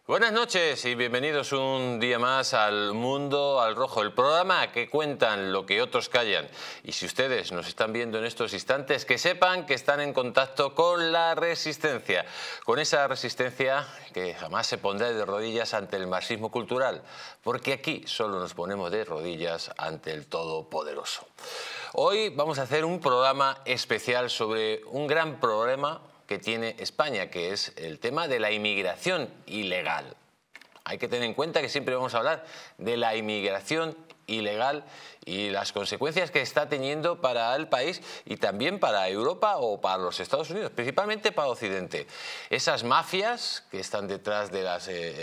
Buenas noches y bienvenidos un día más al Mundo al Rojo, el programa que cuentan lo que otros callan. Y si ustedes nos están viendo en estos instantes, que sepan que están en contacto con la resistencia, con esa resistencia que jamás se pondrá de rodillas ante el marxismo cultural, porque aquí solo nos ponemos de rodillas ante el Todopoderoso. Hoy vamos a hacer un programa especial sobre un gran problema que tiene España, que es el tema de la inmigración ilegal. Hay que tener en cuenta que siempre vamos a hablar de la inmigración ilegal y las consecuencias que está teniendo para el país y también para Europa o para los Estados Unidos, principalmente para Occidente. Esas mafias que están detrás de la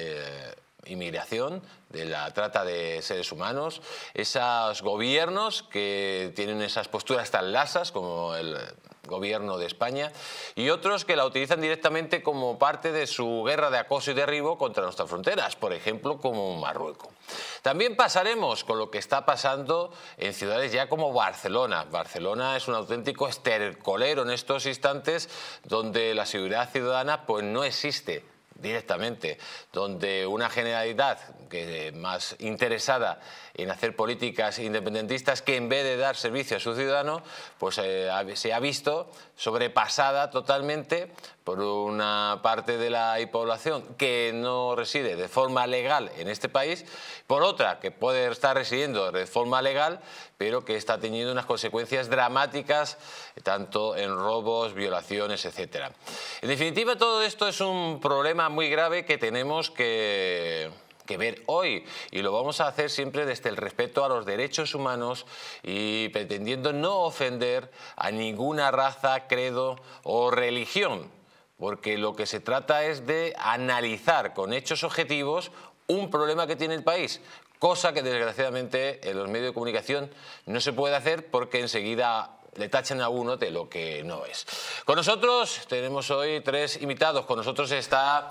inmigración, de la trata de seres humanos, esos gobiernos que tienen esas posturas tan lasas como el gobierno de España y otros que la utilizan directamente como parte de su guerra de acoso y derribo contra nuestras fronteras, por ejemplo como Marruecos. También pasaremos con lo que está pasando en ciudades ya como Barcelona. Barcelona es un auténtico estercolero en estos instantes donde la seguridad ciudadana pues no existe directamente, donde una Generalidad que más interesada en hacer políticas independentistas que en vez de dar servicio a sus ciudadanos, pues se ha visto sobrepasada totalmente por una parte de la población que no reside de forma legal en este país, por otra que puede estar residiendo de forma legal, pero que está teniendo unas consecuencias dramáticas tanto en robos, violaciones, etc. En definitiva, todo esto es un problema muy grave que tenemos que ver hoy, y lo vamos a hacer siempre desde el respeto a los derechos humanos y pretendiendo no ofender a ninguna raza, credo o religión, porque lo que se trata es de analizar con hechos objetivos un problema que tiene el país, cosa que desgraciadamente en los medios de comunicación no se puede hacer porque enseguida le tachan a uno de lo que no es. Con nosotros tenemos hoy tres invitados. Con nosotros está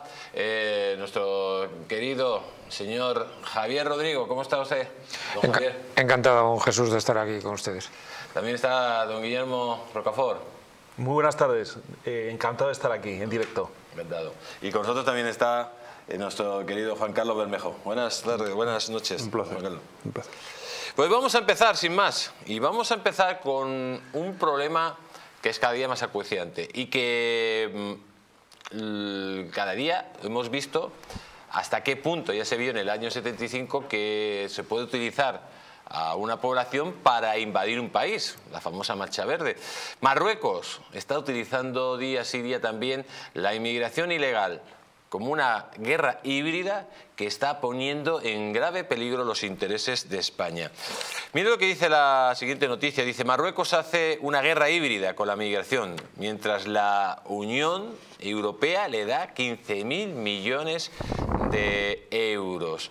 nuestro querido señor Javier Rodrigo. ¿Cómo está usted, don Javier? Encantado, don Jesús, de estar aquí con ustedes. También está don Guillermo Rocafort. Muy buenas tardes. Encantado de estar aquí en directo. Encantado. Y con nosotros también está nuestro querido Juan Carlos Bermejo. Buenas tardes, buenas noches. Un placer. Juan Carlos. Un placer. Pues vamos a empezar sin más, y vamos a empezar con un problema que es cada día más acuciante y que cada día hemos visto hasta qué punto, ya se vio en el año 75, que se puede utilizar a una población para invadir un país, la famosa Marcha Verde. Marruecos está utilizando día sí día también la inmigración ilegal como una guerra híbrida que está poniendo en grave peligro los intereses de España. Mire lo que dice la siguiente noticia. Dice: Marruecos hace una guerra híbrida con la migración, mientras la Unión Europea le da 15.000 millones de euros.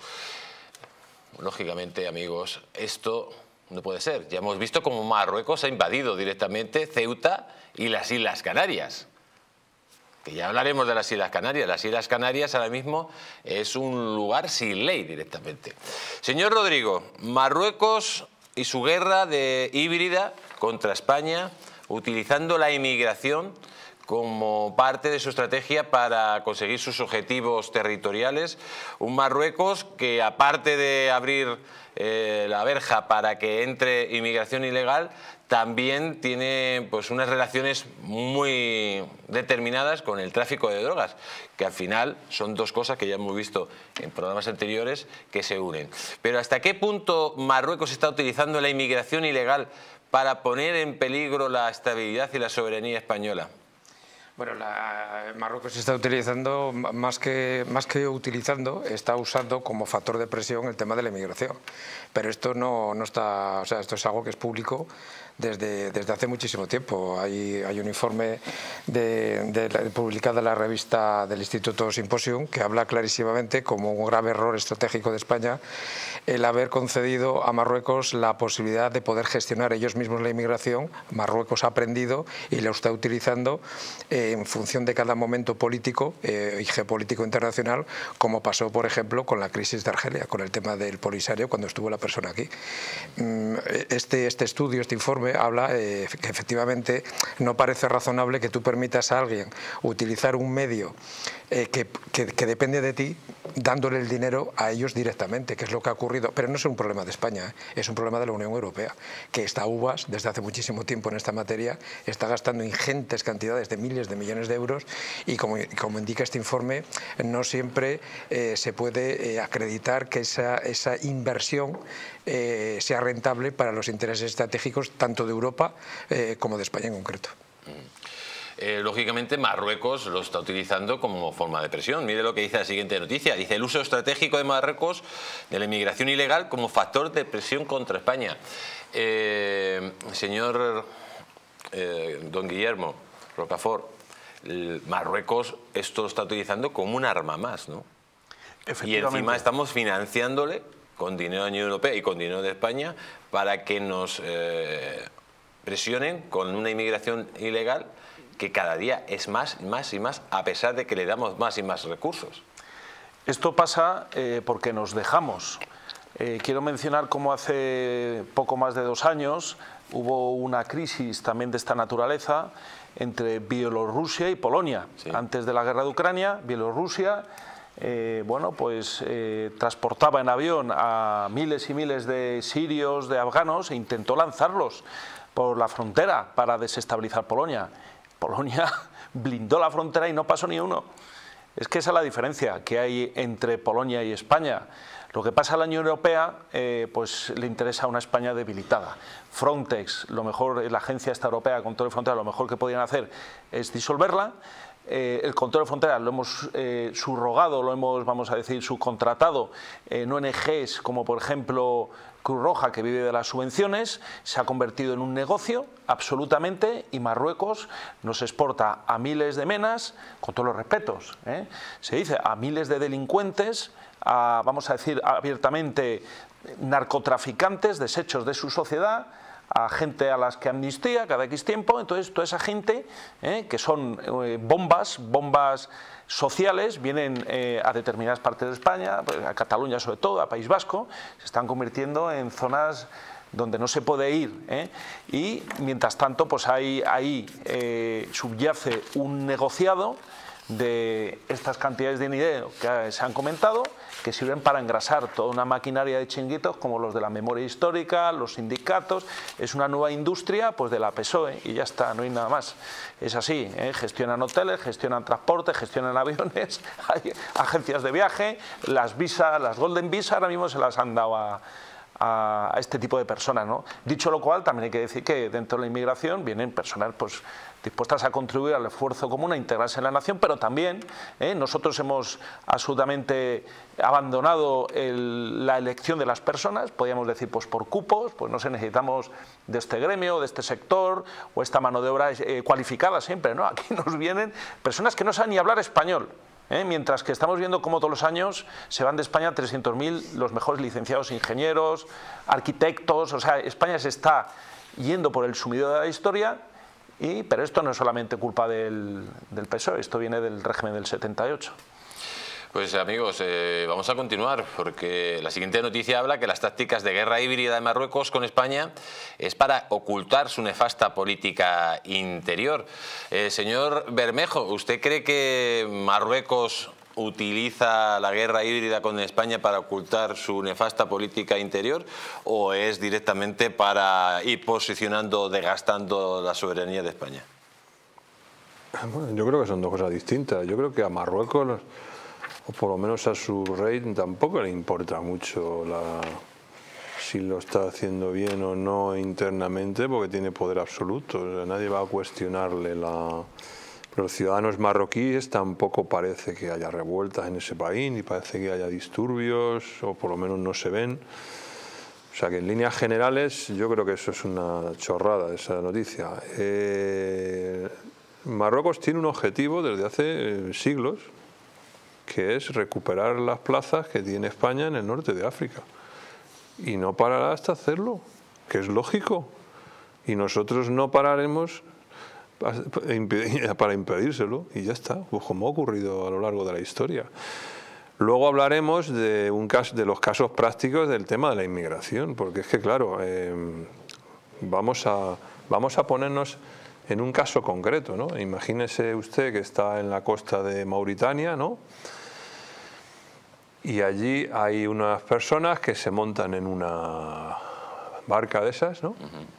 Lógicamente, amigos, esto no puede ser. Ya hemos visto cómo Marruecos ha invadido directamente Ceuta y las Islas Canarias. Que ya hablaremos de las Islas Canarias. Las Islas Canarias ahora mismo es un lugar sin ley directamente. Señor Rodrigo, Marruecos y su guerra híbrida contra España, utilizando la inmigración como parte de su estrategia para conseguir sus objetivos territoriales. Un Marruecos que, aparte de abrir la verja para que entre inmigración ilegal, también tiene pues unas relaciones muy determinadas con el tráfico de drogas, que al final son dos cosas que ya hemos visto en programas anteriores que se unen. Pero ¿hasta qué punto Marruecos está utilizando la inmigración ilegal para poner en peligro la estabilidad y la soberanía española? Bueno, Marruecos está utilizando, más que utilizando, está usando como factor de presión el tema de la inmigración. Pero esto no está, o sea, esto es algo que es público desde hace muchísimo tiempo. Hay un informe publicado en la revista del Instituto Symposium que habla clarísimamente como un grave error estratégico de España el haber concedido a Marruecos la posibilidad de poder gestionar ellos mismos la inmigración. Marruecos ha aprendido y la está utilizando en función de cada momento político y geopolítico internacional, como pasó, por ejemplo, con la crisis de Argelia, con el tema del Polisario, cuando estuvo la persona aquí. Este estudio, este informe, habla que efectivamente no parece razonable que tú permitas a alguien utilizar un medio que depende de ti, dándole el dinero a ellos directamente, que es lo que ha ocurrido. Pero no es un problema de España, es un problema de la Unión Europea, que está uvas desde hace muchísimo tiempo en esta materia, está gastando ingentes cantidades de miles de millones de euros y como indica este informe, no siempre se puede acreditar que esa inversión sea rentable para los intereses estratégicos tanto de Europa como de España en concreto. Lógicamente Marruecos lo está utilizando como forma de presión. Mire lo que dice la siguiente noticia. Dice: el uso estratégico de Marruecos de la inmigración ilegal como factor de presión contra España. Señor don Guillermo Rocafort, Marruecos esto lo está utilizando como un arma más, ¿no? Y encima estamos financiándole con dinero de la Unión Europea y con dinero de España para que nos presionen con una inmigración ilegal que cada día es más y más, a pesar de que le damos más y más recursos. Esto pasa porque nos dejamos. Quiero mencionar cómo hace poco más de 2 años hubo una crisis también de esta naturaleza entre Bielorrusia y Polonia. Sí. Antes de la guerra de Ucrania, Bielorrusia transportaba en avión a miles y miles de sirios, de afganos, e intentó lanzarlos por la frontera para desestabilizar Polonia. Polonia blindó la frontera y no pasó ni uno. Es que esa es la diferencia que hay entre Polonia y España. Lo que pasa a la Unión Europea, pues le interesa a una España debilitada. Frontex, lo mejor, la agencia esta europea de control de fronteras, lo mejor que podían hacer es disolverla. El control de fronteras lo hemos subrogado, lo hemos, vamos a decir, subcontratado en ONGs como por ejemplo Cruz Roja, que vive de las subvenciones. Se ha convertido en un negocio absolutamente, y Marruecos nos exporta a miles de menas, con todos los respetos, se dice, a miles de delincuentes, a, vamos a decir abiertamente, narcotraficantes, desechos de su sociedad, a gente a las que amnistía cada X tiempo. Entonces toda esa gente que son bombas sociales, vienen a determinadas partes de España, a Cataluña sobre todo, a País Vasco, se están convirtiendo en zonas donde no se puede ir, y mientras tanto pues ahí subyace un negociado de estas cantidades de dinero que se han comentado, que sirven para engrasar toda una maquinaria de chinguitos como los de la memoria histórica, los sindicatos. Es una nueva industria pues de la PSOE y ya está, no hay nada más. Es así, gestionan hoteles, gestionan transporte, gestionan aviones, hay agencias de viaje, las visas, las Golden Visa ahora mismo se las han dado a este tipo de personas, ¿no? Dicho lo cual, también hay que decir que dentro de la inmigración vienen personas pues dispuestas a contribuir al esfuerzo común, a integrarse en la nación, pero también nosotros hemos absolutamente abandonado la elección de las personas, podríamos decir pues por cupos, pues no sé, necesitamos de este gremio, de este sector, o esta mano de obra cualificada siempre, ¿no? Aquí nos vienen personas que no saben ni hablar español. Mientras que estamos viendo cómo todos los años se van de España 300.000 los mejores licenciados ingenieros, arquitectos. O sea, España se está yendo por el sumidero de la historia, pero esto no es solamente culpa del PSOE, esto viene del régimen del 78. Pues amigos, vamos a continuar, porque la siguiente noticia habla que las tácticas de guerra híbrida de Marruecos con España es para ocultar su nefasta política interior. Señor Bermejo, ¿usted cree que Marruecos utiliza la guerra híbrida con España para ocultar su nefasta política interior, o es directamente para ir posicionando, desgastando la soberanía de España? Bueno, yo creo que son dos cosas distintas. Yo creo que a Marruecos, o por lo menos a su rey, tampoco le importa mucho si lo está haciendo bien o no internamente, porque tiene poder absoluto. O sea, nadie va a cuestionarle Los ciudadanos marroquíes tampoco parece que haya revueltas en ese país, ni parece que haya disturbios, o por lo menos no se ven. O sea que en líneas generales yo creo que eso es una chorrada, esa noticia. Marruecos tiene un objetivo desde hace siglos, que es recuperar las plazas que tiene España en el norte de África. Y no parará hasta hacerlo, que es lógico. Y nosotros no pararemos para impedírselo, y ya está, pues como ha ocurrido a lo largo de la historia. Luego hablaremos de los casos prácticos del tema de la inmigración, porque es que claro, vamos a ponernos en un caso concreto, ¿no? Imagínese usted que está en la costa de Mauritania, ¿no? Y allí hay unas personas que se montan en una barca de esas, ¿no?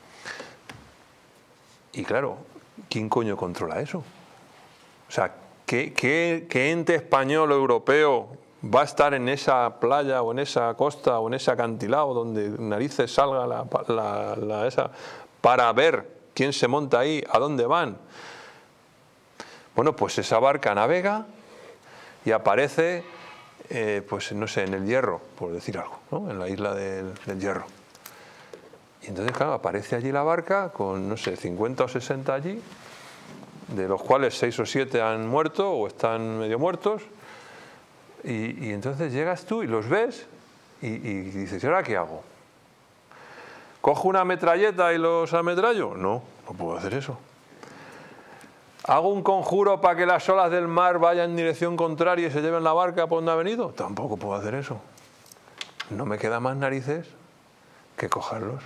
Y claro, ¿quién coño controla eso? O sea, ¿qué ente español o europeo va a estar en esa playa o en esa costa o en ese acantilado donde narices salga esa para ver quién se monta ahí, a dónde van? Bueno, pues esa barca navega y aparece, pues no sé, en el Hierro, por decir algo, ¿no? En la isla del Hierro. Y entonces, claro, aparece allí la barca con, no sé, 50 o 60 allí, de los cuales 6 o 7 han muerto o están medio muertos. Y entonces llegas tú y los ves y dices, ¿y ahora qué hago? ¿Cojo una metralleta y los ametrallo? No, no puedo hacer eso. ¿Hago un conjuro para que las olas del mar vayan en dirección contraria y se lleven la barca por donde ha venido? Tampoco puedo hacer eso. No me queda más narices que cogerlos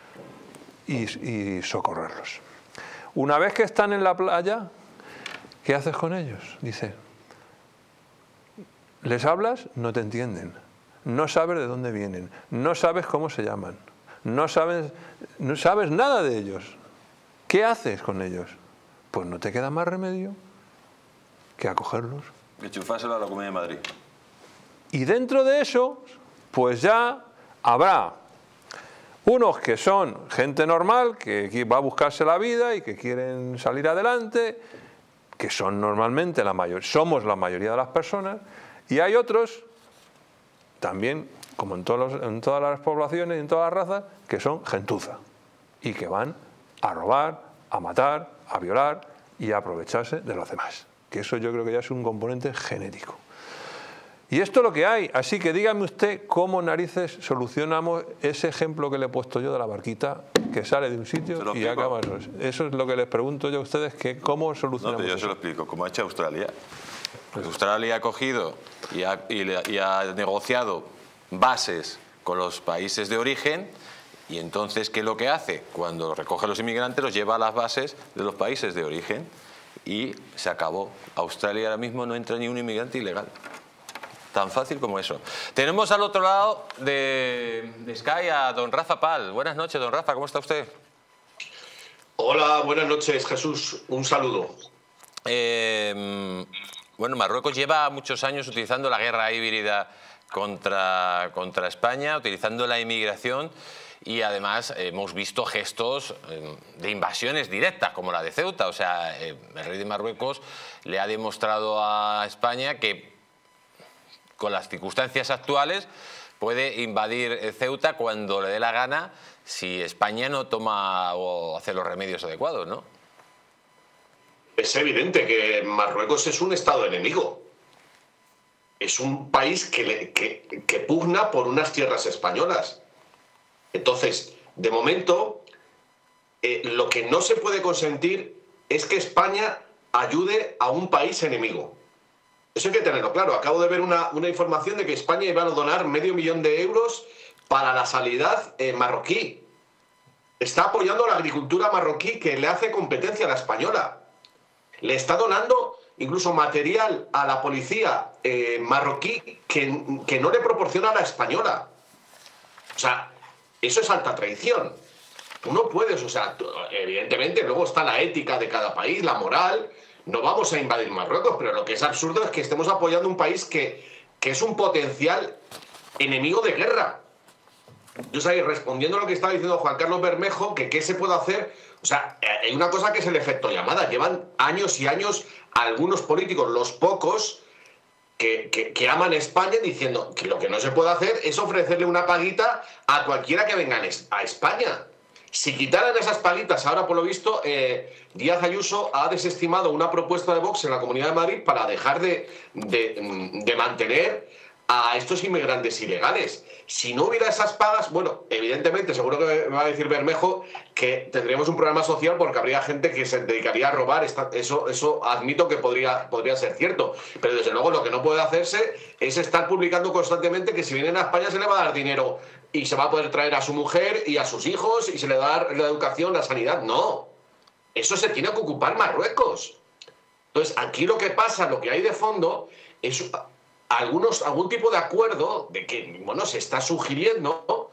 y socorrerlos. Una vez que están en la playa, ¿qué haces con ellos? Dice, les hablas, no te entienden, no sabes de dónde vienen, no sabes cómo se llaman, no sabes nada de ellos. ¿Qué haces con ellos? Pues no te queda más remedio que acogerlos. Enchufárselo a la Comunidad de Madrid. Y dentro de eso, pues ya habrá unos que son gente normal, que va a buscarse la vida y que quieren salir adelante, que son normalmente somos la mayoría de las personas, y hay otros, también, como en todas las poblaciones y en todas las razas, que son gentuza y que van a robar, a matar, a violar y a aprovecharse de los demás. Que eso yo creo que ya es un componente genético. Y esto es lo que hay. Así que dígame usted cómo narices solucionamos ese ejemplo que le he puesto yo de la barquita que sale de un sitio y acaba. Eso es lo que les pregunto yo a ustedes, que cómo solucionamos yo eso. se lo explico, como ha hecho Australia. Pues Australia ha cogido y ha negociado bases con los países de origen, y entonces, ¿qué es lo que hace? Cuando recoge a los inmigrantes, los lleva a las bases de los países de origen y se acabó. Australia ahora mismo no entra ni un inmigrante ilegal. Tan fácil como eso. Tenemos al otro lado de Sky a don Rafa Pal. Buenas noches, don Rafa, ¿cómo está usted? Hola, buenas noches, Jesús. Un saludo. Bueno, Marruecos lleva muchos años utilizando la guerra híbrida contra España, utilizando la inmigración, y además hemos visto gestos de invasiones directas, como la de Ceuta. O sea, el rey de Marruecos le ha demostrado a España que con las circunstancias actuales puede invadir Ceuta cuando le dé la gana, si España no toma o hace los remedios adecuados, ¿no? Es evidente que Marruecos es un estado enemigo. Es un país que pugna por unas tierras españolas. Entonces, de momento, lo que no se puede consentir es que España ayude a un país enemigo. Eso hay que tenerlo claro. Acabo de ver una información de que España iba a donar $500.000 euros para la sanidad marroquí. Está apoyando a la agricultura marroquí, que le hace competencia a la española. Le está donando incluso material a la policía marroquí que no le proporciona a la española. O sea, eso es alta traición. Tú no puedes, o sea, evidentemente luego está la ética de cada país, la moral. No vamos a invadir Marruecos, pero lo que es absurdo es que estemos apoyando un país que es un potencial enemigo de guerra. Yo estoy respondiendo a lo que estaba diciendo Juan Carlos Bermejo, que qué se puede hacer. O sea, hay una cosa que es el efecto llamada. Llevan años y años algunos políticos, los pocos, que aman España, diciendo que lo que no se puede hacer es ofrecerle una paguita a cualquiera que venga a España. Si quitaran esas paguitas, ahora por lo visto, Díaz Ayuso ha desestimado una propuesta de Vox en la Comunidad de Madrid para dejar de mantener a estos inmigrantes ilegales. Si no hubiera esas pagas, bueno, evidentemente, seguro que me va a decir Bermejo que tendríamos un problema social porque habría gente que se dedicaría a robar. Eso admito que podría ser cierto. Pero desde luego lo que no puede hacerse es estar publicando constantemente que si vienen a España se le va a dar dinero y se va a poder traer a su mujer y a sus hijos y se le va a dar la educación, la sanidad. No. Eso se tiene que ocupar Marruecos. Entonces, aquí lo que pasa, lo que hay de fondo, es algún tipo de acuerdo de que, bueno, se está sugiriendo,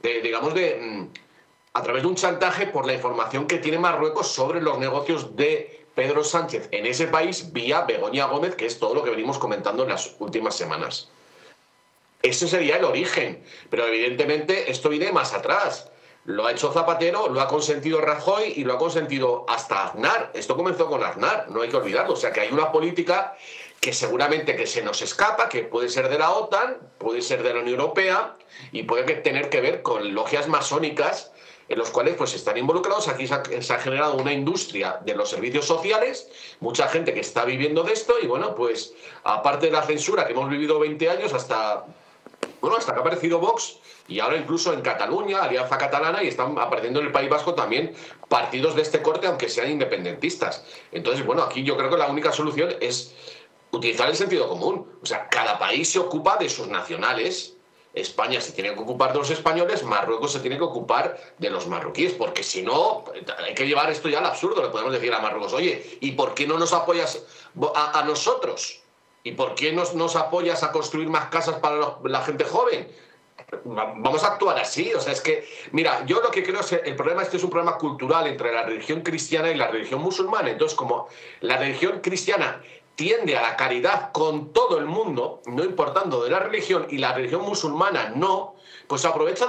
a través de un chantaje por la información que tiene Marruecos sobre los negocios de Pedro Sánchez en ese país vía Begoña Gómez, que es todo lo que venimos comentando en las últimas semanas. Ese sería el origen, pero evidentemente esto viene más atrás. Lo ha hecho Zapatero, lo ha consentido Rajoy y lo ha consentido hasta Aznar. Esto comenzó con Aznar, no hay que olvidarlo. O sea que hay una política que seguramente que se nos escapa, que puede ser de la OTAN, puede ser de la Unión Europea y puede tener que ver con logias masónicas en los cuales pues están involucrados. Aquí se ha generado una industria de los servicios sociales, mucha gente que está viviendo de esto y bueno, pues aparte de la censura que hemos vivido 20 años hasta que ha aparecido Vox y ahora incluso en Cataluña, Alianza Catalana, y están apareciendo en el País Vasco también partidos de este corte, aunque sean independentistas. Entonces, bueno, aquí yo creo que la única solución es utilizar el sentido común. O sea, cada país se ocupa de sus nacionales. España se tiene que ocupar de los españoles, Marruecos se tiene que ocupar de los marroquíes, porque si no, hay que llevar esto ya al absurdo. Le podemos decir a Marruecos, oye, ¿y por qué no nos apoyas a nosotros? ¿Y por qué nos apoyas a construir más casas para la gente joven? Vamos a actuar así. O sea, es que, mira, yo lo que creo es que el problema es un problema cultural entre la religión cristiana y la religión musulmana. Entonces, como la religión cristiana tiende a la caridad con todo el mundo, no importando de la religión, y la religión musulmana no, pues aprovechan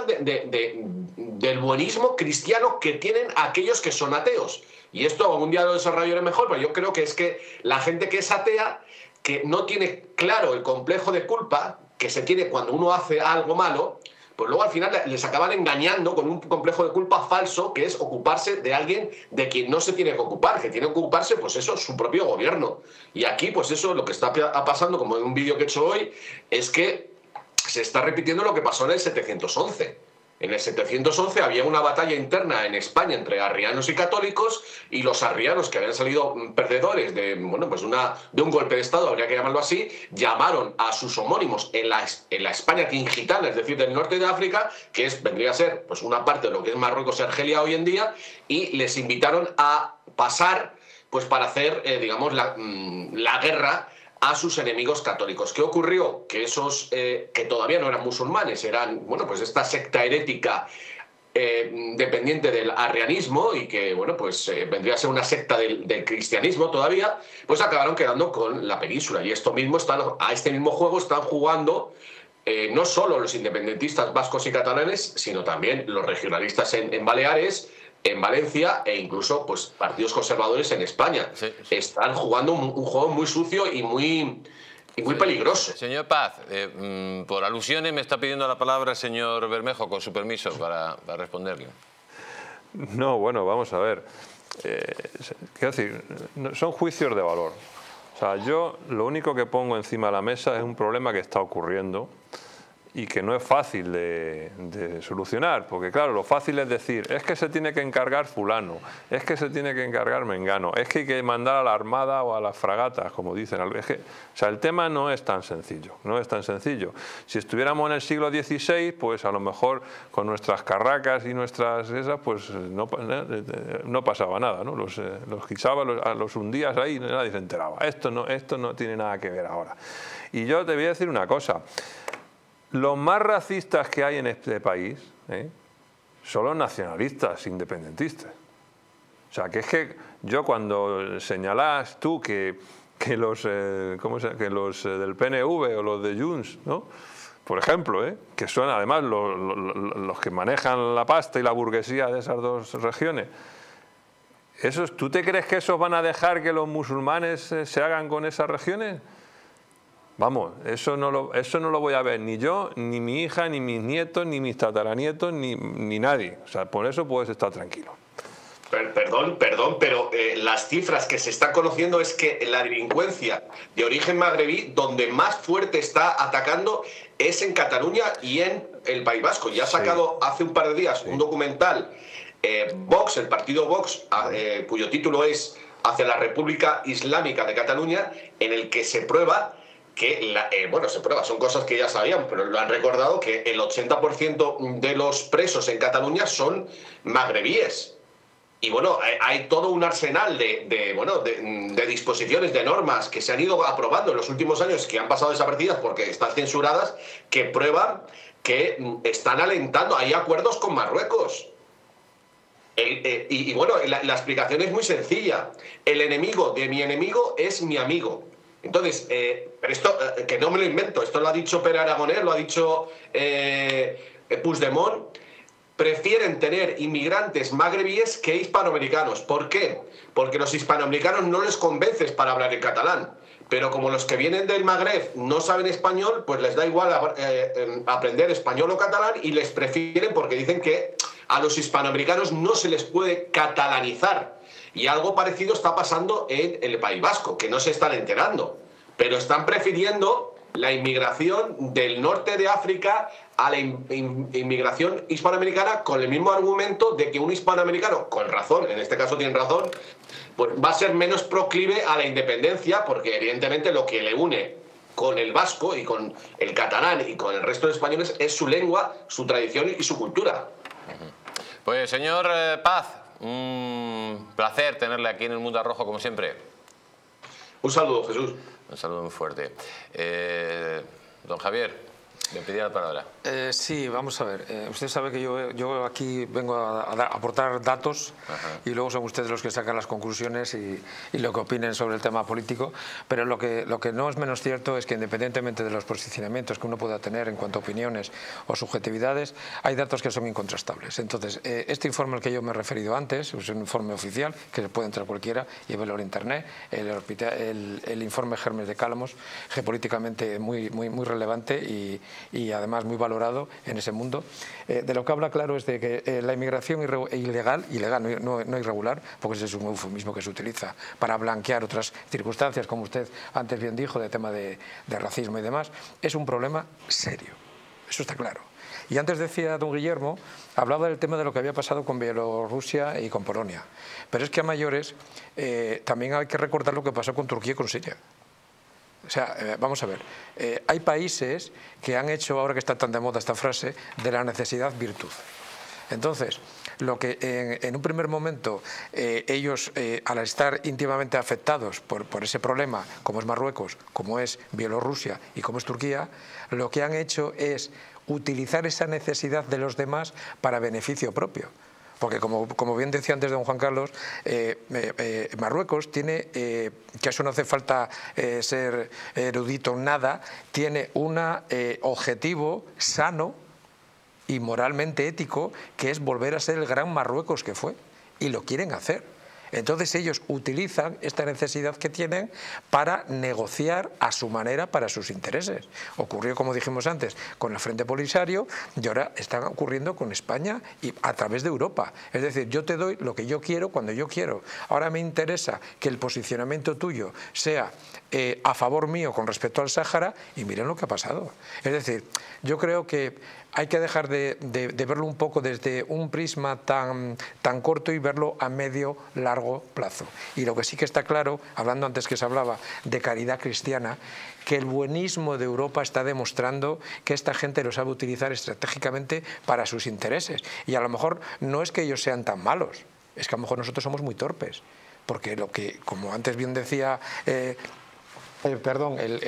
del buenismo cristiano que tienen aquellos que son ateos. Y esto algún día lo desarrollaré mejor, pero yo creo que es que la gente que es atea, que no tiene claro el complejo de culpa que se tiene cuando uno hace algo malo, pues luego al final les acaban engañando con un complejo de culpa falso, que es ocuparse de alguien de quien no se tiene que ocupar, que tiene que ocuparse, pues eso, su propio gobierno. Y aquí, pues eso, lo que está pasando, como en un vídeo que he hecho hoy, es que se está repitiendo lo que pasó en el 711. En el 711 había una batalla interna en España entre arrianos y católicos, y los arrianos, que habían salido perdedores de un golpe de Estado, habría que llamarlo así, llamaron a sus homónimos en la España tingitana, es decir, del norte de África, que vendría a ser pues una parte de lo que es Marruecos y Argelia hoy en día, y les invitaron a pasar pues para hacer, la guerra a sus enemigos católicos. ¿Qué ocurrió? Que esos que todavía no eran musulmanes, eran, pues esta secta herética dependiente del arrianismo y que, vendría a ser una secta del cristianismo todavía, pues acabaron quedando con la península. Y a este mismo juego están jugando no solo los independentistas vascos y catalanes, sino también los regionalistas en Baleares, en Valencia e incluso pues partidos conservadores en España. Sí. Están jugando un juego muy sucio y muy peligroso. Señor Paz, por alusiones me está pidiendo la palabra el señor Bermejo, con su permiso, para responderle. No, bueno, vamos a ver. Quiero decir, son juicios de valor. O sea, yo lo único que pongo encima de la mesa es un problema que está ocurriendo y que no es fácil de solucionar, porque claro, lo fácil es decir, es que se tiene que encargar fulano, es que se tiene que encargar mengano, es que hay que mandar a la armada o a las fragatas, como dicen. O sea, el tema no es tan sencillo, no es tan sencillo. Si estuviéramos en el siglo XVI, pues a lo mejor con nuestras carracas y nuestras esas, pues no pasaba nada, ¿no? Los guisaban, los hundías ahí y nadie se enteraba. Esto no tiene nada que ver ahora. Y yo te voy a decir una cosa. Los más racistas que hay en este país son los nacionalistas independentistas. O sea, que es que yo cuando señalás tú que los del PNV o los de Junts, ¿no?, por ejemplo, que son además los que manejan la pasta y la burguesía de esas dos regiones, ¿tú te crees que esos van a dejar que los musulmanes se hagan con esas regiones? Vamos, eso no lo voy a ver ni yo, ni mi hija, ni mis nietos, ni mis tataranietos, ni nadie. O sea, por eso puedes estar tranquilo. Perdón, pero las cifras que se están conociendo es que la delincuencia de origen magrebí, donde más fuerte está atacando, es en Cataluña y en el País Vasco. Ya ha sacado hace un par de días un documental, Vox, el partido Vox, cuyo título es Hacia la República Islámica de Cataluña, en el que se prueba que, son cosas que ya sabían, pero lo han recordado, que el 80% de los presos en Cataluña son magrebíes. Y bueno, hay todo un arsenal de disposiciones, de normas que se han ido aprobando en los últimos años, que han pasado desapercibidas porque están censuradas, que prueban que están alentando. Hay acuerdos con Marruecos. Y bueno, la explicación es muy sencilla. El enemigo de mi enemigo es mi amigo. Entonces, pero esto, que no me lo invento, esto lo ha dicho Pere Aragonés, lo ha dicho Puigdemont. Prefieren tener inmigrantes magrebíes que hispanoamericanos. ¿Por qué? Porque los hispanoamericanos no les convences para hablar en catalán. Pero como los que vienen del Magreb no saben español, pues les da igual aprender español o catalán y les prefieren porque dicen que a los hispanoamericanos no se les puede catalanizar. Y algo parecido está pasando en el País Vasco, que no se están enterando. Pero están prefiriendo la inmigración del norte de África a la inmigración hispanoamericana con el mismo argumento de que un hispanoamericano, con razón, en este caso tienen razón, pues va a ser menos proclive a la independencia porque evidentemente lo que le une con el vasco y con el catalán y con el resto de españoles es su lengua, su tradición y su cultura. Pues señor Paz, un placer tenerle aquí en El Mundo Rojo como siempre. Un saludo, Jesús. Un saludo muy fuerte. Don Javier, le pedí la palabra. Sí, vamos a ver. Usted sabe que yo aquí vengo a aportar datos. Ajá. Y luego son ustedes los que sacan las conclusiones y lo que opinen sobre el tema político. Pero lo que no es menos cierto es que independientemente de los posicionamientos que uno pueda tener en cuanto a opiniones o subjetividades, hay datos que son incontrastables. Entonces, este informe al que yo me he referido antes es un informe oficial que se puede entrar cualquiera y verlo en internet. El informe Hermes de Cálamos, geopolíticamente muy relevante y además muy valorado en ese mundo. De lo que habla claro es de que la inmigración ilegal, no irregular, porque ese es un eufemismo que se utiliza para blanquear otras circunstancias, como usted antes bien dijo, de tema de racismo y demás, es un problema serio. Eso está claro. Y antes decía don Guillermo, hablaba del tema de lo que había pasado con Bielorrusia y con Polonia. Pero es que a mayores también hay que recordar lo que pasó con Turquía y con Siria. O sea, vamos a ver, hay países que han hecho, ahora que está tan de moda esta frase, de la necesidad virtud. Entonces, lo que en un primer momento ellos, al estar íntimamente afectados por ese problema, como es Marruecos, como es Bielorrusia y como es Turquía, lo que han hecho es utilizar esa necesidad de los demás para beneficio propio. Porque como bien decía antes don Juan Carlos, Marruecos tiene, que eso no hace falta ser erudito en nada, tiene un objetivo sano y moralmente ético, que es volver a ser el gran Marruecos que fue, y lo quieren hacer. Entonces ellos utilizan esta necesidad que tienen para negociar a su manera para sus intereses. Ocurrió, como dijimos antes, con el Frente Polisario y ahora están ocurriendo con España y a través de Europa. Es decir, yo te doy lo que yo quiero cuando yo quiero. Ahora me interesa que el posicionamiento tuyo sea a favor mío con respecto al Sáhara y miren lo que ha pasado. Es decir, yo creo que hay que dejar de verlo un poco desde un prisma tan corto y verlo a medio, largo plazo. Y lo que sí que está claro, hablando antes que se hablaba de caridad cristiana, que el buenismo de Europa está demostrando que esta gente lo sabe utilizar estratégicamente para sus intereses. Y a lo mejor no es que ellos sean tan malos, es que a lo mejor nosotros somos muy torpes. Porque lo que, como antes bien decía... perdón, el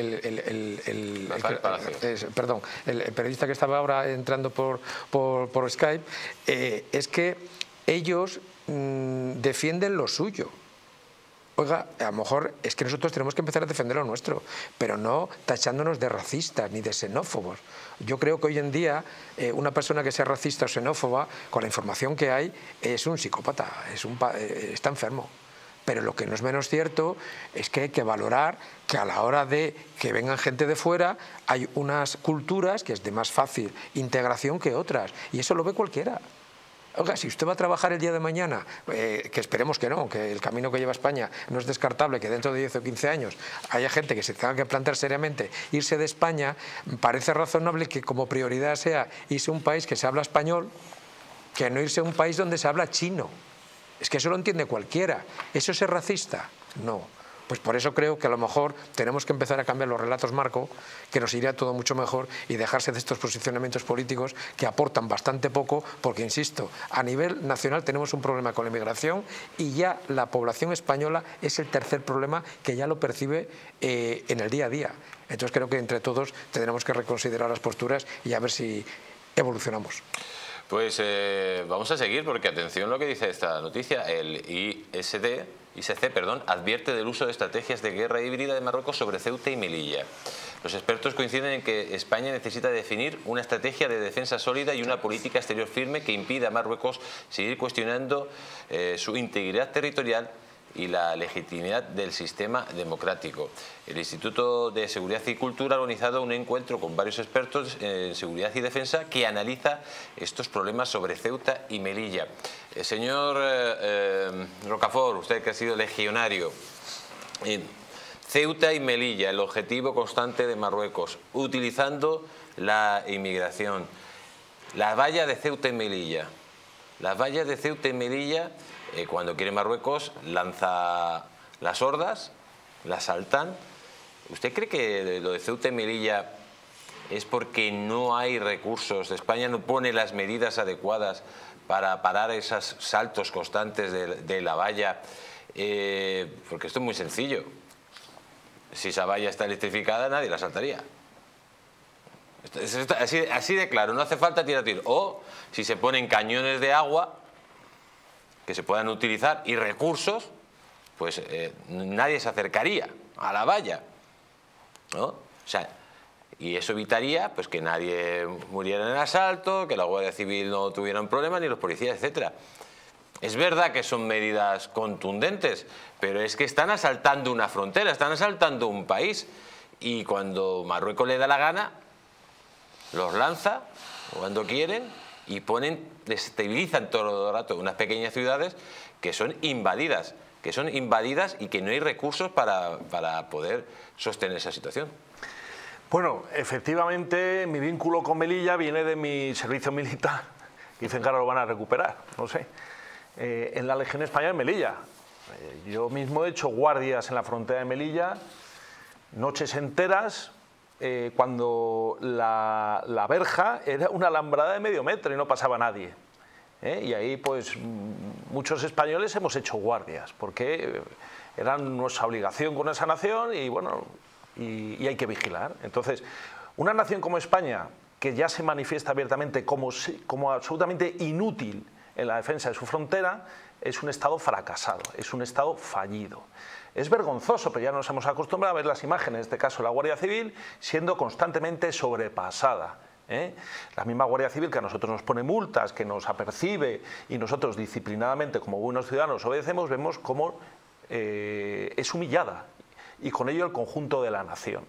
periodista que estaba ahora entrando por Skype, es que ellos defienden lo suyo. Oiga, a lo mejor es que nosotros tenemos que empezar a defender lo nuestro, pero no tachándonos de racistas ni de xenófobos. Yo creo que hoy en día una persona que sea racista o xenófoba, con la información que hay, es un psicópata, está enfermo. Pero lo que no es menos cierto es que hay que valorar que a la hora de que vengan gente de fuera hay unas culturas que es de más fácil integración que otras. Y eso lo ve cualquiera. Oiga, si usted va a trabajar el día de mañana, que esperemos que no, que el camino que lleva España no es descartable, que dentro de 10 o 15 años haya gente que se tenga que plantear seriamente irse de España, parece razonable que como prioridad sea irse a un país que se habla español, que no irse a un país donde se habla chino. Es que eso lo entiende cualquiera. ¿Eso es ser racista? No. Pues por eso creo que a lo mejor tenemos que empezar a cambiar los relatos marco, que nos iría todo mucho mejor, y dejarse de estos posicionamientos políticos que aportan bastante poco, porque insisto, a nivel nacional tenemos un problema con la inmigración y ya la población española es el tercer problema que ya lo percibe en el día a día. Entonces creo que entre todos tendremos que reconsiderar las posturas y a ver si evolucionamos. Pues vamos a seguir, porque atención lo que dice esta noticia. El ICC advierte del uso de estrategias de guerra híbrida de Marruecos sobre Ceuta y Melilla. Los expertos coinciden en que España necesita definir una estrategia de defensa sólida y una política exterior firme que impida a Marruecos seguir cuestionando su integridad territorial y la legitimidad del sistema democrático. El Instituto de Seguridad y Cultura ha organizado un encuentro con varios expertos en seguridad y defensa que analiza estos problemas sobre Ceuta y Melilla. Señor Rocafort, usted que ha sido legionario, Ceuta y Melilla, el objetivo constante de Marruecos, utilizando la inmigración. Las vallas de Ceuta y Melilla. Las vallas de Ceuta y Melilla, cuando quiere Marruecos, lanza las hordas, las saltan. ¿Usted cree que lo de Ceuta y Melilla es porque no hay recursos? España no pone las medidas adecuadas para parar esos saltos constantes de la valla, porque esto es muy sencillo. Si esa valla está electrificada, nadie la saltaría. Así de claro, no hace falta tirar tiro. O si se ponen cañones de agua que se puedan utilizar y recursos, pues nadie se acercaría a la valla, ¿no? O sea, y eso evitaría pues que nadie muriera en el asalto, que la Guardia Civil no tuviera un problema, ni los policías, etcétera. Es verdad que son medidas contundentes, pero es que están asaltando una frontera, están asaltando un país, y cuando Marruecos le da la gana, los lanza cuando quieren y desestabilizan todo el rato unas pequeñas ciudades que son invadidas y que no hay recursos para poder sostener esa situación. Bueno, efectivamente mi vínculo con Melilla viene de mi servicio militar. Dicen que ahora lo van a recuperar, no sé. En la Legión Española en Melilla. Yo mismo he hecho guardias en la frontera de Melilla, noches enteras, cuando la verja era una alambrada de medio metro y no pasaba nadie. Y ahí pues muchos españoles hemos hecho guardias, porque era nuestra obligación con esa nación y bueno, y hay que vigilar. Entonces, una nación como España, que ya se manifiesta abiertamente como absolutamente inútil en la defensa de su frontera, es un Estado fracasado, es un Estado fallido. Es vergonzoso, pero ya nos hemos acostumbrado a ver las imágenes, en este caso la Guardia Civil, siendo constantemente sobrepasada. La misma Guardia Civil que a nosotros nos pone multas, que nos apercibe y nosotros disciplinadamente como buenos ciudadanos obedecemos, vemos cómo es humillada y con ello el conjunto de la nación.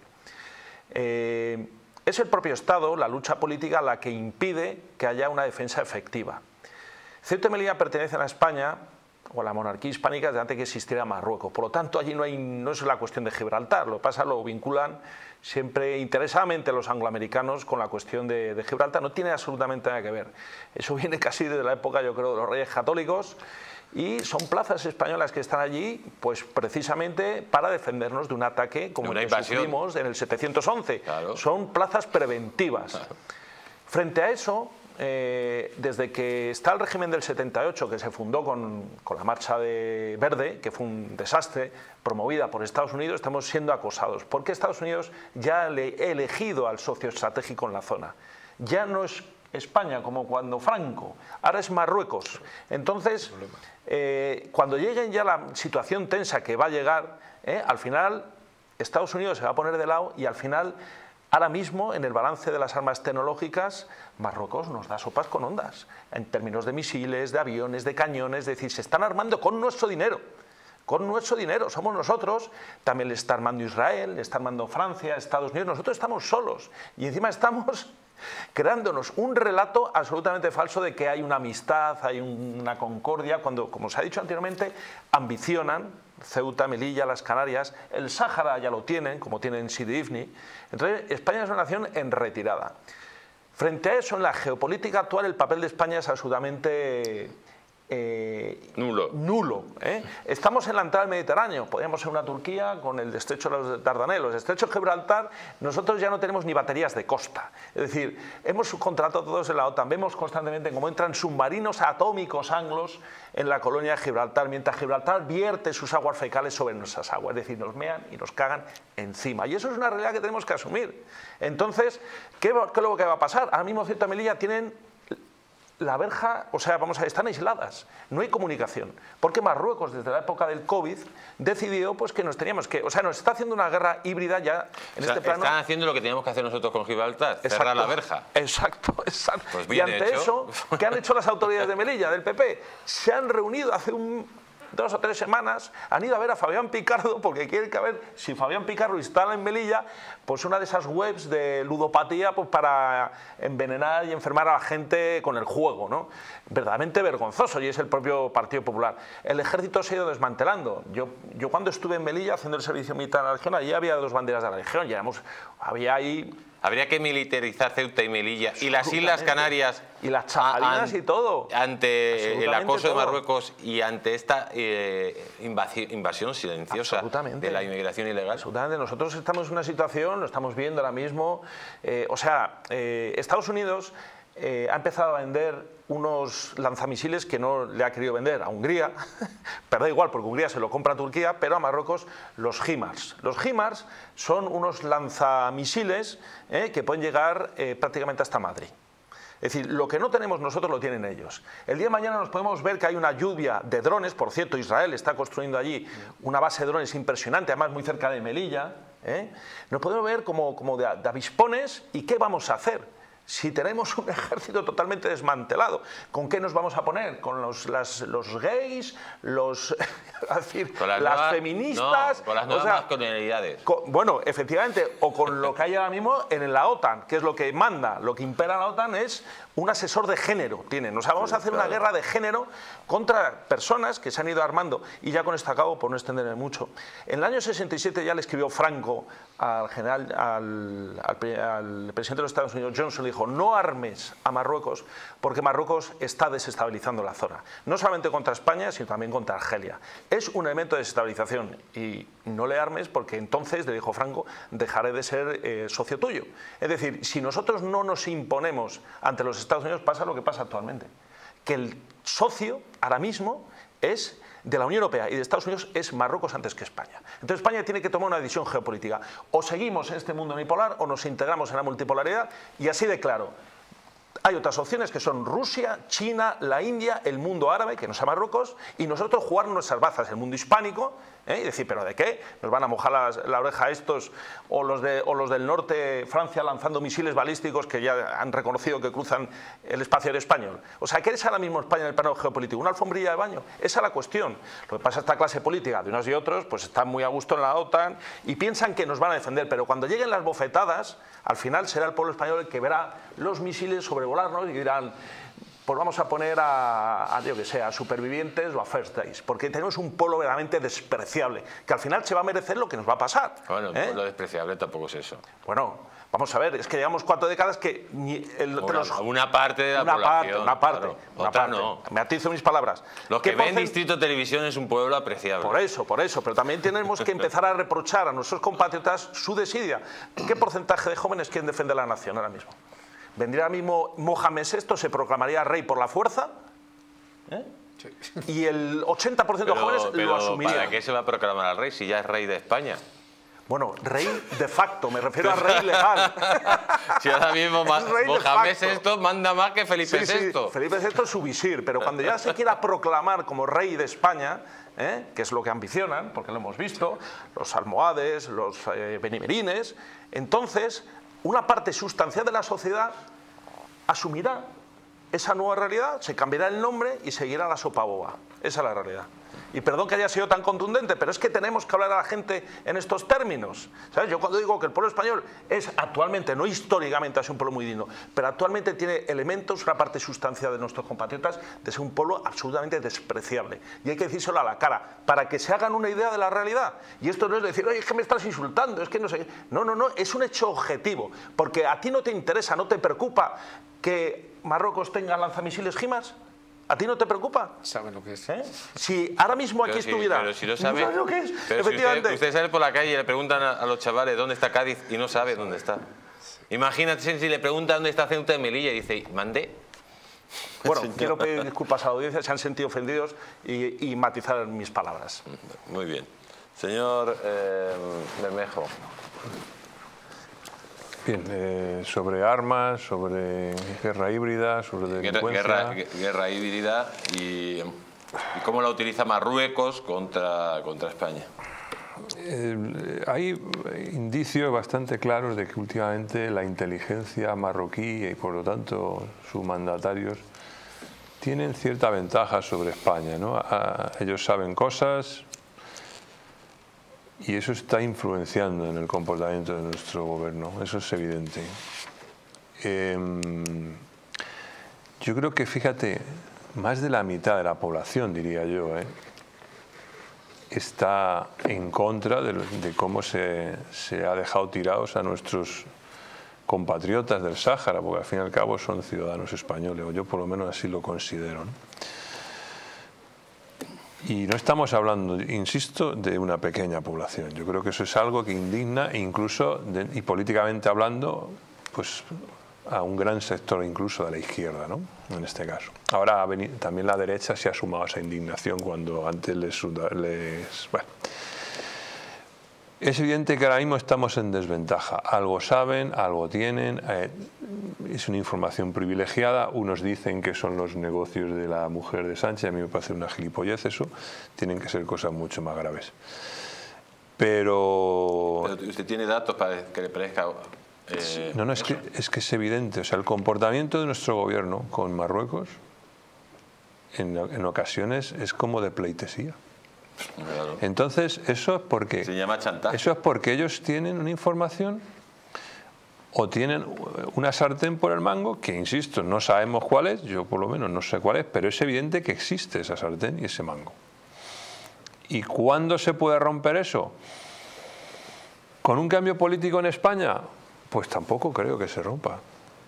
Es el propio Estado, la lucha política, la que impide que haya una defensa efectiva. Ceuta y Melilla pertenecen a España o a la monarquía hispánica desde antes que existiera Marruecos. Por lo tanto, allí no es la cuestión de Gibraltar. Lo que pasa, lo vinculan siempre interesadamente los angloamericanos con la cuestión de Gibraltar. No tiene absolutamente nada que ver. Eso viene casi desde la época, yo creo, de los reyes católicos, y son plazas españolas que están allí pues precisamente para defendernos de un ataque como el que sufrimos en el 711. Claro. Son plazas preventivas. Claro. Frente a eso, desde que está el régimen del 78, que se fundó con la Marcha Verde, que fue un desastre, promovida por Estados Unidos, estamos siendo acosados, porque Estados Unidos ya ha elegido al socio estratégico en la zona. Ya no es España como cuando Franco, ahora es Marruecos. Entonces, cuando llegue ya la situación tensa que va a llegar, al final Estados Unidos se va a poner de lado y al final, ahora mismo, en el balance de las armas tecnológicas, Marruecos nos da sopas con ondas, en términos de misiles, de aviones, de cañones, es decir, se están armando con nuestro dinero. Con nuestro dinero, somos nosotros, también le está armando Israel, le está armando Francia, Estados Unidos, nosotros estamos solos y encima estamos creándonos un relato absolutamente falso de que hay una amistad, hay una concordia, cuando, como se ha dicho anteriormente, ambicionan Ceuta, Melilla, las Canarias, el Sáhara ya lo tienen, como tienen Sidi Ifni. Entonces, España es una nación en retirada. Frente a eso, en la geopolítica actual, el papel de España es absolutamente nulo. Estamos en la entrada del Mediterráneo, podríamos ser una Turquía con el estrecho de los Dardanelos. El estrecho de Gibraltar, nosotros ya no tenemos ni baterías de costa. Es decir, hemos subcontratado todos en la OTAN, vemos constantemente cómo entran submarinos atómicos anglos en la colonia de Gibraltar, mientras Gibraltar vierte sus aguas fecales sobre nuestras aguas. Es decir, nos mean y nos cagan encima. Y eso es una realidad que tenemos que asumir. Entonces, ¿qué es lo que va a pasar? Ahora mismo Ceuta y Melilla tienen la verja, o sea, vamos a ver, están aisladas, no hay comunicación, porque Marruecos desde la época del COVID decidió pues que nos teníamos que, o sea, nos está haciendo una guerra híbrida ya en este plano. Están haciendo lo que teníamos que hacer nosotros con Gibraltar, cerrar la verja. Exacto. Pues y ante eso, ¿qué han hecho las autoridades de Melilla, del PP? Se han reunido hace 2 o 3 semanas, han ido a ver a Fabián Picardo porque quieren que a ver si Fabián Picardo instala en Melilla pues una de esas webs de ludopatía pues para envenenar y enfermar a la gente con el juego, ¿no? Verdaderamente vergonzoso, y es el propio Partido Popular. El ejército se ha ido desmantelando. Yo cuando estuve en Melilla haciendo el servicio militar en la región, allí había 2 banderas de la región, había ahí... Habría que militarizar Ceuta y Melilla y las Islas Canarias. Y las Chajalinas y todo. Ante el acoso de Marruecos y ante esta invasión silenciosa de la inmigración ilegal. Absolutamente. Nosotros estamos en una situación, lo estamos viendo ahora mismo. Estados Unidos ha empezado a vender unos lanzamisiles que no le ha querido vender a Hungría, pero da igual porque Hungría se lo compra a Turquía, pero a Marruecos los HIMARS. Los HIMARS son unos lanzamisiles que pueden llegar prácticamente hasta Madrid. Es decir, lo que no tenemos nosotros lo tienen ellos. El día de mañana nos podemos ver que hay una lluvia de drones. Por cierto, Israel está construyendo allí una base de drones impresionante, además muy cerca de Melilla. Nos podemos ver como de avispones. ¿Y qué vamos a hacer? Si tenemos un ejército totalmente desmantelado, ¿con qué nos vamos a poner? ¿Con los gays? Las feministas? No, con las nuevas masculinidades. Bueno, efectivamente, o con lo que hay ahora mismo en la OTAN, que es lo que manda, lo que impera la OTAN es un asesor de género. O sea, vamos a hacer una guerra de género contra personas que se han ido armando. Y ya con esto acabo, por no extenderme mucho. En el año 67 ya le escribió Franco al presidente de los Estados Unidos, Johnson, le dijo: no armes a Marruecos porque Marruecos está desestabilizando la zona. No solamente contra España, sino también contra Argelia. Es un elemento de desestabilización y no le armes porque entonces, le dijo Franco, dejaré de ser socio tuyo. Es decir, si nosotros no nos imponemos ante los Estados Unidos, pasa lo que pasa actualmente. Que el socio ahora mismo es de la Unión Europea y de Estados Unidos es Marruecos antes que España. Entonces España tiene que tomar una decisión geopolítica. O seguimos en este mundo unipolar o nos integramos en la multipolaridad, y así de claro. Hay otras opciones que son Rusia, China, la India, el mundo árabe, que no sea Marruecos, y nosotros jugar nuestras bazas, el mundo hispánico, y decir, ¿pero de qué? ¿Nos van a mojar la oreja estos o los del norte, Francia, lanzando misiles balísticos que ya han reconocido que cruzan el espacio aéreo español? O sea, ¿qué es ahora mismo España en el plano geopolítico? ¿Una alfombrilla de baño? Esa es la cuestión. Lo que pasa es que esta clase política de unos y otros pues están muy a gusto en la OTAN y piensan que nos van a defender, pero cuando lleguen las bofetadas, al final será el pueblo español el que verá los misiles sobrevolarnos y dirán: pues vamos a poner yo que sé, a supervivientes o a first days, porque tenemos un pueblo verdaderamente despreciable, que al final se va a merecer lo que nos va a pasar. Bueno, lo despreciable tampoco es eso. Bueno, vamos a ver, es que llevamos 4 décadas que una parte de la población. Una parte. No. Me atizo mis palabras. Los que ven Distrito Televisión es un pueblo apreciable. Por eso, pero también tenemos que empezar a reprochar a nuestros compatriotas su desidia. ¿Qué porcentaje de jóvenes quieren defender la nación ahora mismo? ¿Vendría ahora mismo Mohamed VI, se proclamaría rey por la fuerza? Sí. Y el 80% de los jóvenes lo asumirían. ¿Para qué se va a proclamar al rey si ya es rey de España? Bueno, rey de facto, me refiero a rey legal. Si ahora mismo Mohamed VI manda más que Felipe VI. Sí, Felipe VI es su visir, pero cuando ya se quiera proclamar como rey de España, que es lo que ambicionan, porque lo hemos visto, los almohades, los benimerines, entonces una parte sustancial de la sociedad asumirá esa nueva realidad, se cambiará el nombre y seguirá la sopa boba. Esa es la realidad. Y perdón que haya sido tan contundente, pero es que tenemos que hablar a la gente en estos términos. ¿Sabes? Yo cuando digo que el pueblo español es actualmente, no históricamente, ha sido un pueblo muy digno, pero actualmente tiene elementos, una parte sustancial de nuestros compatriotas, de ser un pueblo absolutamente despreciable. Y hay que decírselo a la cara, para que se hagan una idea de la realidad. Y esto no es decir: oye, es que me estás insultando, es que no sé. No, es un hecho objetivo, porque a ti no te interesa, no te preocupa que Marruecos tenga lanzamisiles HIMARS. ¿A ti no te preocupa? ¿Saben lo que es? Si ahora mismo aquí estuviera... Pero si lo sabe, ¿no sabes lo que es? pero si Efectivamente. usted sale por la calle y le preguntan a los chavales dónde está Cádiz y no sabe dónde está. Imagínate si le preguntan dónde está Ceuta de Melilla y dice, mandé. Bueno, quiero pedir disculpas a la audiencia, se han sentido ofendidos y matizar mis palabras. Muy bien. Señor Bermejo. Bien, sobre armas, sobre guerra híbrida, sobre delincuencia... Guerra híbrida y cómo la utiliza Marruecos contra España. Hay indicios bastante claros de que últimamente la inteligencia marroquí y por lo tanto sus mandatarios tienen cierta ventaja sobre España, ¿no? Ellos saben cosas y eso está influenciando en el comportamiento de nuestro gobierno, eso es evidente. Yo creo que, fíjate, más de la mitad de la población, diría yo, está en contra de cómo se ha dejado tirados a nuestros compatriotas del Sáhara, porque al fin y al cabo son ciudadanos españoles, o yo por lo menos así lo considero, ¿no? Y no estamos hablando, insisto, de una pequeña población. Yo creo que eso es algo que indigna, incluso, y políticamente hablando, pues a un gran sector incluso de la izquierda, ¿no? En este caso. Ahora también la derecha se ha sumado a esa indignación cuando antes bueno. Es evidente que ahora mismo estamos en desventaja. Algo saben, algo tienen, es una información privilegiada. Unos dicen que son los negocios de la mujer de Sánchez, a mí me parece una gilipollez eso. Tienen que ser cosas mucho más graves. Pero ¿Usted tiene datos para que le parezca...? No, es que es evidente. O sea, el comportamiento de nuestro gobierno con Marruecos en ocasiones es como de pleitesía. Claro. Entonces, eso es porque... Se llama chantaje. Eso es porque ellos tienen una información o tienen una sartén por el mango que, insisto, no sabemos cuál es, yo por lo menos no sé cuál es, pero es evidente que existe esa sartén y ese mango. ¿Y cuándo se puede romper eso? ¿Con un cambio político en España? Pues tampoco creo que se rompa.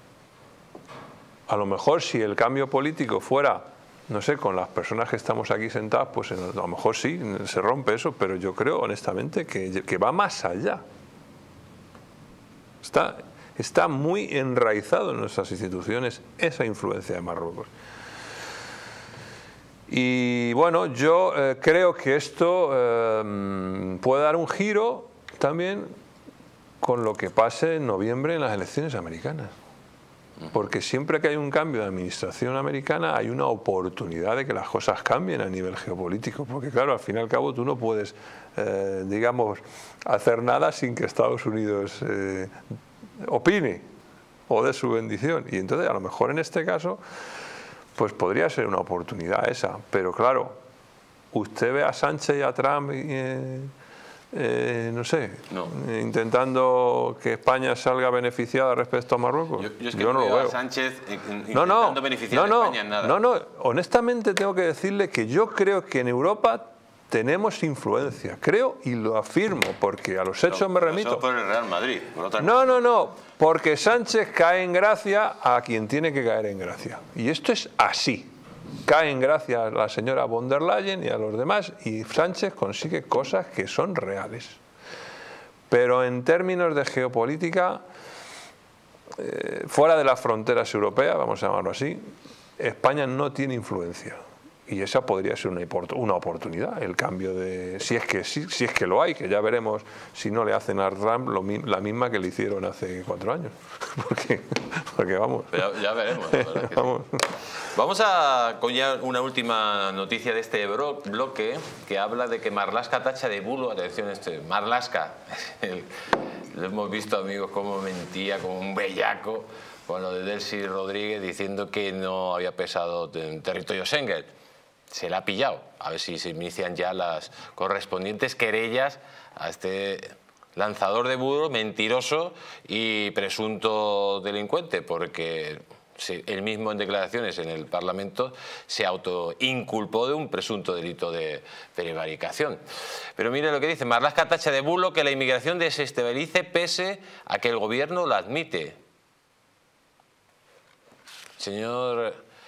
A lo mejor si el cambio político fuera, no sé, con las personas que estamos aquí sentadas, pues a lo mejor sí, se rompe eso, pero yo creo honestamente que va más allá. Está muy enraizado en nuestras instituciones esa influencia de Marruecos. Y bueno, yo creo que esto puede dar un giro también con lo que pase en noviembre en las elecciones americanas. Porque siempre que hay un cambio de administración americana hay una oportunidad de que las cosas cambien a nivel geopolítico. Porque claro, al fin y al cabo tú no puedes, digamos, hacer nada sin que Estados Unidos opine o dé su bendición. Y entonces a lo mejor en este caso pues podría ser una oportunidad esa. Pero claro, usted ve a Sánchez y a Trump no sé, intentando que España salga beneficiada respecto a Marruecos. Yo no lo veo. A Sánchez intentando beneficiar a España en nada. No, honestamente tengo que decirle que yo creo que en Europa tenemos influencia, creo y lo afirmo, porque a los hechos me remito. Eso por el Real Madrid. Por otra no, porque Sánchez cae en gracia a quien tiene que caer en gracia. Y esto es así. Cae en gracia a la señora von der Leyen y a los demás, y Sánchez consigue cosas que son reales. Pero en términos de geopolítica, fuera de las fronteras europeas, vamos a llamarlo así, España no tiene influencia. Y esa podría ser una oportunidad, el cambio de... Si es que lo hay, que ya veremos si no le hacen a Trump la misma que le hicieron hace 4 años. Porque vamos... Ya veremos, la verdad que vamos. Sí. Vamos a con ya una última noticia de este bloque que habla de que Marlaska tacha de bulo, atención Marlaska, lo hemos visto amigos cómo mentía como un bellaco con lo de Delcy Rodríguez diciendo que no había pesado en territorio Schengen. Se la ha pillado, a ver si se inician ya las correspondientes querellas a este lanzador de bulo, mentiroso y presunto delincuente, porque él mismo en declaraciones en el Parlamento se autoinculpó de un presunto delito de prevaricación. Pero mire lo que dice, Marlaska tacha de bulo que la inmigración desestabilice pese a que el gobierno la admite. Señor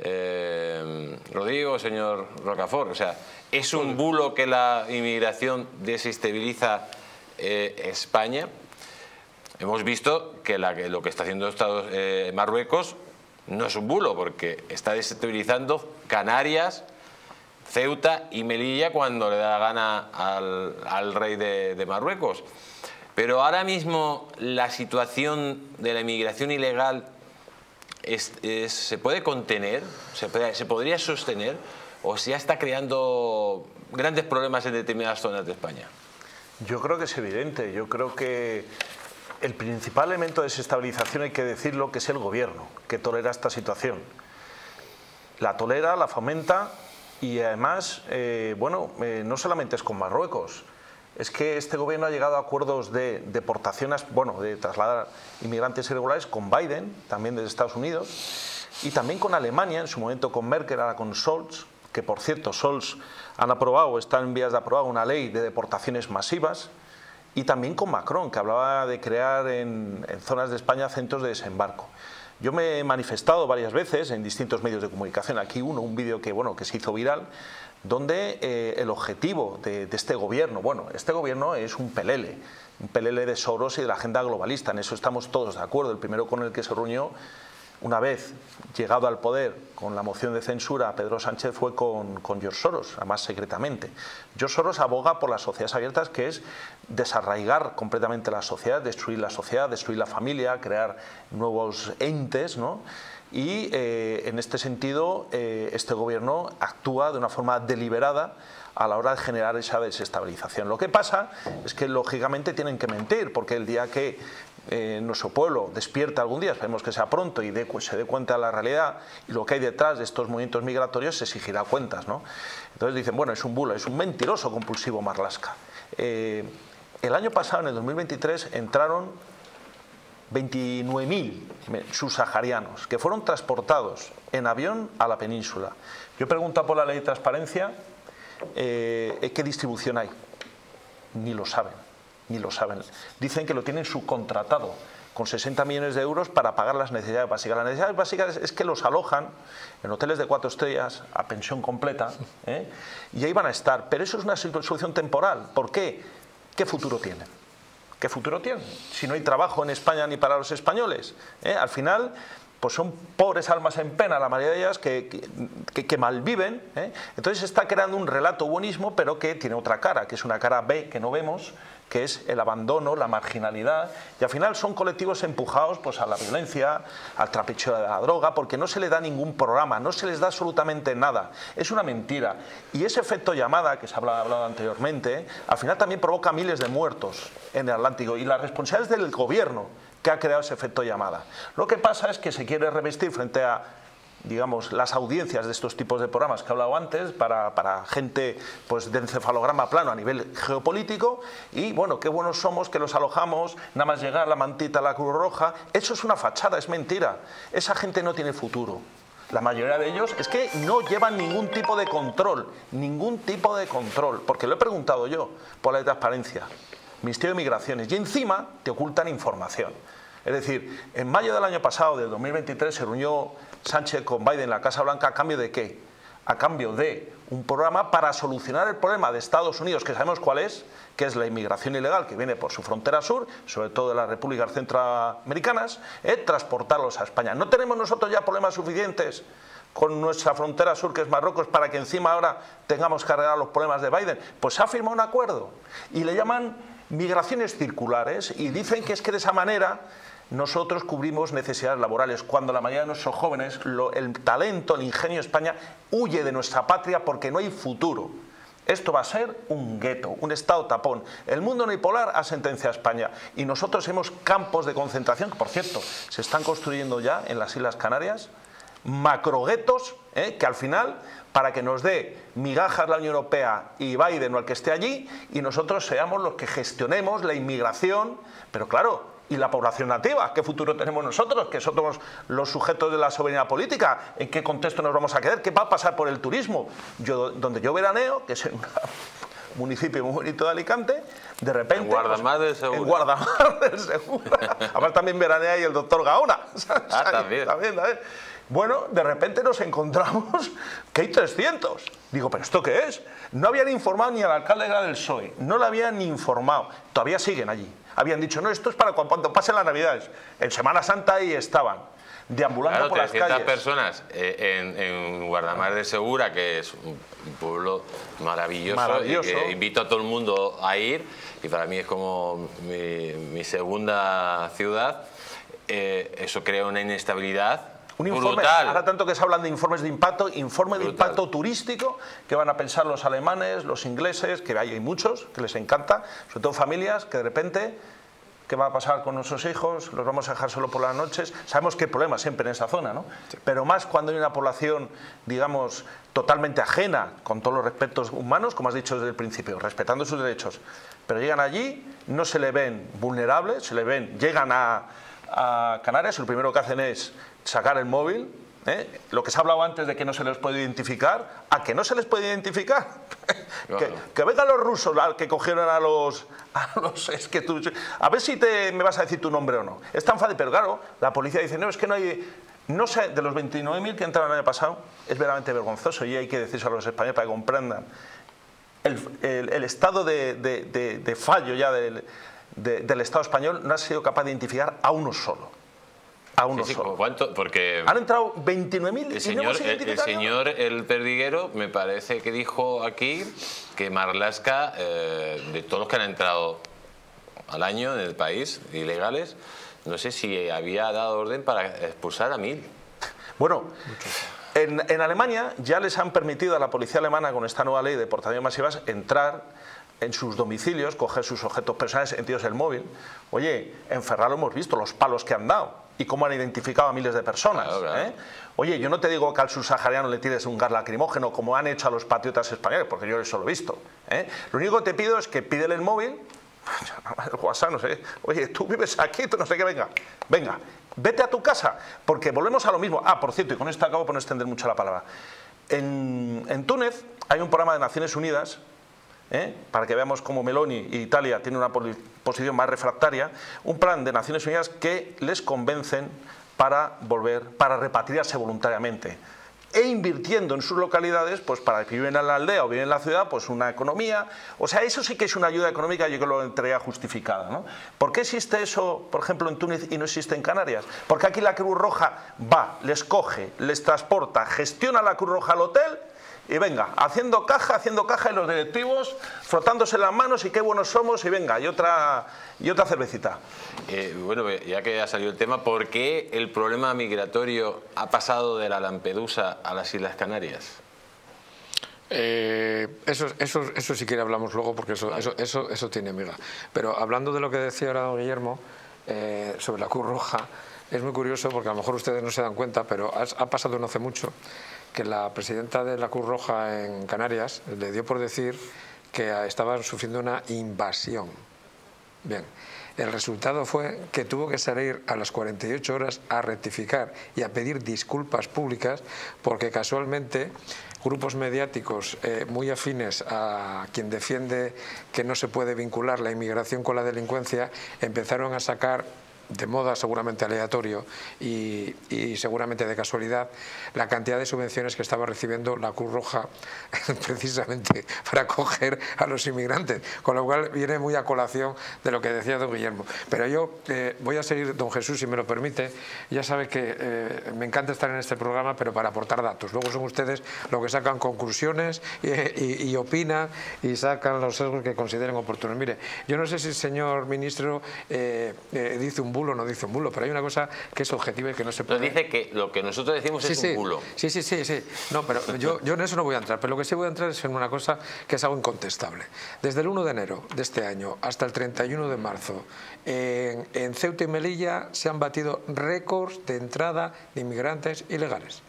Rodrigo, señor Rocafort. O sea, ¿es un bulo que la inmigración desestabiliza España? Hemos visto que lo que está haciendo Marruecos no es un bulo, porque está desestabilizando Canarias, Ceuta y Melilla cuando le da la gana al rey de Marruecos. Pero ahora mismo la situación de la inmigración ilegal ¿se puede contener? ¿Se podría sostener? ¿O ya está creando grandes problemas en determinadas zonas de España? Yo creo que es evidente. Yo creo que el principal elemento de desestabilización, hay que decirlo, que es el gobierno, que tolera esta situación. La tolera, la fomenta y además, no solamente es con Marruecos. Es que este gobierno ha llegado a acuerdos de deportación, de trasladar inmigrantes irregulares con Biden, también desde Estados Unidos, y también con Alemania, en su momento con Merkel, ahora con Scholz, que por cierto Scholz está en vías de aprobar una ley de deportaciones masivas, y también con Macron, que hablaba de crear en zonas de España centros de desembarco. Yo me he manifestado varias veces en distintos medios de comunicación, aquí un vídeo que se hizo viral, donde el objetivo de este gobierno, este gobierno es un pelele de Soros y de la agenda globalista, en eso estamos todos de acuerdo. El primero con el que se reunió una vez llegado al poder con la moción de censura a Pedro Sánchez fue con George Soros, además secretamente. George Soros aboga por las sociedades abiertas, que es desarraigar completamente la sociedad, destruir la familia, crear nuevos entes, ¿no? Y en este sentido este gobierno actúa de una forma deliberada a la hora de generar esa desestabilización. Lo que pasa es que lógicamente tienen que mentir, porque el día que nuestro pueblo despierta algún día, esperemos que sea pronto, y se dé cuenta de la realidad y lo que hay detrás de estos movimientos migratorios, se exigirá cuentas, ¿no? Entonces dicen, es un bulo, es un mentiroso compulsivo Marlaska. El año pasado, en el 2023, entraron 29.000 subsaharianos que fueron transportados en avión a la península. Yo he preguntado por la ley de transparencia qué distribución hay. Ni lo saben. Dicen que lo tienen subcontratado con 60 millones de euros para pagar las necesidades básicas. Las necesidades básicas es que los alojan en hoteles de 4 estrellas a pensión completa, y ahí van a estar. Pero eso es una solución temporal. ¿Por qué? ¿Qué futuro tienen? ¿Qué futuro tienen? Si no hay trabajo en España ni para los españoles. Al final, pues son pobres almas en pena, la mayoría de ellas que malviven. Entonces se está creando un relato buenismo, pero que tiene otra cara, que es una cara B que no vemos, que es el abandono, la marginalidad, y al final son colectivos empujados pues a la violencia, al trapicheo de la droga, porque no se les da ningún programa, no se les da absolutamente nada. Es una mentira. Y ese efecto llamada, que se ha hablado anteriormente, al final también provoca miles de muertos en el Atlántico, y la responsabilidad es del gobierno que ha creado ese efecto llamada. Lo que pasa es que se quiere revestir frente a, digamos, las audiencias de estos tipos de programas que he hablado antes, para gente pues de encefalograma plano a nivel geopolítico, y qué buenos somos que los alojamos, nada más llegar la mantita a la Cruz Roja. Eso es una fachada, es mentira. Esa gente no tiene futuro. La mayoría de ellos es que no llevan ningún tipo de control, porque lo he preguntado yo por la transparencia, Ministerio de Migraciones, y encima te ocultan información. Es decir, en mayo del año pasado, del 2023, se reunió Sánchez con Biden en la Casa Blanca, ¿a cambio de qué? A cambio de un programa para solucionar el problema de Estados Unidos, que sabemos cuál es, que es la inmigración ilegal que viene por su frontera sur, sobre todo de las repúblicas centroamericanas, transportarlos a España. ¿No tenemos nosotros ya problemas suficientes con nuestra frontera sur, que es Marruecos, para que encima ahora tengamos que arreglar los problemas de Biden? Pues se ha firmado un acuerdo y le llaman migraciones circulares, y dicen que es que de esa manera nosotros cubrimos necesidades laborales, cuando la mayoría de nuestros jóvenes, el talento, el ingenio de España huye de nuestra patria porque no hay futuro. Esto va a ser un gueto, un estado tapón. El mundo unipolar ha sentenciado a España, y nosotros hemos campos de concentración, que por cierto se están construyendo ya en las Islas Canarias, macroguetos, que al final, para que nos dé migajas la Unión Europea y Biden o el que esté allí, y nosotros seamos los que gestionemos la inmigración, pero claro, ¿y la población nativa? ¿Qué futuro tenemos nosotros, que somos los sujetos de la soberanía política? ¿En qué contexto nos vamos a quedar? ¿Qué va a pasar por el turismo? Donde yo veraneo, que es en un municipio muy bonito de Alicante, de repente... En Guardamar del Segura. En Guardamar del Segura. Además también veranea ahí el doctor Gaona. También. También. Bueno, de repente nos encontramos que hay 300. Digo, ¿pero esto qué es? No habían informado ni al alcalde del PSOE, no lo habían ni informado. Todavía siguen allí. Habían dicho, no, esto es para cuando pasen las Navidades. En Semana Santa ahí estaban, deambulando por las calles. 300 personas en Guardamar de Segura, que es un pueblo maravilloso. Y que invito a todo el mundo a ir, y para mí es como mi segunda ciudad. Eso crea una inestabilidad brutal. Ahora tanto que se hablan de informes de impacto, informe de impacto turístico, que van a pensar los alemanes, los ingleses, que hay muchos, que les encanta, sobre todo familias, que de repente, ¿qué va a pasar con nuestros hijos? ¿Los vamos a dejar solo por las noches? Sabemos que hay problemas siempre en esa zona, ¿no? Sí. Pero más cuando hay una población, digamos, totalmente ajena, con todos los respetos humanos, como has dicho desde el principio, respetando sus derechos. Pero llegan allí, no se le ven vulnerables, se le ven, llegan a Canarias, lo primero que hacen es sacar el móvil, lo que se ha hablado antes de que no se les puede identificar, ¿a que no se les puede identificar? Que vengan los rusos que cogieron a los es que tú, a ver si me vas a decir tu nombre o no. Es tan fácil, pero claro, la policía dice, no, es que no hay, no sé, de los 29.000 que entraron el año pasado, es verdaderamente vergonzoso, y hay que decirse a los españoles para que comprendan el estado de fallo ya del Estado español. No ha sido capaz de identificar a uno solo. A uno solo. ¿Cuánto? Porque han entrado 29.000 y no hemos identificado. El señor El Perdiguero me parece que dijo aquí que Marlaska, de todos los que han entrado al año en el país, ilegales, no sé si había dado orden para expulsar a 1.000. Bueno, en Alemania ya les han permitido a la policía alemana, con esta nueva ley de deportaciones masivas, entrar en sus domicilios, coger sus objetos personales, entre ellos el móvil. Oye, en Ferrol lo hemos visto, los palos que han dado y cómo han identificado a miles de personas. Claro. Oye, yo no te digo que al subsahariano le tires un gas lacrimógeno como han hecho a los patriotas españoles, porque yo eso lo he visto. Lo único que te pido es que pídele el móvil, el WhatsApp, no sé, oye, tú vives aquí, tú no sé qué, venga, vete a tu casa, porque volvemos a lo mismo. Ah, por cierto, y con esto acabo por no extender mucho la palabra. En Túnez hay un programa de Naciones Unidas, para que veamos cómo Meloni y Italia tienen una posición más refractaria, un plan de Naciones Unidas que les convencen para volver, para repatriarse voluntariamente, e invirtiendo en sus localidades, pues para que viven en la aldea o viven en la ciudad, pues una economía. O sea, eso sí que es una ayuda económica, yo creo que lo entrega justificada, ¿no? ¿Por qué existe eso, por ejemplo, en Túnez y no existe en Canarias? Porque aquí la Cruz Roja va, les coge, les transporta, gestiona la Cruz Roja al hotel, y venga, haciendo caja y los directivos frotándose las manos y qué buenos somos, y venga, y otra cervecita. Bueno, ya que ha salido el tema, ¿por qué el problema migratorio ha pasado de la Lampedusa a las Islas Canarias? Eso si quiere hablamos luego, porque eso tiene miga. Pero hablando de lo que decía ahora don Guillermo sobre la Cruz Roja, es muy curioso porque a lo mejor ustedes no se dan cuenta, pero ha pasado no hace mucho que la presidenta de la Cruz Roja en Canarias le dio por decir que estaban sufriendo una invasión. Bien, el resultado fue que tuvo que salir a las 48 horas a rectificar y a pedir disculpas públicas porque casualmente grupos mediáticos muy afines a quien defiende que no se puede vincular la inmigración con la delincuencia empezaron a sacar, de moda seguramente aleatorio y seguramente de casualidad, la cantidad de subvenciones que estaba recibiendo la Cruz Roja precisamente para acoger a los inmigrantes, con lo cual viene muy a colación de lo que decía don Guillermo. Pero yo voy a seguir, don Jesús, si me lo permite. Ya sabe que me encanta estar en este programa, pero para aportar datos. Luego son ustedes los que sacan conclusiones y opinan y sacan los sesgos que consideren oportunos. Mire, yo no sé si el señor ministro dice un bulo o no dice un bulo, pero hay una cosa que es objetiva y que no se puede... Dice que lo que nosotros decimos es un bulo. Sí. No, pero yo en eso no voy a entrar, pero lo que sí voy a entrar es en una cosa que es algo incontestable. Desde el 1 de enero de este año hasta el 31 de marzo, en Ceuta y Melilla se han batido récords de entrada de inmigrantes ilegales.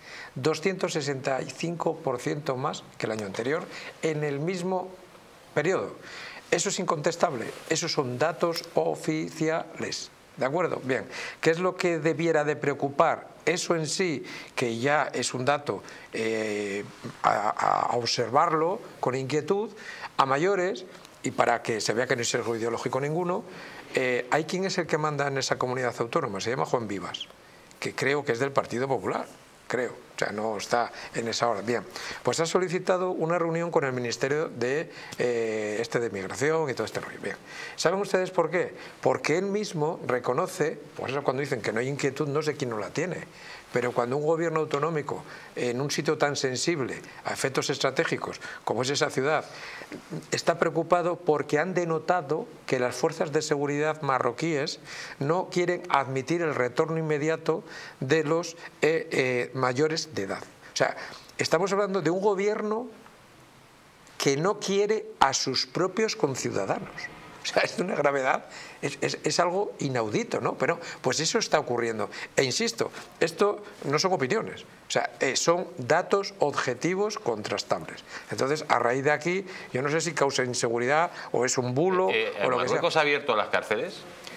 265% más que el año anterior en el mismo periodo. Eso es incontestable, esos son datos oficiales. ¿De acuerdo? Bien. ¿Qué es lo que debiera de preocupar? Eso en sí, que ya es un dato a observarlo con inquietud, a mayores, y para que se vea que no hay sesgo ideológico ninguno, hay quien es el que manda en esa comunidad autónoma, se llama Juan Vivas, que creo que es del Partido Popular. creo. O sea, no está en esa hora. Bien, pues ha solicitado una reunión con el Ministerio de Migración y todo este rollo. Bien, ¿saben ustedes por qué? Porque él mismo reconoce, pues eso cuando dicen que no hay inquietud, no sé quién no la tiene, pero cuando un gobierno autonómico en un sitio tan sensible a efectos estratégicos como es esa ciudad está preocupado porque han denotado que las fuerzas de seguridad marroquíes no quieren admitir el retorno inmediato de los mayores de edad. O sea, estamos hablando de un gobierno que no quiere a sus propios conciudadanos. O sea, es de una gravedad, es algo inaudito, ¿no? Pero pues eso está ocurriendo. E insisto, esto no son opiniones, o sea, son datos objetivos contrastables. Entonces, a raíz de aquí, yo no sé si causa inseguridad o es un bulo o lo que sea. ¿Marruecos ha abierto las cárceles?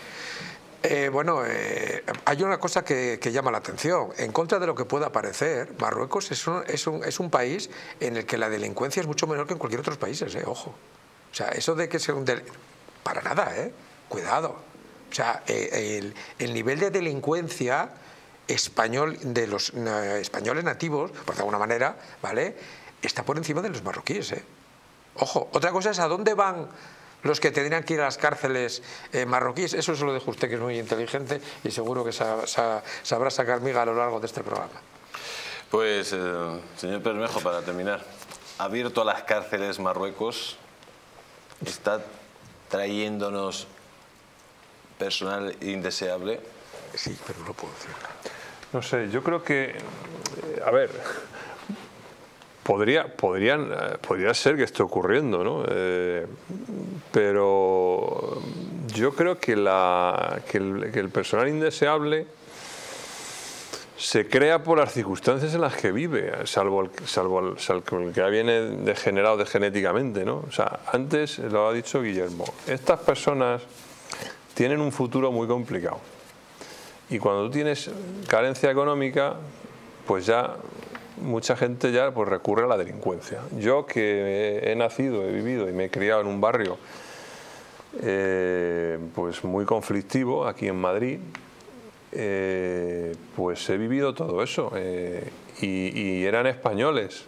Hay una cosa que llama la atención. En contra de lo que pueda parecer, Marruecos es un país en el que la delincuencia es mucho menor que en cualquier otro país, ojo. O sea, eso de que sea un para nada, cuidado. O sea, el nivel de delincuencia español de los españoles nativos, por de alguna manera, ¿vale?, está por encima de los marroquíes, Ojo, otra cosa es a dónde van los que tendrían que ir a las cárceles marroquíes. Eso se lo dejo a usted, que es muy inteligente y seguro que sabrá sacar miga a lo largo de este programa. Pues, señor Bermejo, para terminar, abierto a las cárceles Marruecos, está trayéndonos personal indeseable. Sí, pero no lo puedo decir. No sé, yo creo que, a ver, podría ser que esté ocurriendo, ¿no? Pero yo creo que el personal indeseable se crea por las circunstancias en las que vive, salvo el que ya viene degenerado genéticamente, ¿no? O sea, antes lo ha dicho Guillermo, estas personas tienen un futuro muy complicado y cuando tú tienes carencia económica, pues ya mucha gente ya pues recurre a la delincuencia. Yo que he nacido, he vivido y me he criado en un barrio pues muy conflictivo aquí en Madrid, pues he vivido todo eso y eran españoles,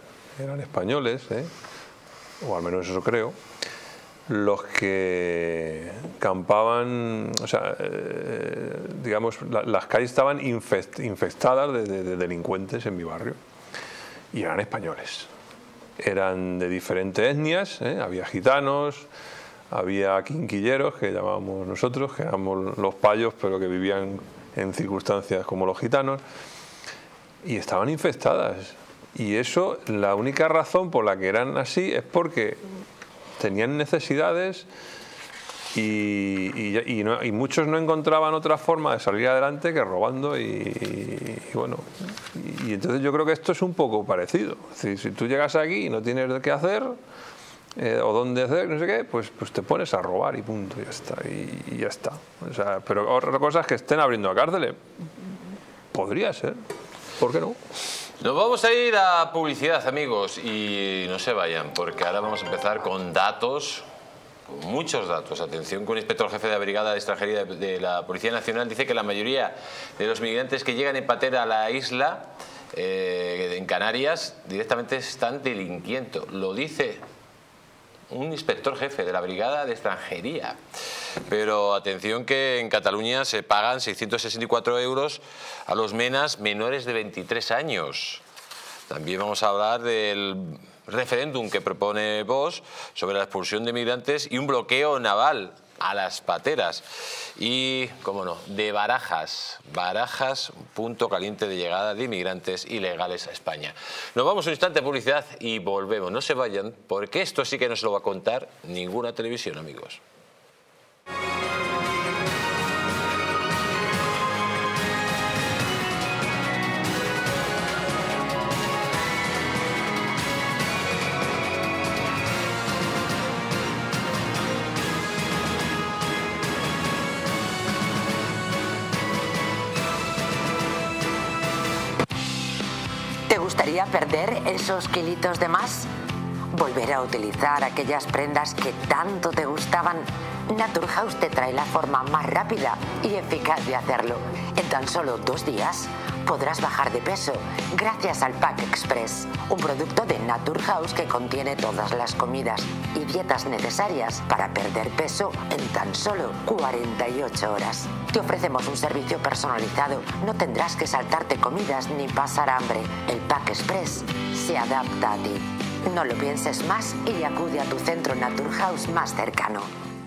o al menos eso creo, los que campaban, o sea, digamos, las calles estaban infestadas de delincuentes en mi barrio y eran españoles, eran de diferentes etnias, había gitanos, había quinquilleros, que llamábamos nosotros, que éramos los payos pero que vivían en circunstancias como los gitanos, y estaban infestadas. Y eso, la única razón por la que eran así es porque tenían necesidades y muchos no encontraban otra forma de salir adelante que robando y entonces yo creo que esto es un poco parecido. Es decir, si tú llegas aquí y no tienes qué hacer o dónde hacer, no sé qué, pues te pones a robar y punto, y ya está. O sea, pero otra cosa es que estén abriendo cárceles. Podría ser, ¿por qué no? Nos vamos a ir a publicidad, amigos, y no se vayan, porque ahora vamos a empezar con datos, con muchos datos. Atención, que un inspector jefe de la Brigada de Extranjería de la Policía Nacional dice que la mayoría de los migrantes que llegan en patera a la isla, en Canarias, directamente están delinquiendo. Lo dice un inspector jefe de la Brigada de Extranjería. Pero atención, que en Cataluña se pagan 664 euros a los menas menores de 23 años. También vamos a hablar del referéndum que propone Vox sobre la expulsión de migrantes y un bloqueo naval a las pateras. Y, cómo no, de Barajas, un punto caliente de llegada de inmigrantes ilegales a España. Nos vamos un instante a publicidad y volvemos. No se vayan, porque esto sí que no se lo va a contar ninguna televisión, amigos. ¿Te gustaría perder esos kilitos de más? ¿Volver a utilizar aquellas prendas que tanto te gustaban? Naturhaus te trae la forma más rápida y eficaz de hacerlo. En tan solo 2 días podrás bajar de peso gracias al Pack Express, un producto de Naturhaus que contiene todas las comidas y dietas necesarias para perder peso en tan solo 48 horas. Te ofrecemos un servicio personalizado, no tendrás que saltarte comidas ni pasar hambre. El Pack Express se adapta a ti. No lo pienses más y acude a tu centro Naturhaus más cercano.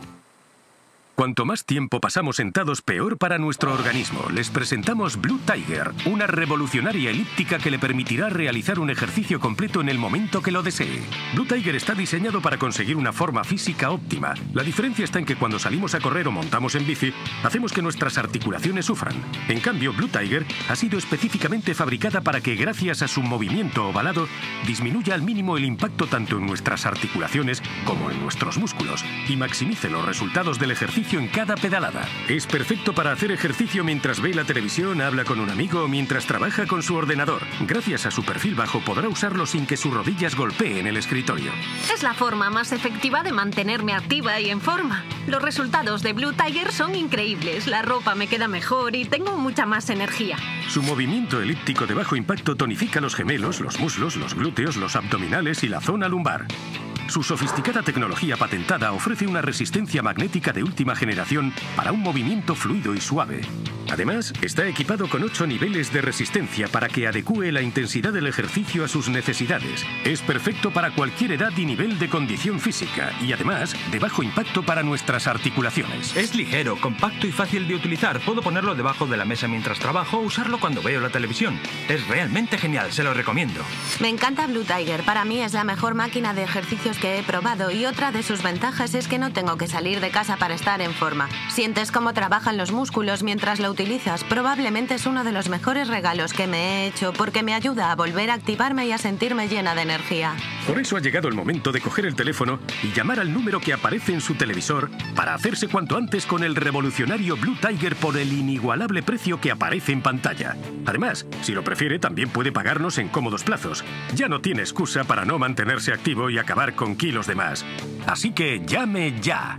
Cuanto más tiempo pasamos sentados, peor para nuestro organismo. Les presentamos Blue Tiger, una revolucionaria elíptica que le permitirá realizar un ejercicio completo en el momento que lo desee. Blue Tiger está diseñado para conseguir una forma física óptima. La diferencia está en que cuando salimos a correr o montamos en bici, hacemos que nuestras articulaciones sufran. En cambio, Blue Tiger ha sido específicamente fabricada para que, gracias a su movimiento ovalado, disminuya al mínimo el impacto tanto en nuestras articulaciones como en nuestros músculos y maximice los resultados del ejercicio en cada pedalada. Es perfecto para hacer ejercicio mientras ve la televisión, habla con un amigo o mientras trabaja con su ordenador. Gracias a su perfil bajo podrá usarlo sin que sus rodillas golpeen el escritorio. Es la forma más efectiva de mantenerme activa y en forma. Los resultados de Blue Tiger son increíbles. La ropa me queda mejor y tengo mucha más energía. Su movimiento elíptico de bajo impacto tonifica los gemelos, los muslos, los glúteos, los abdominales y la zona lumbar. Su sofisticada tecnología patentada ofrece una resistencia magnética de última generación para un movimiento fluido y suave. Además, está equipado con 8 niveles de resistencia para que adecúe la intensidad del ejercicio a sus necesidades. Es perfecto para cualquier edad y nivel de condición física y además de bajo impacto para nuestras articulaciones. Es ligero, compacto y fácil de utilizar. Puedo ponerlo debajo de la mesa mientras trabajo o usarlo cuando veo la televisión. Es realmente genial, se lo recomiendo. Me encanta Blue Tiger. Para mí es la mejor máquina de ejercicios que he probado y otra de sus ventajas es que no tengo que salir de casa para estar en forma. Sientes cómo trabajan los músculos mientras lo utilizas. Probablemente es uno de los mejores regalos que me he hecho porque me ayuda a volver a activarme y a sentirme llena de energía. Por eso ha llegado el momento de coger el teléfono y llamar al número que aparece en su televisor para hacerse cuanto antes con el revolucionario Blue Tiger por el inigualable precio que aparece en pantalla. Además, si lo prefiere, también puede pagarnos en cómodos plazos. Ya no tiene excusa para no mantenerse activo y acabar con kilos de más. Así que llame ya.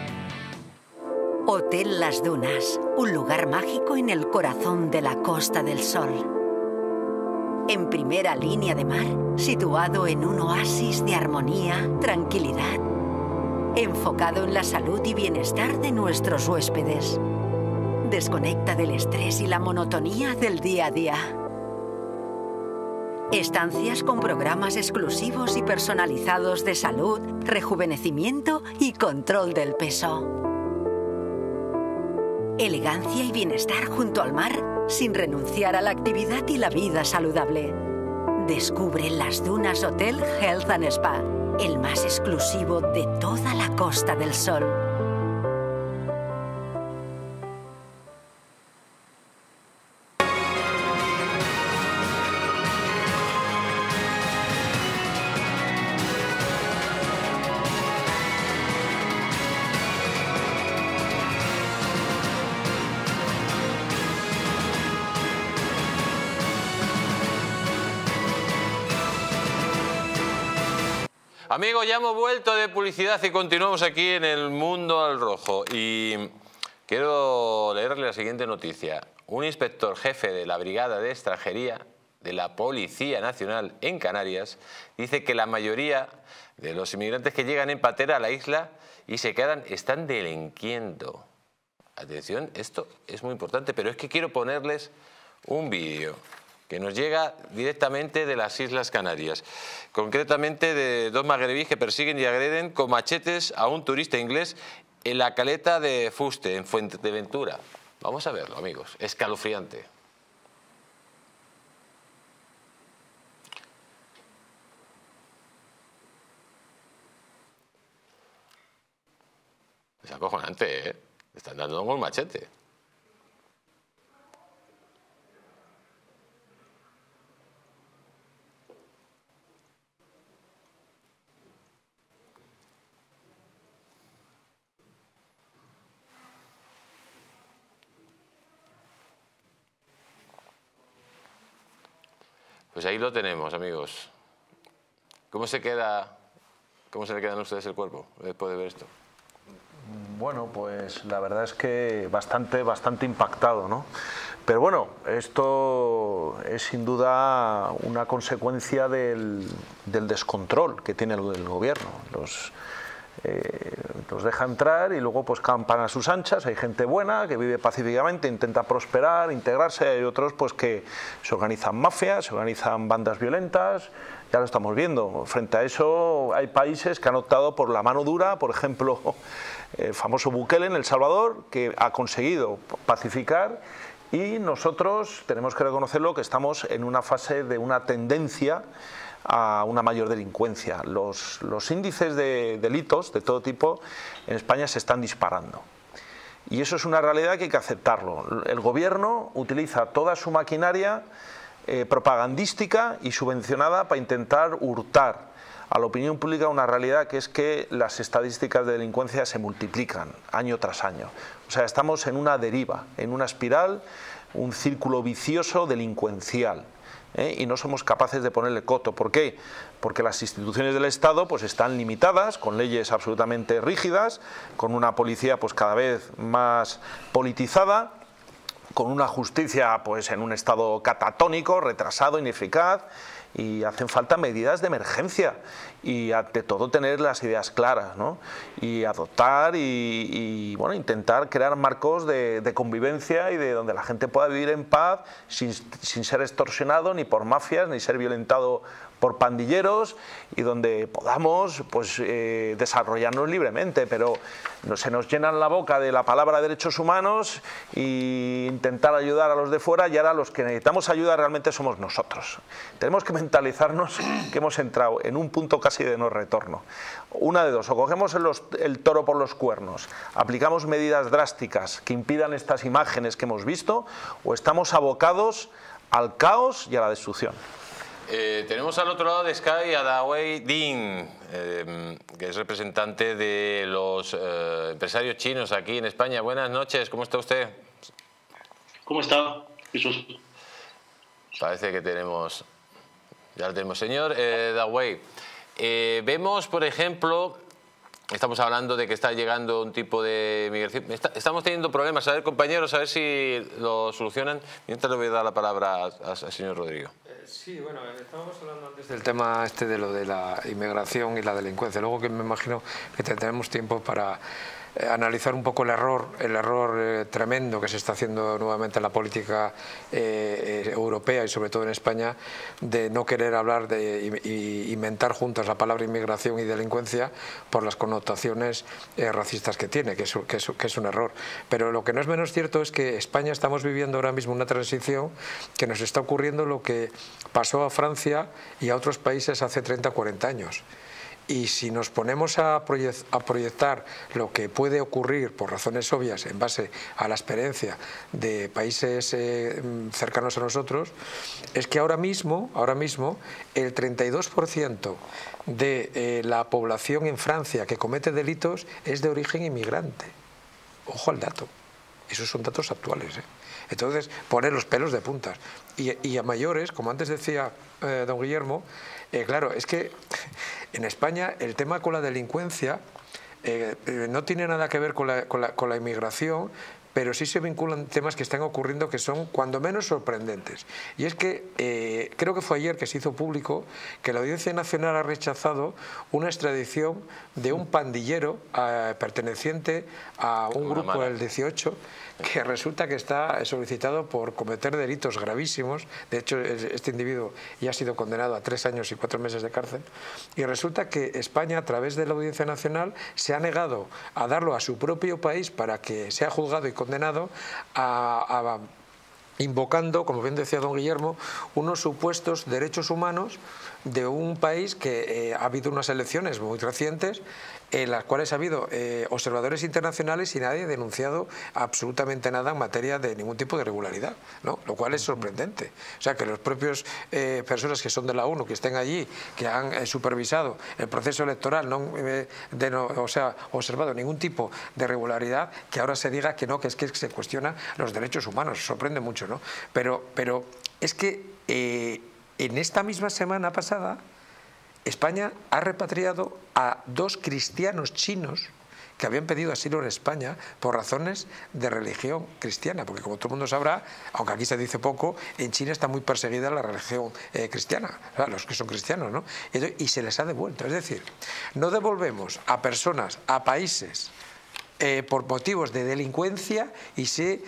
Hotel Las Dunas, un lugar mágico en el corazón de la Costa del Sol. En primera línea de mar, situado en un oasis de armonía, tranquilidad, enfocado en la salud y bienestar de nuestros huéspedes. Desconecta del estrés y la monotonía del día a día. Estancias con programas exclusivos y personalizados de salud, rejuvenecimiento y control del peso. Elegancia y bienestar junto al mar, sin renunciar a la actividad y la vida saludable. Descubre Las Dunas Hotel Health and Spa, el más exclusivo de toda la Costa del Sol. Amigos, ya hemos vuelto de publicidad y continuamos aquí en el Mundo al Rojo. Y quiero leerle la siguiente noticia. Un inspector jefe de la Brigada de Extranjería de la Policía Nacional en Canarias dice que la mayoría de los inmigrantes que llegan en patera a la isla y se quedan están delinquiendo. Atención, esto es muy importante, pero es que quiero ponerles un vídeo que nos llega directamente de las Islas Canarias, concretamente de dos magrebíes que persiguen y agreden con machetes a un turista inglés en la caleta de Fuste, en Fuerteventura. Vamos a verlo, amigos, escalofriante. Es acojonante, ¿eh? Le están dando con un machete. Pues ahí lo tenemos, amigos. ¿Cómo le quedan a ustedes el cuerpo después de ver esto? Bueno, pues la verdad es que bastante impactado, ¿no? Pero bueno, esto es sin duda una consecuencia del descontrol que tiene el gobierno. Los deja entrar y luego pues campan a sus anchas. Hay gente buena que vive pacíficamente, intenta prosperar, integrarse. Hay otros pues que se organizan mafias, se organizan bandas violentas. Ya lo estamos viendo. Frente a eso hay países que han optado por la mano dura. Por ejemplo, el famoso Bukele en El Salvador, que ha conseguido pacificar, y nosotros tenemos que reconocerlo, que estamos en una fase de una tendencia a una mayor delincuencia. Los índices de delitos de todo tipo en España se están disparando. Y eso es una realidad que hay que aceptarlo. El gobierno utiliza toda su maquinaria propagandística y subvencionada para intentar hurtar a la opinión pública una realidad, que es que las estadísticas de delincuencia se multiplican año tras año. O sea, estamos en una deriva, en una espiral, un círculo vicioso delincuencial. Y no somos capaces de ponerle coto. ¿Por qué? Porque las instituciones del Estado pues están limitadas, con leyes absolutamente rígidas, con una policía pues cada vez más politizada, con una justicia pues en un estado catatónico, retrasado, ineficaz, y hacen falta medidas de emergencia y ante todo tener las ideas claras, ¿no? Y adoptar y bueno, intentar crear marcos de convivencia y de donde la gente pueda vivir en paz sin ser extorsionado ni por mafias ni ser violentado por pandilleros, y donde podamos pues desarrollarnos libremente. Pero se nos llenan la boca de la palabra derechos humanos e intentar ayudar a los de fuera, y ahora los que necesitamos ayuda realmente somos nosotros. Tenemos que mentalizarnos que hemos entrado en un punto casi de no retorno. Una de dos: o cogemos el toro por los cuernos, aplicamos medidas drásticas que impidan estas imágenes que hemos visto, o estamos abocados al caos y a la destrucción. Tenemos al otro lado de Sky a Dawei Ding, que es representante de los empresarios chinos aquí en España. Buenas noches, ¿cómo está usted? ¿Cómo está, Jesús? Parece que tenemos... Ya lo tenemos, señor Dawei. Vemos, por ejemplo, estamos hablando de que está llegando un tipo de migración. Estamos teniendo problemas. A ver, compañeros, a ver si lo solucionan. Mientras le voy a dar la palabra al señor Rodrigo. Sí, bueno, estábamos hablando antes del tema de lo de la inmigración y la delincuencia. Luego, que me imagino que tendremos tiempo para analizar un poco el error tremendo que se está haciendo nuevamente en la política europea y sobre todo en España, de no querer hablar y inventar juntas la palabra inmigración y delincuencia por las connotaciones racistas que tiene, que es un error. Pero lo que no es menos cierto es que España estamos viviendo ahora mismo una transición que nos está ocurriendo lo que pasó a Francia y a otros países hace 30 o 40 años. Y si nos ponemos a proyectar lo que puede ocurrir por razones obvias en base a la experiencia de países cercanos a nosotros, es que ahora mismo el 32% de la población en Francia que comete delitos es de origen inmigrante. Ojo al dato. Esos son datos actuales, ¿eh? Entonces, pone los pelos de puntas. Y a mayores, como antes decía don Guillermo, claro, es que en España el tema con la delincuencia no tiene nada que ver con la inmigración, pero sí se vinculan temas que están ocurriendo que son cuando menos sorprendentes. Y es que creo que fue ayer que se hizo público que la Audiencia Nacional ha rechazado una extradición de un pandillero perteneciente a un grupo del 18, que resulta que está solicitado por cometer delitos gravísimos. De hecho, este individuo ya ha sido condenado a 3 años y 4 meses de cárcel. Y resulta que España, a través de la Audiencia Nacional, se ha negado a darlo a su propio país para que sea juzgado y condenado, invocando, como bien decía don Guillermo, unos supuestos derechos humanos de un país que ha habido unas elecciones muy recientes en las cuales ha habido observadores internacionales y nadie ha denunciado absolutamente nada en materia de ningún tipo de irregularidad, ¿no? Lo cual es sorprendente. O sea, que los propios personas que son de la ONU, que estén allí, que han supervisado el proceso electoral, no han observado ningún tipo de irregularidad, que ahora se diga que no, que es que se cuestiona los derechos humanos. Sorprende mucho, ¿no? Pero es que en esta misma semana pasada España ha repatriado a 2 cristianos chinos que habían pedido asilo en España por razones de religión cristiana, porque como todo el mundo sabrá, aunque aquí se dice poco, en China está muy perseguida la religión cristiana, o sea, los que son cristianos, ¿no? Y se les ha devuelto. Es decir, no devolvemos a personas, a países, por motivos de delincuencia y se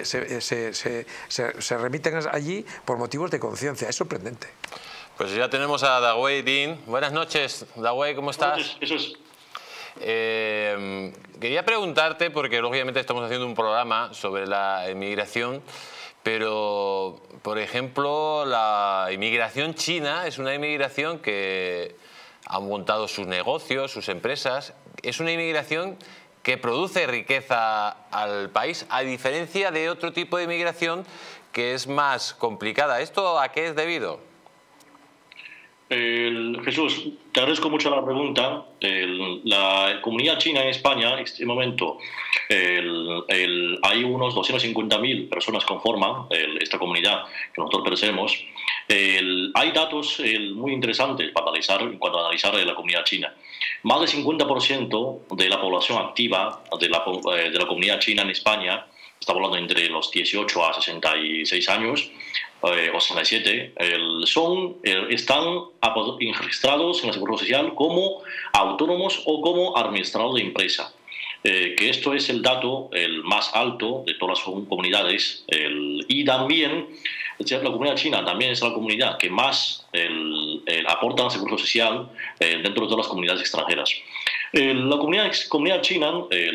remiten allí por motivos de conciencia. Es sorprendente. Pues ya tenemos a Dawei Din. Buenas noches, Dawei, ¿cómo estás? Eso es. Quería preguntarte, porque lógicamente estamos haciendo un programa sobre la inmigración, pero, por ejemplo, la inmigración china es una inmigración que ha montado sus negocios, sus empresas. Es una inmigración que produce riqueza al país, a diferencia de otro tipo de inmigración que es más complicada. ¿Esto a qué es debido? Jesús, te agradezco mucho la pregunta. La comunidad china en España, en este momento, hay unos 250.000 personas que conforman esta comunidad que nosotros pertenecemos. Hay datos muy interesantes para analizar en cuanto a analizar la comunidad china. Más del 50% de la población activa de la comunidad china en España, estamos hablando entre los 18 a 66 años, o 67, están registrados en la Seguridad Social como autónomos o como administradores de empresa. Que esto es el dato el más alto de todas las comunidades. Y también la comunidad china también es la comunidad que más aporta a la Seguridad Social dentro de todas las comunidades extranjeras. La comunidad china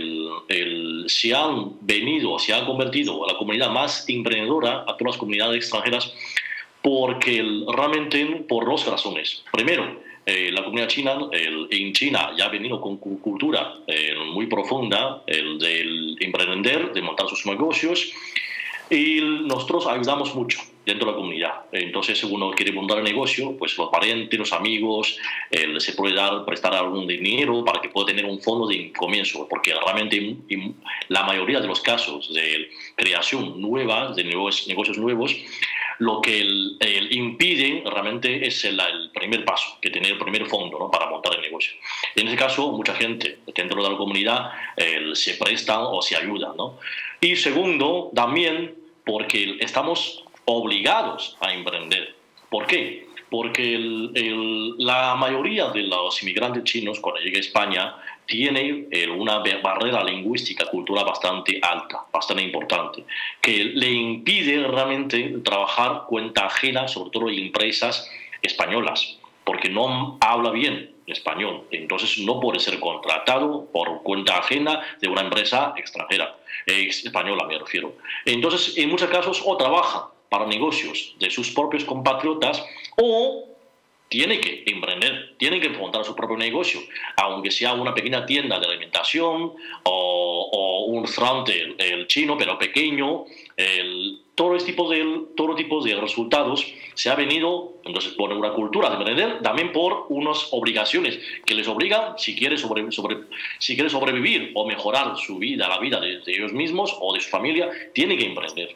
se ha convertido en la comunidad más emprendedora a todas las comunidades extranjeras porque realmente por dos razones. Primero, la comunidad china en China ya ha venido con cultura muy profunda del emprender, de montar sus negocios, y nosotros ayudamos mucho dentro de la comunidad. Entonces, si uno quiere montar el negocio, pues los parientes, los amigos, se puede prestar algún dinero para que pueda tener un fondo de comienzo, porque realmente la mayoría de los casos de creación nueva, de negocios nuevos, lo que impide realmente es el primer paso, que tener el primer fondo, ¿no?, para montar el negocio. En ese caso, mucha gente dentro de la comunidad se presta o se ayuda, ¿no? Y segundo, también porque estamos obligados a emprender. ¿Por qué? Porque la mayoría de los inmigrantes chinos cuando llega a España tiene una barrera lingüística, cultural bastante alta, bastante importante, que le impide realmente trabajar cuenta ajena, sobre todo en empresas españolas, porque no habla bien español, entonces no puede ser contratado por cuenta ajena de una empresa extranjera, española me refiero. Entonces, en muchos casos, o trabaja para negocios de sus propios compatriotas o tiene que emprender, tiene que montar su propio negocio, aunque sea una pequeña tienda de alimentación o un restaurante chino, pero pequeño. Todo tipo de resultados se ha venido, entonces, por una cultura de emprender, también por unas obligaciones que les obligan, si quiere sobrevivir o mejorar su vida, la vida de ellos mismos o de su familia, tiene que emprender.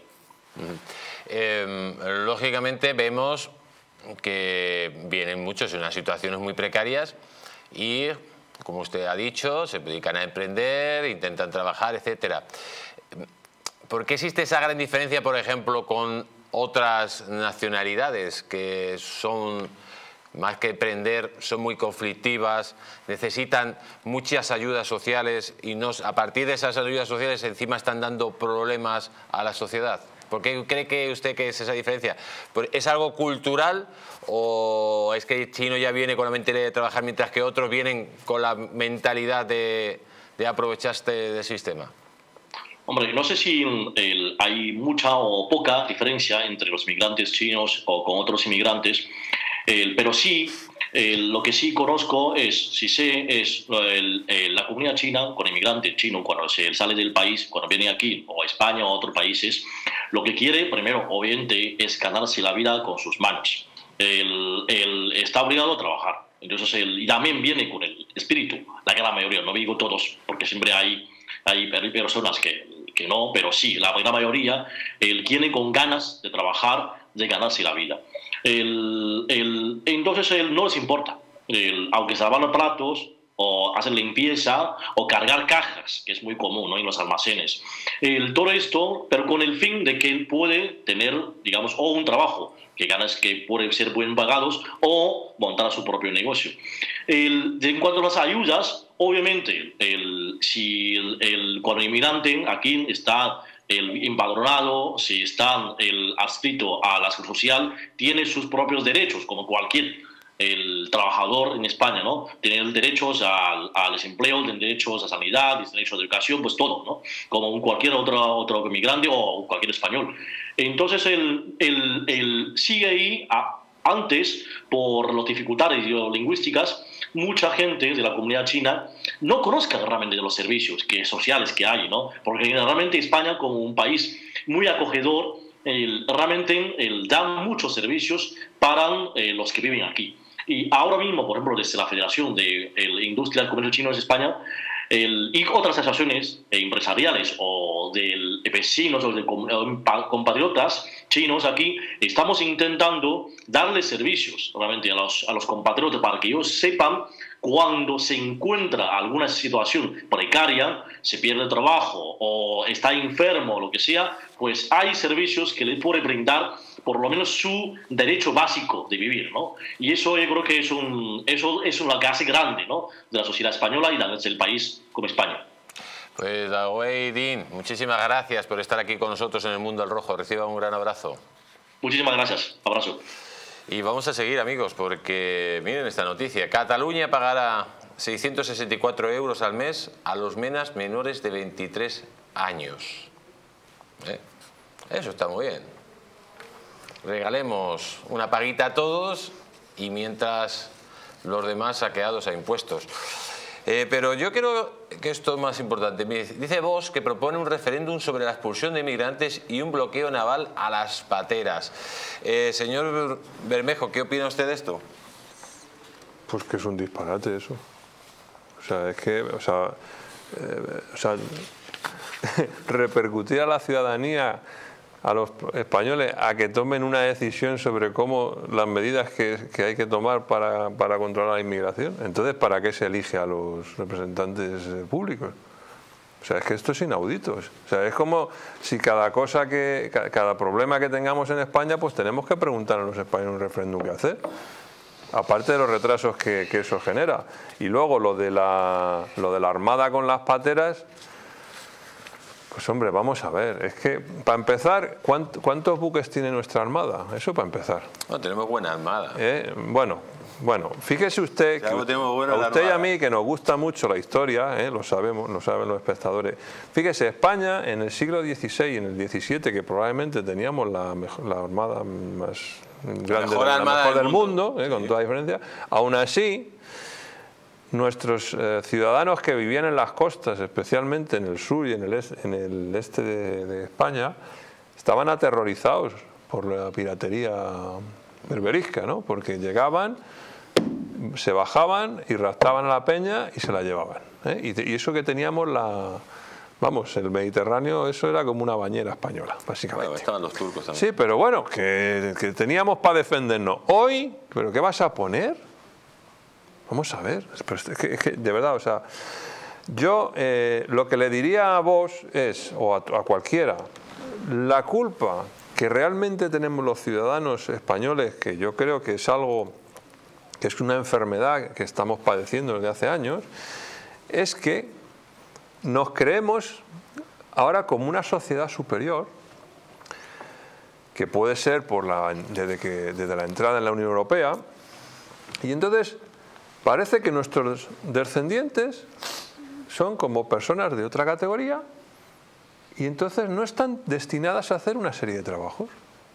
Lógicamente vemos que vienen muchos en unas situaciones muy precarias y, como usted ha dicho, se dedican a emprender, intentan trabajar, etcétera. ¿Por qué existe esa gran diferencia, por ejemplo, con otras nacionalidades que son, más que emprender, son muy conflictivas, necesitan muchas ayudas sociales y a partir de esas ayudas sociales encima están dando problemas a la sociedad? ¿Por qué cree usted que es esa diferencia? ¿Es algo cultural o es que el chino ya viene con la mentalidad de trabajar mientras que otros vienen con la mentalidad de aprovecharse del sistema? Hombre, no sé si hay mucha o poca diferencia entre los inmigrantes chinos o con otros inmigrantes, pero sí, lo que sí conozco es la comunidad china con inmigrante chino cuando se sale del país, cuando viene aquí o a España o a otros países, lo que quiere primero, obviamente, es ganarse la vida con sus manos. Está obligado a trabajar. Entonces, y también viene con el espíritu, la gran mayoría, no digo todos, porque siempre hay personas que no, pero sí, la gran mayoría viene con ganas de trabajar, de ganarse la vida. Entonces no les importa, aunque se lavan los platos, o hacer limpieza o cargar cajas, que es muy común, ¿no?, en los almacenes. Todo esto, pero con el fin de que él puede tener, digamos, o un trabajo que ganas que pueden ser bien pagados o montar su propio negocio. En cuanto a las ayudas, obviamente, cuando el inmigrante aquí está empadronado, si está adscrito a la seguridad social, tiene sus propios derechos, como cualquier trabajador en España, ¿no? Tiene derechos al desempleo, tiene derechos a sanidad, tiene derechos a educación, pues todo, ¿no? Como cualquier otro inmigrante o cualquier español. Entonces, sigue ahí. Antes, por las dificultades lingüísticas, mucha gente de la comunidad china no conozca realmente de los servicios sociales que hay, ¿no? Porque realmente España, como un país muy acogedor, realmente da muchos servicios para los que viven aquí. Y ahora mismo, por ejemplo, desde la Federación de Industria del Comercio Chino de España y otras asociaciones empresariales o de vecinos o de compatriotas chinos aquí, estamos intentando darles servicios realmente a los compatriotas para que ellos sepan cuando se encuentra alguna situación precaria, se pierde el trabajo o está enfermo o lo que sea, pues hay servicios que le puede brindar por lo menos su derecho básico de vivir, ¿no? Y eso yo creo que es una clase grande, ¿no?, de la sociedad española y del país como España. Pues Dawei Din, muchísimas gracias por estar aquí con nosotros en El Mundo al Rojo. Reciba un gran abrazo. Muchísimas gracias. Abrazo. Y vamos a seguir, amigos, porque miren esta noticia. Cataluña pagará 664 euros al mes a los menas menores de 23 años. Eso está muy bien. Regalemos una paguita a todos y mientras los demás saqueados a impuestos. Pero yo creo que esto es más importante. Dice Vox que propone un referéndum sobre la expulsión de inmigrantes y un bloqueo naval a las pateras. Señor Bermejo, ¿qué opina usted de esto? Pues que es un disparate eso. O sea, es que, repercutir a la ciudadanía, a los españoles, a que tomen una decisión sobre cómo las medidas que hay que tomar para controlar la inmigración. Entonces, ¿para qué se elige a los representantes públicos? O sea, es que esto es inaudito. O sea, es como si cada problema que tengamos en España, pues tenemos que preguntar a los españoles en un referéndum qué hacer. Aparte de los retrasos que eso genera. Y luego lo de la Armada con las pateras. Pues hombre, vamos a ver, es que para empezar, ¿cuántos buques tiene nuestra Armada? Eso para empezar. No, tenemos buena Armada. Bueno, fíjese usted, que a usted y a mí, que nos gusta mucho la historia, lo sabemos, lo saben los espectadores. Fíjese, España en el siglo XVI y en el XVII, que probablemente teníamos la Armada más grande, la mejor del mundo, con toda diferencia, aún así, nuestros ciudadanos que vivían en las costas, especialmente en el sur y en el este de España, estaban aterrorizados por la piratería berberisca, ¿no? Porque llegaban, se bajaban y raptaban a la peña y se la llevaban. Y eso que teníamos el Mediterráneo, eso era como una bañera española, básicamente. Bueno, estaban los turcos también. Sí, pero bueno, que teníamos para defendernos. Hoy, ¿pero qué vas a poner? Vamos a ver, pero es que de verdad, o sea, yo lo que le diría a vos es, o a cualquiera, la culpa que realmente tenemos los ciudadanos españoles, que yo creo que es algo, que es una enfermedad que estamos padeciendo desde hace años, es que nos creemos ahora como una sociedad superior, que puede ser desde la entrada en la Unión Europea, y entonces parece que nuestros descendientes son como personas de otra categoría y entonces no están destinadas a hacer una serie de trabajos.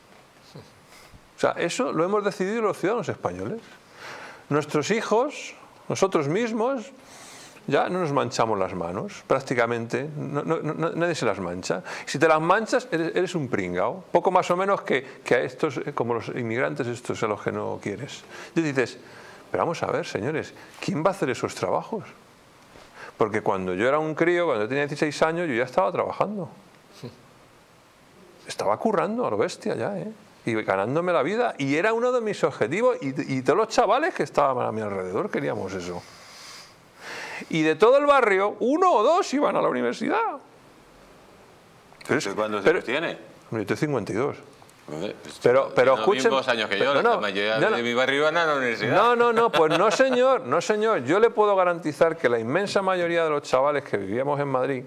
O sea, eso lo hemos decidido los ciudadanos españoles. Nuestros hijos, nosotros mismos, ya no nos manchamos las manos, prácticamente, nadie se las mancha. Si te las manchas, eres un pringao, poco más o menos que a estos, como los inmigrantes estos a los que no quieres. Y dices, pero vamos a ver, señores, ¿quién va a hacer esos trabajos? Porque cuando yo era un crío, cuando yo tenía 16 años, yo ya estaba trabajando. Estaba currando a lo bestia ya, y ganándome la vida. Y era uno de mis objetivos, y todos los chavales que estaban a mi alrededor queríamos eso. Y de todo el barrio, 1 o 2 iban a la universidad. ¿Cuántos años tiene? Yo tengo 52. Pero escuchen, mismos años que yo, la mayoría de mi barrio iban a la universidad. No, pues no señor. Yo le puedo garantizar que la inmensa mayoría de los chavales que vivíamos en Madrid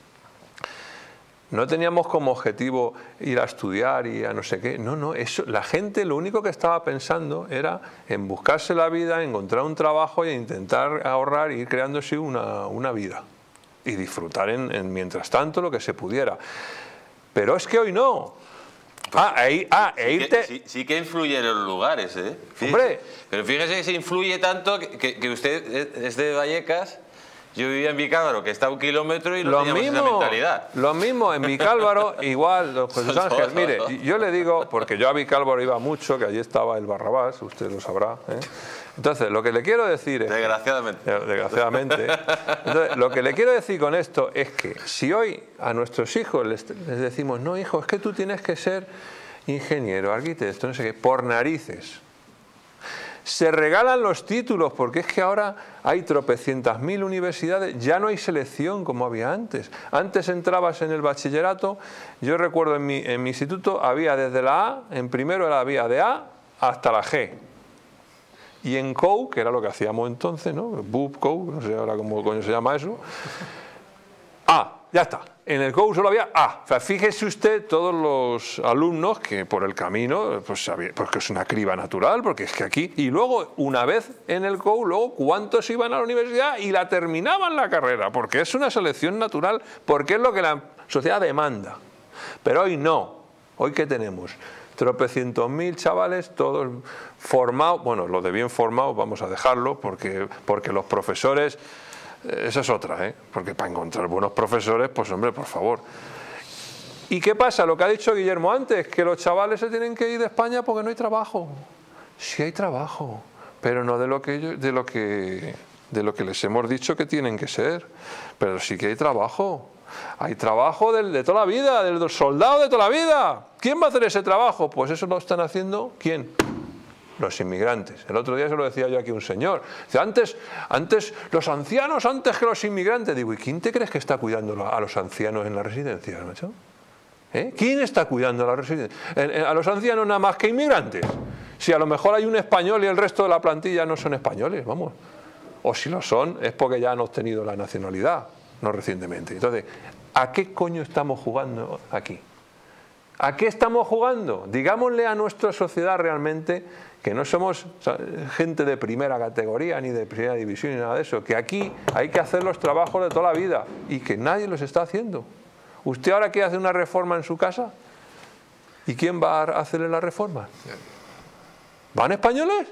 no teníamos como objetivo ir a estudiar y a no sé qué. No, eso, la gente lo único que estaba pensando era en buscarse la vida, encontrar un trabajo e intentar ahorrar e ir creándose una vida. Y disfrutar mientras tanto lo que se pudiera. Pero es que hoy no. Sí que influye en los lugares, ¿eh? Fíjese, hombre. Pero fíjese que se influye tanto que usted es de Vallecas. Yo vivía en Vicálvaro, que está a 1 kilómetro y no teníamos esa mentalidad. Lo mismo, en Vicálvaro, igual, don Jesús Ángel. Mire, yo le digo, porque yo a Vicálvaro iba mucho, que allí estaba el Barrabás, usted lo sabrá, ¿eh? Entonces, lo que le quiero decir es... Desgraciadamente. Entonces, lo que le quiero decir con esto es que si hoy a nuestros hijos les decimos, no, hijo, es que tú tienes que ser ingeniero, arquitecto, no sé qué, por narices. Se regalan los títulos porque es que ahora hay tropecientas mil universidades, ya no hay selección como había antes. Antes entrabas en el bachillerato, yo recuerdo en mi instituto había desde la A, en primero había de A hasta la G. Y en COU, que era lo que hacíamos entonces, ¿no? BUP, COU, no sé ahora cómo coño se llama eso. A, ya está. En el COU solo había A. O sea, fíjese usted todos los alumnos que por el camino, pues porque es una criba natural, porque es que aquí... Y luego, una vez en el COU, luego cuántos iban a la universidad y la terminaban la carrera, porque es una selección natural, porque es lo que la sociedad demanda. Pero hoy no. ¿Hoy qué tenemos? Tropecientos mil chavales, todos formados, bueno, los de bien formados vamos a dejarlo, porque los profesores, esa es otra, ¿eh? Porque para encontrar buenos profesores, pues hombre, por favor. ¿Y qué pasa? Lo que ha dicho Guillermo antes, que los chavales se tienen que ir de España porque no hay trabajo. Sí hay trabajo, pero no de lo que les hemos dicho que tienen que ser, pero sí que hay trabajo. Hay trabajo de toda la vida, del soldado de toda la vida. ¿Quién va a hacer ese trabajo? Pues eso lo están haciendo, ¿quién? Los inmigrantes. El otro día se lo decía yo aquí a un señor. Dice, antes los ancianos antes que los inmigrantes. Digo, ¿y quién te crees que está cuidando a los ancianos en las residencias, macho? ¿Quién está cuidando a las residencias? A los ancianos nada más que inmigrantes. Si a lo mejor hay un español y el resto de la plantilla no son españoles, vamos. O si lo son, es porque ya han obtenido la nacionalidad. No recientemente. Entonces, ¿a qué coño estamos jugando aquí? ¿A qué estamos jugando? Digámosle a nuestra sociedad realmente que no somos gente de primera categoría, ni de primera división, ni nada de eso, que aquí hay que hacer los trabajos de toda la vida y que nadie los está haciendo. ¿Usted ahora quiere hacer una reforma en su casa? ¿Y quién va a hacerle la reforma? ¿Van españoles?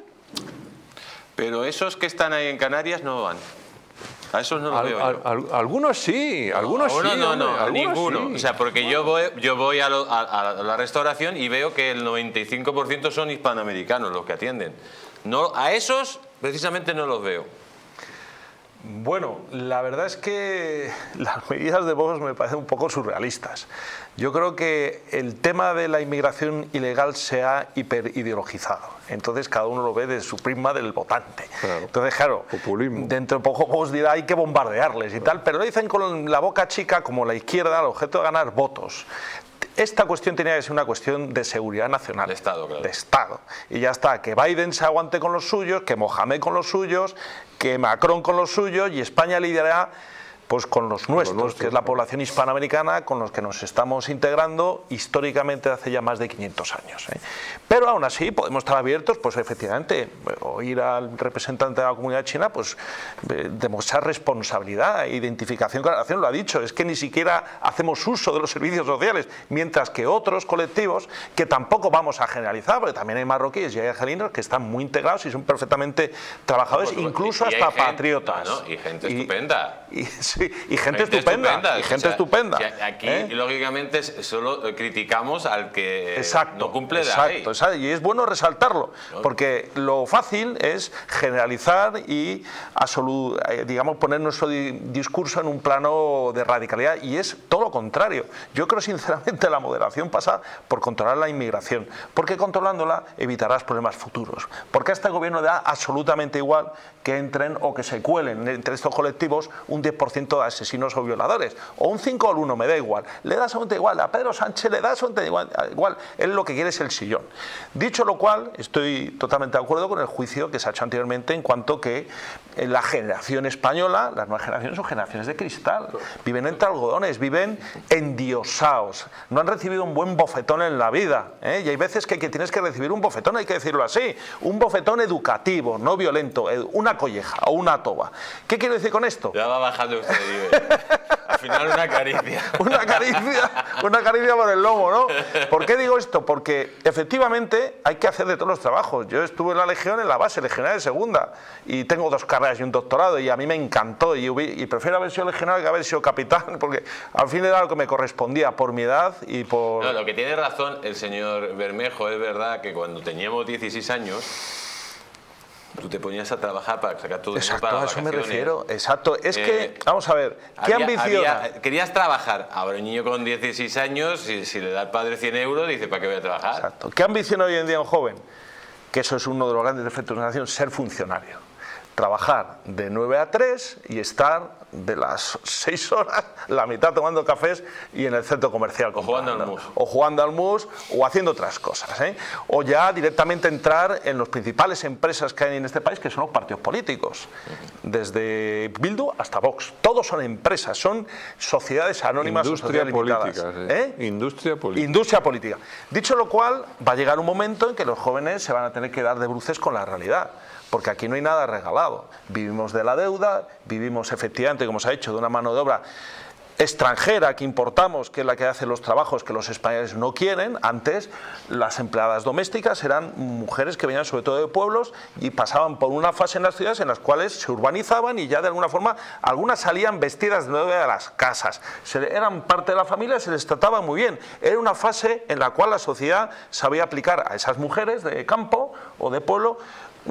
Pero esos que están ahí en Canarias no van. A esos no los veo yo. Algunos sí, algunos sí. No, ninguno. Sí. O sea, porque yo voy a la restauración y veo que el 95% son hispanoamericanos los que atienden. No, a esos precisamente no los veo. Bueno, la verdad es que las medidas de Vox me parecen un poco surrealistas. Yo creo que el tema de la inmigración ilegal se ha hiperideologizado. Entonces cada uno lo ve de su prisma del votante. Claro. Entonces, claro, populismo. Dentro de poco Vox dirá hay que bombardearles y tal, pero lo dicen con la boca chica como la izquierda al objeto de ganar votos. Esta cuestión tenía que ser una cuestión de seguridad nacional. De Estado, claro. De Estado. Y ya está, que Biden se aguante con los suyos, que Mohamed con los suyos, que Macron con los suyos y España liderará pues con los nuestros, que es la población hispanoamericana con los que nos estamos integrando históricamente hace ya más de 500 años. Pero aún así podemos estar abiertos, pues efectivamente, oír al representante de la comunidad china, pues demostrar responsabilidad e identificación con la nación, lo ha dicho, es que ni siquiera hacemos uso de los servicios sociales, mientras que otros colectivos, que tampoco vamos a generalizar, porque también hay marroquíes y hay argelinos que están muy integrados y son perfectamente trabajadores, incluso hasta patriotas. Bueno, y gente estupenda. Y gente estupenda. Y gente estupenda. Aquí, lógicamente, solo criticamos al que no cumple la ley. Exacto, y es bueno resaltarlo, porque lo fácil fácil es generalizar y digamos, poner nuestro discurso en un plano de radicalidad, y es todo lo contrario. Yo creo sinceramente la moderación pasa por controlar la inmigración, porque controlándola evitarás problemas futuros, porque a este gobierno le da absolutamente igual que entren o que se cuelen entre estos colectivos un 10% de asesinos o violadores, o un 5 o el 1, me da igual, le da absolutamente igual, a Pedro Sánchez le da absolutamente igual, él lo que quiere es el sillón. Dicho lo cual, estoy totalmente de acuerdo con el juicio que se ha hecho anteriormente en cuanto que la generación española, las nuevas generaciones son generaciones de cristal, viven entre algodones, viven endiosados, no han recibido un buen bofetón en la vida, y hay veces que tienes que recibir un bofetón, hay que decirlo así, un bofetón educativo, no violento, una colleja o una toba. ¿Qué quiero decir con esto? Ya va bajando usted, al final una caricia. Una caricia por el lomo, ¿no? ¿Por qué digo esto? Porque efectivamente hay que hacer de todos los trabajos. Yo estuve en la Legión, en la base, legionario de segunda, y tengo 2 carreras y un doctorado, y a mí me encantó, y prefiero haber sido legionario que haber sido capitán, porque al fin era lo que me correspondía por mi edad y por... No, lo que tiene razón el señor Bermejo es verdad que cuando teníamos 16 años tú te ponías a trabajar para sacar todo el dinero para las vacaciones. Exacto, a eso me refiero. Exacto. Es que, vamos a ver, ¿qué ambición? Querías trabajar. Ahora un niño con 16 años, si le da al padre 100 euros, dice, ¿para qué voy a trabajar? Exacto. ¿Qué ambición hoy en día un joven? Que eso es uno de los grandes defectos de una nación, ser funcionario. Trabajar de 9 a 3 y estar de las 6 horas, la mitad tomando cafés y en el centro comercial. O jugando al mus. O jugando al mus o haciendo otras cosas. O ya directamente entrar en las principales empresas que hay en este país, que son los partidos políticos. Desde Bildu hasta Vox. Todos son empresas, son sociedades anónimas o sociedades limitadas. Industria política. Industria política. Dicho lo cual, va a llegar un momento en que los jóvenes se van a tener que dar de bruces con la realidad. Porque aquí no hay nada regalado. Vivimos de la deuda, vivimos efectivamente, como se ha dicho, de una mano de obra extranjera que importamos, que es la que hace los trabajos que los españoles no quieren. Antes las empleadas domésticas eran mujeres que venían sobre todo de pueblos y pasaban por una fase en las ciudades en las cuales se urbanizaban y ya de alguna forma algunas salían vestidas de nuevo de las casas. Eran parte de la familia, se les trataba muy bien. Era una fase en la cual la sociedad sabía aplicar a esas mujeres de campo o de pueblo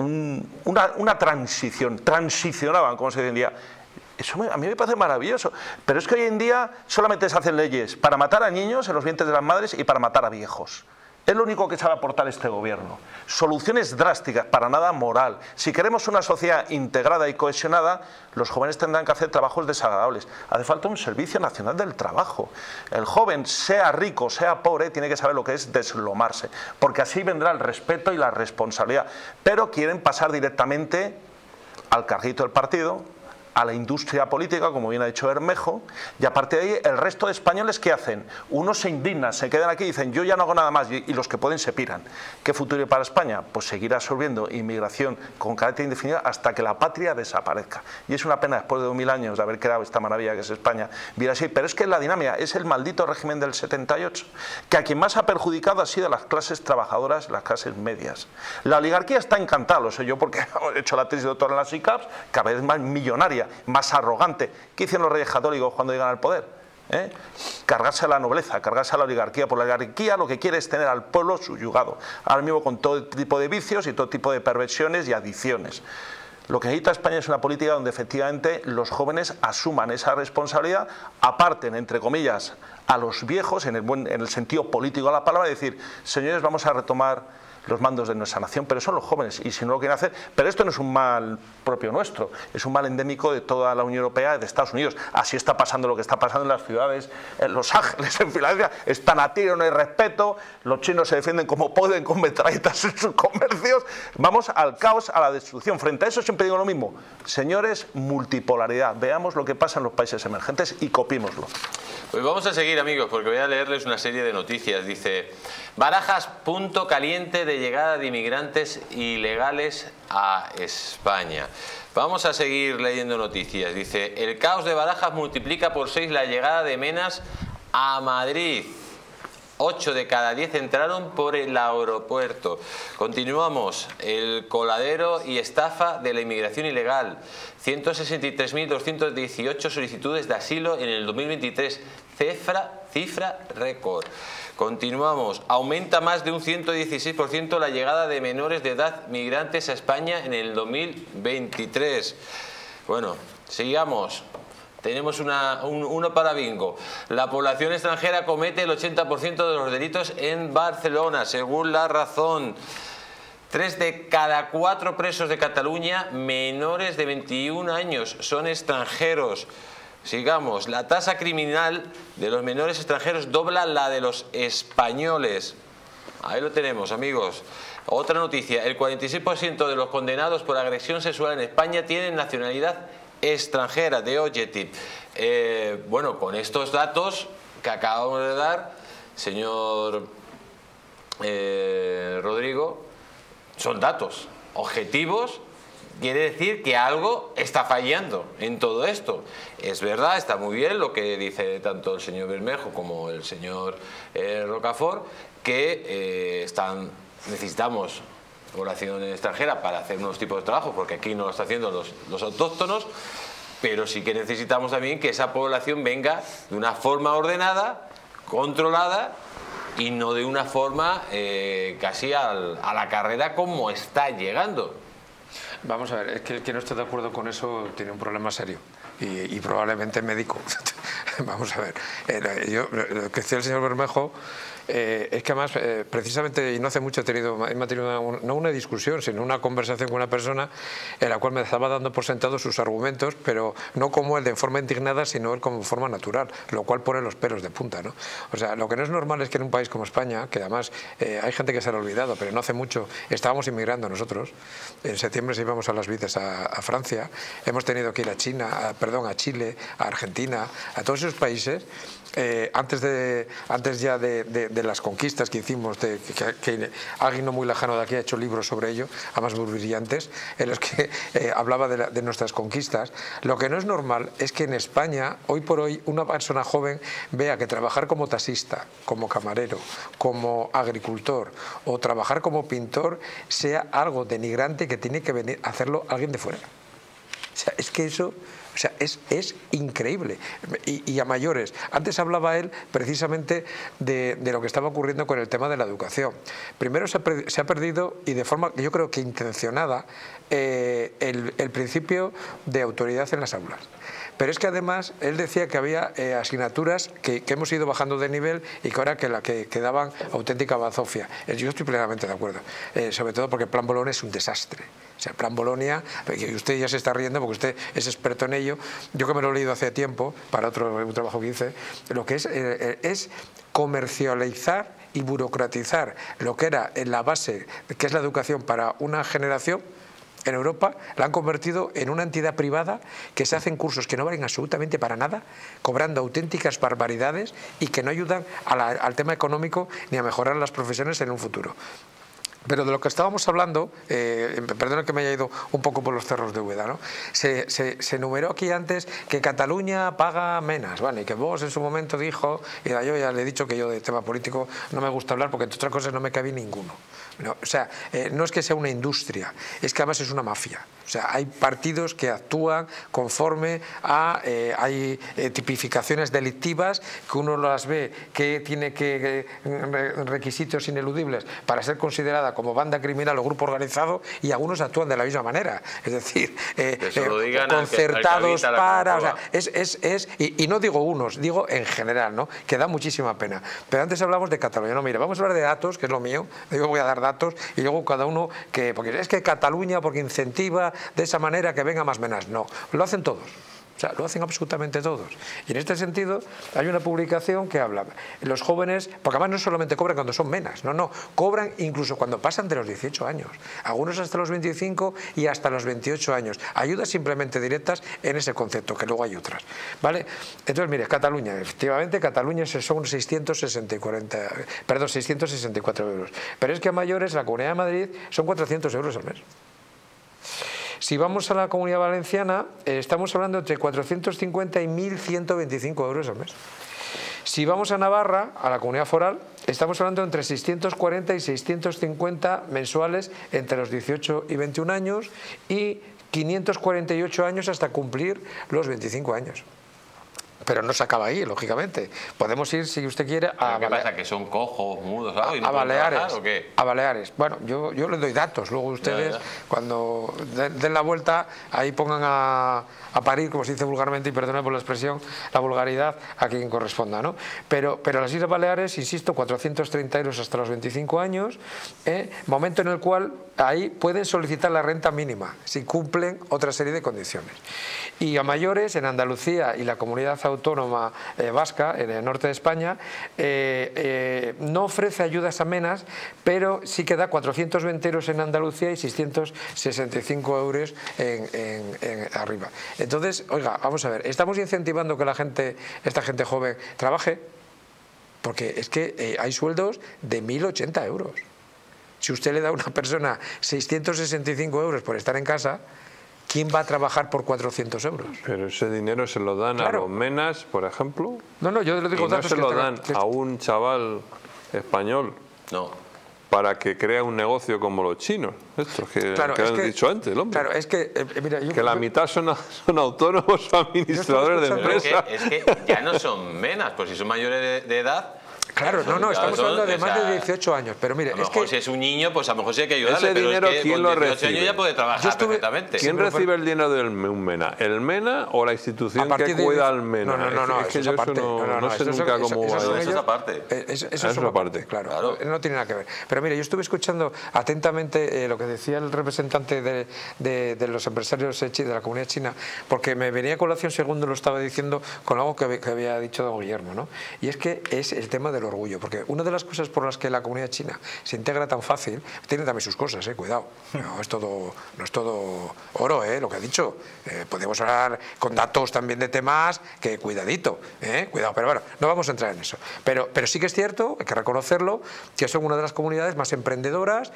una transición, transicionaban, como se dice hoy en día. Eso a mí me parece maravilloso, pero es que hoy en día solamente se hacen leyes para matar a niños en los vientres de las madres y para matar a viejos. Es lo único que sabe aportar este gobierno. Soluciones drásticas, para nada moral. Si queremos una sociedad integrada y cohesionada, los jóvenes tendrán que hacer trabajos desagradables. Hace falta un servicio nacional del trabajo. El joven, sea rico, sea pobre, tiene que saber lo que es deslomarse, porque así vendrá el respeto y la responsabilidad. Pero quieren pasar directamente al carguito del partido, a la industria política, como bien ha dicho Bermejo, y a partir de ahí el resto de españoles, ¿qué hacen? Unos se indignan, se quedan aquí y dicen, yo ya no hago nada más, y los que pueden se piran. ¿Qué futuro hay para España? Pues seguir absorbiendo inmigración con carácter indefinido hasta que la patria desaparezca. Y es una pena, después de 2000 años de haber creado esta maravilla que es España, vivir así. Pero es que la dinámica es el maldito régimen del 78, que a quien más ha perjudicado ha sido las clases trabajadoras, las clases medias. La oligarquía está encantada, lo sé yo porque he hecho la tesis de doctor en las ICAPs, cada vez más millonaria, más arrogante. ¿Qué hicieron los reyes católicos cuando llegan al poder? Cargarse a la nobleza, cargarse a la oligarquía. Por la oligarquía lo que quiere es tener al pueblo subyugado, ahora mismo con todo tipo de vicios y todo tipo de perversiones y adicciones. Lo que necesita España es una política donde efectivamente los jóvenes asuman esa responsabilidad, aparten, entre comillas, a los viejos, en el sentido político de la palabra, y decir, señores, vamos a retomar los mandos de nuestra nación, pero son los jóvenes y si no lo quieren hacer, pero esto no es un mal propio nuestro, es un mal endémico de toda la Unión Europea y de Estados Unidos. Así está pasando lo que está pasando en las ciudades, en Los Ángeles, en Filadelfia, están a tiro, no hay respeto, los chinos se defienden como pueden con metralletas en sus comercios, vamos al caos, a la destrucción. Frente a eso siempre digo lo mismo, señores, multipolaridad, veamos lo que pasa en los países emergentes y copiémoslo. Pues vamos a seguir, amigos, porque voy a leerles una serie de noticias. Dice, Barajas, punto caliente de llegada de inmigrantes ilegales a España. Vamos a seguir leyendo noticias. Dice, el caos de Barajas multiplica por 6 la llegada de menas a Madrid. 8 de cada 10 entraron por el aeropuerto. Continuamos. El coladero y estafa de la inmigración ilegal. 163.218 solicitudes de asilo en el 2023. Cifra récord. Continuamos. Aumenta más de un 116% la llegada de menores de edad migrantes a España en el 2023. Bueno, sigamos. Tenemos uno para bingo. La población extranjera comete el 80% de los delitos en Barcelona, según La Razón. 3 de cada 4 presos de Cataluña, menores de 21 años, son extranjeros. Sigamos. La tasa criminal de los menores extranjeros dobla la de los españoles. Ahí lo tenemos, amigos. Otra noticia. El 46% de los condenados por agresión sexual en España tienen nacionalidad extranjera, de Objective. Bueno, con estos datos que acabamos de dar, señor Rodrigo, son datos objetivos. Quiere decir que algo está fallando en todo esto. Es verdad, está muy bien lo que dice tanto el señor Bermejo como el señor Rocafort, que necesitamos población extranjera para hacer unos tipos de trabajo, porque aquí no lo están haciendo los autóctonos, pero sí que necesitamos también que esa población venga de una forma ordenada, controlada, y no de una forma casi a la carrera como está llegando. Vamos a ver, es que el que no esté de acuerdo con eso tiene un problema serio y probablemente médico. Vamos a ver, lo que decía el señor Bermejo es que además, precisamente, y no hace mucho he tenido no una discusión, sino una conversación con una persona en la cual me estaba dando por sentado sus argumentos, pero no como él de forma indignada, sino él como forma natural, lo cual pone los pelos de punta, ¿no? O sea, lo que no es normal es que en un país como España, que además hay gente que se lo ha olvidado, pero no hace mucho estábamos inmigrando nosotros, en septiembre se íbamos a las Vides a Francia, hemos tenido que ir a China, a Chile, a Argentina, a todos esos países, antes ya de las conquistas que hicimos, que alguien no muy lejano de aquí ha hecho libros sobre ello, además muy brillantes, en los que hablaba de nuestras conquistas. Lo que no es normal es que en España, hoy por hoy, una persona joven vea que trabajar como taxista, como camarero, como agricultor o trabajar como pintor sea algo denigrante que tiene que venir a hacerlo alguien de fuera. O sea, es que eso... O sea, es increíble. Y a mayores. Antes hablaba él precisamente de lo que estaba ocurriendo con el tema de la educación. Primero se ha perdido, y de forma yo creo que intencionada, el principio de autoridad en las aulas. Pero es que además él decía que había asignaturas que hemos ido bajando de nivel y que ahora que daban auténtica bazofia. Yo estoy plenamente de acuerdo, sobre todo porque el Plan Bolonia es un desastre. O sea, el Plan Bolonia, y usted ya se está riendo porque usted es experto en ello, yo que me lo he leído hace tiempo, para un trabajo que hice, lo que es comercializar y burocratizar lo que era en la base, que es la educación para una generación. En Europa la han convertido en una entidad privada que se hacen cursos que no valen absolutamente para nada, cobrando auténticas barbaridades y que no ayudan al tema económico ni a mejorar las profesiones en un futuro. Pero de lo que estábamos hablando, perdona que me haya ido un poco por los cerros de Úbeda, ¿no? Se enumeró aquí antes que Cataluña paga menos, bueno, y que Vox en su momento dijo, y yo ya le he dicho que yo de tema político no me gusta hablar porque entre otras cosas no me cabe ninguno. No, o sea, no es que sea una industria, es que además es una mafia. O sea, hay partidos que actúan conforme a hay tipificaciones delictivas que uno las ve que tiene requisitos ineludibles para ser considerada como banda criminal o grupo organizado, y algunos actúan de la misma manera. Es decir, concertados para... O sea, y no digo unos, digo en general, ¿no? Que da muchísima pena. Pero antes hablamos de Cataluña. No, mire, vamos a hablar de datos, que es lo mío. Yo voy a dar datos y luego cada uno porque es que Cataluña porque incentiva de esa manera que venga más menas. No, lo hacen todos. O sea, lo hacen absolutamente todos. Y en este sentido hay una publicación que habla, los jóvenes, porque además no solamente cobran cuando son menas, no, cobran incluso cuando pasan de los 18 años, algunos hasta los 25 y hasta los 28 años. Ayudas simplemente directas en ese concepto, que luego hay otras, ¿vale? Entonces, mire, Cataluña, efectivamente, Cataluña son 664 euros. Pero es que a mayores, la Comunidad de Madrid, son 400 euros al mes. Si vamos a la Comunidad Valenciana, estamos hablando entre 450 y 1.125 euros al mes. Si vamos a Navarra, a la Comunidad Foral, estamos hablando entre 640 y 650 mensuales entre los 18 y 21 años y 548 años hasta cumplir los 25 años. Pero no se acaba ahí, lógicamente. Podemos ir, si usted quiere, a... ¿Qué pasa? ¿Que son cojos, mudos, algo, y no a Baleares, trabajar, o qué? a Baleares. Bueno, yo les doy datos, luego ustedes, cuando den la vuelta, ahí pongan a parir, como se dice vulgarmente, y perdone por la expresión, la vulgaridad, a quien corresponda, ¿no? Pero las Islas Baleares, insisto, 430 euros hasta los 25 años, momento en el cual ahí pueden solicitar la renta mínima, si cumplen otra serie de condiciones. Y a mayores, en Andalucía y la comunidad autónoma vasca, en el norte de España, no ofrece ayudas amenas, pero sí que da 420 euros en Andalucía y 665 euros en arriba. Entonces, oiga, vamos a ver, estamos incentivando que esta gente joven trabaje, porque es que hay sueldos de 1.080 euros. Si usted le da a una persona 665 euros por estar en casa, ¿quién va a trabajar por 400 euros? Pero ese dinero se lo dan a los menas, por ejemplo. No, yo le digo y no se lo dan a un chaval español. No. Para que crea un negocio como los chinos, estos que han dicho antes, el hombre. Claro, es que, mira, que la mitad son autónomos o administradores de empresas. Es que ya no son menas, pues si son mayores de edad. Claro, no, estamos hablando de más de 18 años, pero mire, a lo mejor si es un niño, pues a lo mejor sí hay que ayudarle, ese pero dinero, es que ¿quién con lo 18 recibe? años ya puede trabajar perfectamente. ¿Quién recibe el dinero de un MENA? ¿El MENA o la institución que cuida al MENA? No, es que eso yo aparte. No sé nunca cómo va. Eso es aparte. Eso es aparte, claro. No tiene nada que ver. Pero mire, yo estuve escuchando atentamente lo que decía el representante de los empresarios de la comunidad china, porque me venía a colación, segundo lo estaba diciendo, con algo que había dicho don Guillermo, ¿no? Y es que es el tema del orgullo, porque una de las cosas por las que la comunidad china se integra tan fácil, tiene también sus cosas, cuidado, no es todo oro, lo que ha dicho. Podemos hablar con datos también de temas que cuidadito, cuidado, pero bueno, no vamos a entrar en eso. Pero sí que es cierto, hay que reconocerlo, que son una de las comunidades más emprendedoras,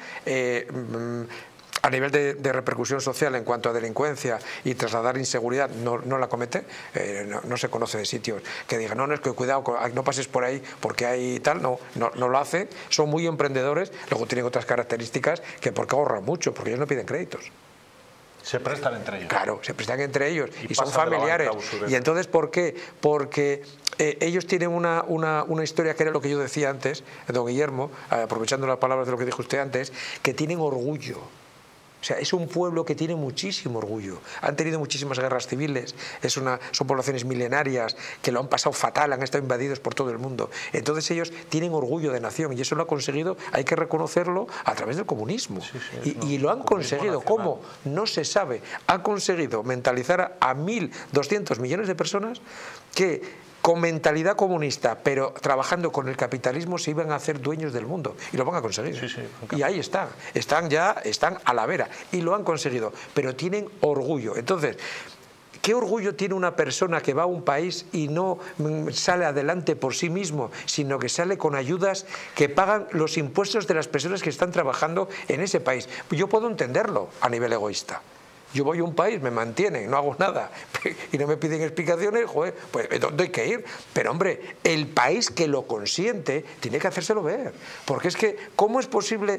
a nivel de repercusión social en cuanto a delincuencia y trasladar inseguridad no la comete. No se conoce de sitios que digan, no, es que cuidado, no pases por ahí porque hay tal, no lo hacen. Son muy emprendedores, luego tienen otras características que porque ahorran mucho, porque ellos no piden créditos. Se prestan entre ellos. Claro, se prestan entre ellos y son familiares. Y entonces, ¿por qué? Porque ellos tienen una historia que era lo que yo decía antes, don Guillermo, aprovechando las palabras de lo que dijo usted antes, que tienen orgullo. O sea, es un pueblo que tiene muchísimo orgullo. Han tenido muchísimas guerras civiles, son poblaciones milenarias que lo han pasado fatal, han estado invadidos por todo el mundo. Entonces ellos tienen orgullo de nación y eso lo ha conseguido, hay que reconocerlo, a través del comunismo. Y lo han conseguido. ¿Cómo? No se sabe. Han conseguido mentalizar a 1.200 millones de personas que con mentalidad comunista, pero trabajando con el capitalismo, se iban a hacer dueños del mundo. Y lo van a conseguir. Y ahí están. Están a la vera. Y lo han conseguido. Pero tienen orgullo. Entonces, ¿qué orgullo tiene una persona que va a un país y no sale adelante por sí mismo, sino que sale con ayudas que pagan los impuestos de las personas que están trabajando en ese país? Yo puedo entenderlo a nivel egoísta. Yo voy a un país, me mantienen, no hago nada y no me piden explicaciones, joder, pues ¿dónde hay que ir? Pero hombre, el país que lo consiente tiene que hacérselo ver. Porque es que, ¿cómo es posible?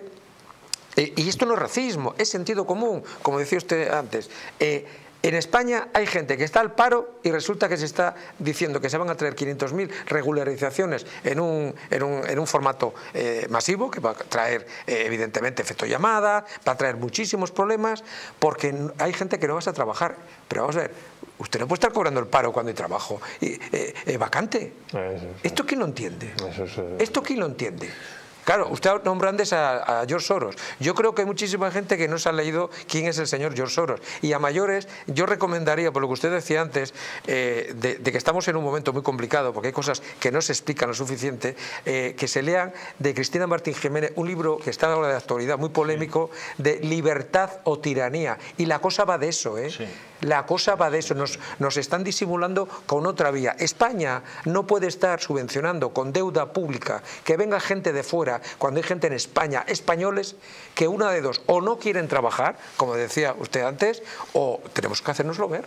Y esto no es racismo, es sentido común, como decía usted antes. En España hay gente que está al paro y resulta que se está diciendo que se van a traer 500.000 regularizaciones en un formato masivo, que va a traer evidentemente efecto llamada, va a traer muchísimos problemas, porque hay gente que no va a trabajar. Pero vamos a ver, usted no puede estar cobrando el paro cuando hay trabajo vacante. ¿Esto quién lo entiende? ¿Esto quién lo entiende? Claro, usted nombra antes a George Soros. Yo creo que hay muchísima gente que no se ha leído quién es el señor George Soros. Y a mayores, yo recomendaría, por lo que usted decía antes, de que estamos en un momento muy complicado, porque hay cosas que no se explican lo suficiente, que se lean de Cristina Martín Jiménez, un libro que está ahora de actualidad, muy polémico, de Libertad o Tiranía. Y la cosa va de eso, La cosa va de eso. Nos están disimulando con otra vía. España no puede estar subvencionando con deuda pública que venga gente de fuera, cuando hay gente en España, españoles, que una de dos, o no quieren trabajar, como decía usted antes, o tenemos que hacérnoslo ver.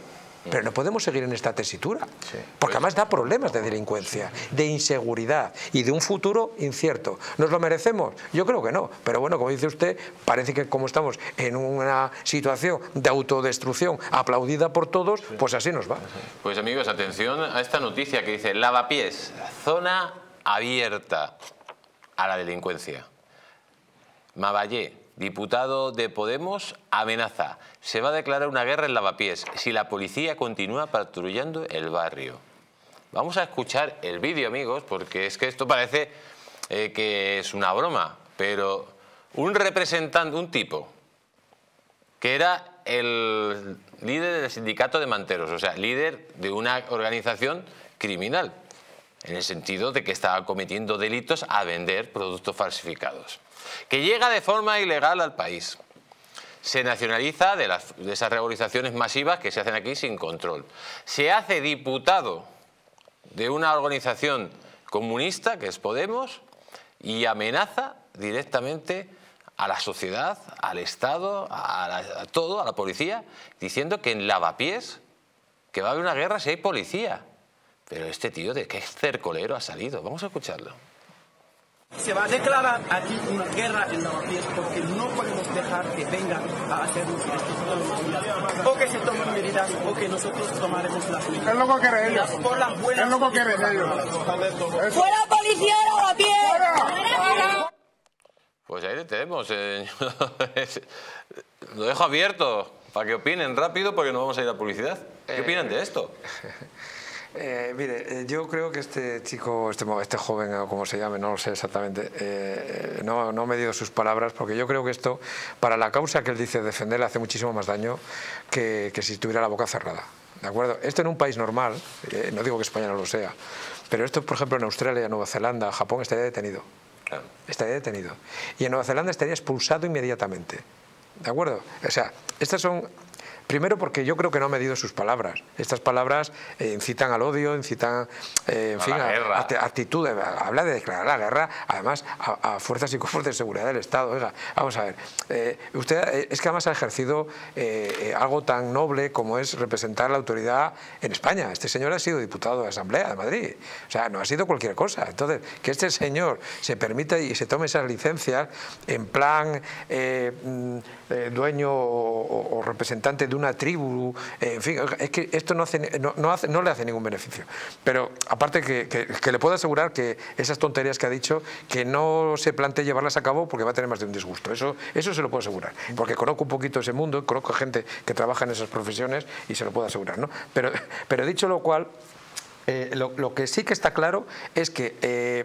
pero no podemos seguir en esta tesitura, porque además da problemas de delincuencia, de inseguridad y de un futuro incierto. ¿Nos lo merecemos? Yo creo que no, pero bueno, como dice usted, parece que como estamos en una situación de autodestrucción aplaudida por todos, pues así nos va. Pues amigos, atención a esta noticia que dice: Lavapiés, zona abierta a la delincuencia. Mavallé, diputado de Podemos, amenaza: se va a declarar una guerra en Lavapiés si la policía continúa patrullando el barrio. Vamos a escuchar el vídeo, amigos, porque es que esto parece que es una broma, pero un representante, un tipo que era el líder del sindicato de manteros, o sea, líder de una organización criminal, en el sentido de que estaba cometiendo delitos a vender productos falsificados, que llega de forma ilegal al país, se nacionaliza de esas regularizaciones masivas que se hacen aquí sin control, se hace diputado de una organización comunista que es Podemos y amenaza directamente a la sociedad, al Estado, a todo, a la policía, diciendo que en Lavapiés que va a haber una guerra si hay policía. Pero este tío, ¿de qué cercolero ha salido? Vamos a escucharlo. Se va a declarar aquí una guerra en Lavapiés porque no podemos dejar que vengan a hacernos esto, o que se tomen medidas o que nosotros tomaremos las medidas. Es lo que quieren ellos. Es lo que quieren ellos. ¡Fuera policía de Lavapiés! ¡Fuera! Pues ahí le tenemos. Lo dejo abierto para que opinen rápido porque nos vamos a ir a publicidad. ¿Qué opinan de esto? Mire, yo creo que este chico, este joven o como se llame, no lo sé exactamente, no he medido sus palabras, porque yo creo que esto, para la causa que él dice defender, le hace muchísimo más daño que si tuviera la boca cerrada. ¿De acuerdo? Esto en un país normal, no digo que España no lo sea, pero esto, por ejemplo, en Australia, Nueva Zelanda, Japón, estaría detenido. Estaría detenido. Y en Nueva Zelanda estaría expulsado inmediatamente. ¿De acuerdo? O sea, estas son... Primero porque yo creo que no ha medido sus palabras. Estas palabras incitan al odio, incitan, en fin, a actitudes. Habla de declarar la guerra, además, a fuerzas y cuerpos de seguridad del Estado. Oiga, vamos a ver. Usted es que además ha ejercido algo tan noble como es representar la autoridad en España. Este señor ha sido diputado de la Asamblea de Madrid. O sea, no ha sido cualquier cosa. Entonces, que este señor se permita y se tome esas licencias en plan dueño o representante de una tribu, en fin, es que esto no le hace ningún beneficio. Pero aparte que le puedo asegurar que esas tonterías que ha dicho, que no se plantee llevarlas a cabo porque va a tener más de un disgusto. Eso se lo puedo asegurar, porque conozco un poquito ese mundo, conozco gente que trabaja en esas profesiones y se lo puedo asegurar, ¿no? Pero dicho lo cual, lo que sí que está claro es que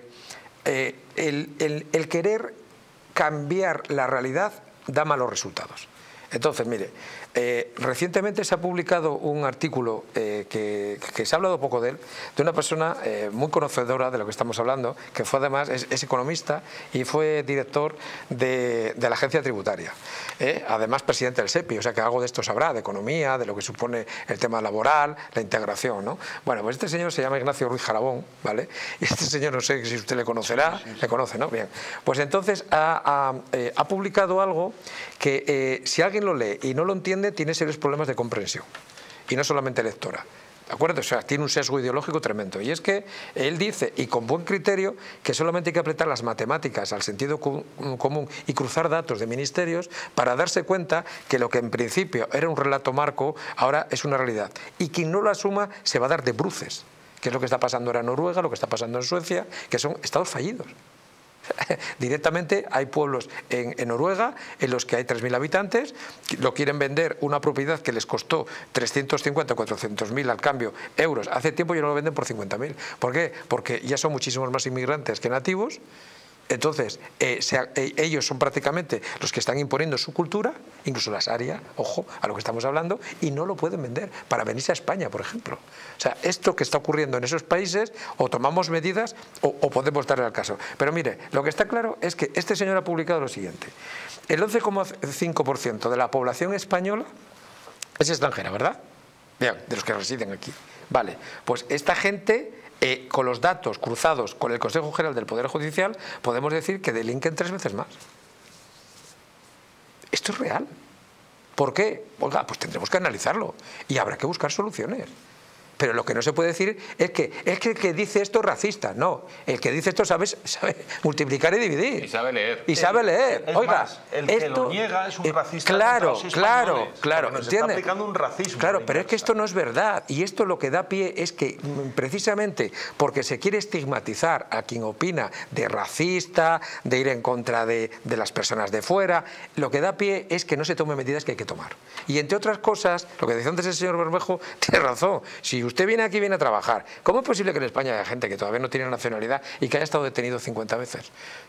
el querer cambiar la realidad da malos resultados. Entonces, mire, recientemente se ha publicado un artículo que se ha hablado poco de él, de una persona muy conocedora de lo que estamos hablando, que fue además, es economista y fue director de la agencia tributaria, además presidente del SEPI, o sea que algo de esto sabrá, de economía, de lo que supone el tema laboral, la integración, ¿no? Bueno, pues este señor se llama Ignacio Ruiz Jarabón, ¿vale? Y este señor, no sé si usted le conocerá, le conoce, ¿no? Bien, pues entonces ha publicado algo que si alguien lo lee y no lo entiende, tiene serios problemas de comprensión, y no solamente lectora. ¿De acuerdo? O sea, tiene un sesgo ideológico tremendo. Y es que él dice, y con buen criterio, que solamente hay que apretar las matemáticas al sentido común y cruzar datos de ministerios para darse cuenta que lo que en principio era un relato marco, ahora es una realidad. Y quien no lo asuma se va a dar de bruces, que es lo que está pasando ahora en Noruega, lo que está pasando en Suecia, que son estados fallidos. Directamente hay pueblos en Noruega en los que hay 3.000 habitantes, lo quieren vender una propiedad que les costó 350 o 400.000 al cambio euros hace tiempo y no lo venden por 50.000. ¿Por qué? Porque ya son muchísimos más inmigrantes que nativos. Entonces, ellos son prácticamente los que están imponiendo su cultura, incluso la sharia, ojo, a lo que estamos hablando, y no lo pueden vender para venirse a España, por ejemplo. O sea, esto que está ocurriendo en esos países, o tomamos medidas o podemos darle al caso. Pero mire, lo que está claro es que este señor ha publicado lo siguiente. El 11,5% de la población española es extranjera, ¿verdad? Bien, de los que residen aquí. Vale, pues esta gente... con los datos cruzados con el Consejo General del Poder Judicial, podemos decir que delinquen 3 veces más. Esto es real. ¿Por qué? Oiga, pues tendremos que analizarlo y habrá que buscar soluciones. Pero lo que no se puede decir es que el que dice esto es racista. No, el que dice esto sabe multiplicar y dividir. Y sabe leer. Y sabe leer. Oiga, más, el que lo niega es un racista. Claro, claro. Nos está aplicando un racismo. Claro, pero es que esto no es verdad. Y esto lo que da pie es que precisamente porque se quiere estigmatizar a quien opina de racista, de ir en contra de las personas de fuera, lo que da pie es que no se tomen medidas que hay que tomar. Y entre otras cosas, lo que decía antes el señor Bermejo, tiene razón. Si usted viene aquí, viene a trabajar, ¿cómo es posible que en España haya gente que todavía no tiene nacionalidad y que haya estado detenido 50 veces?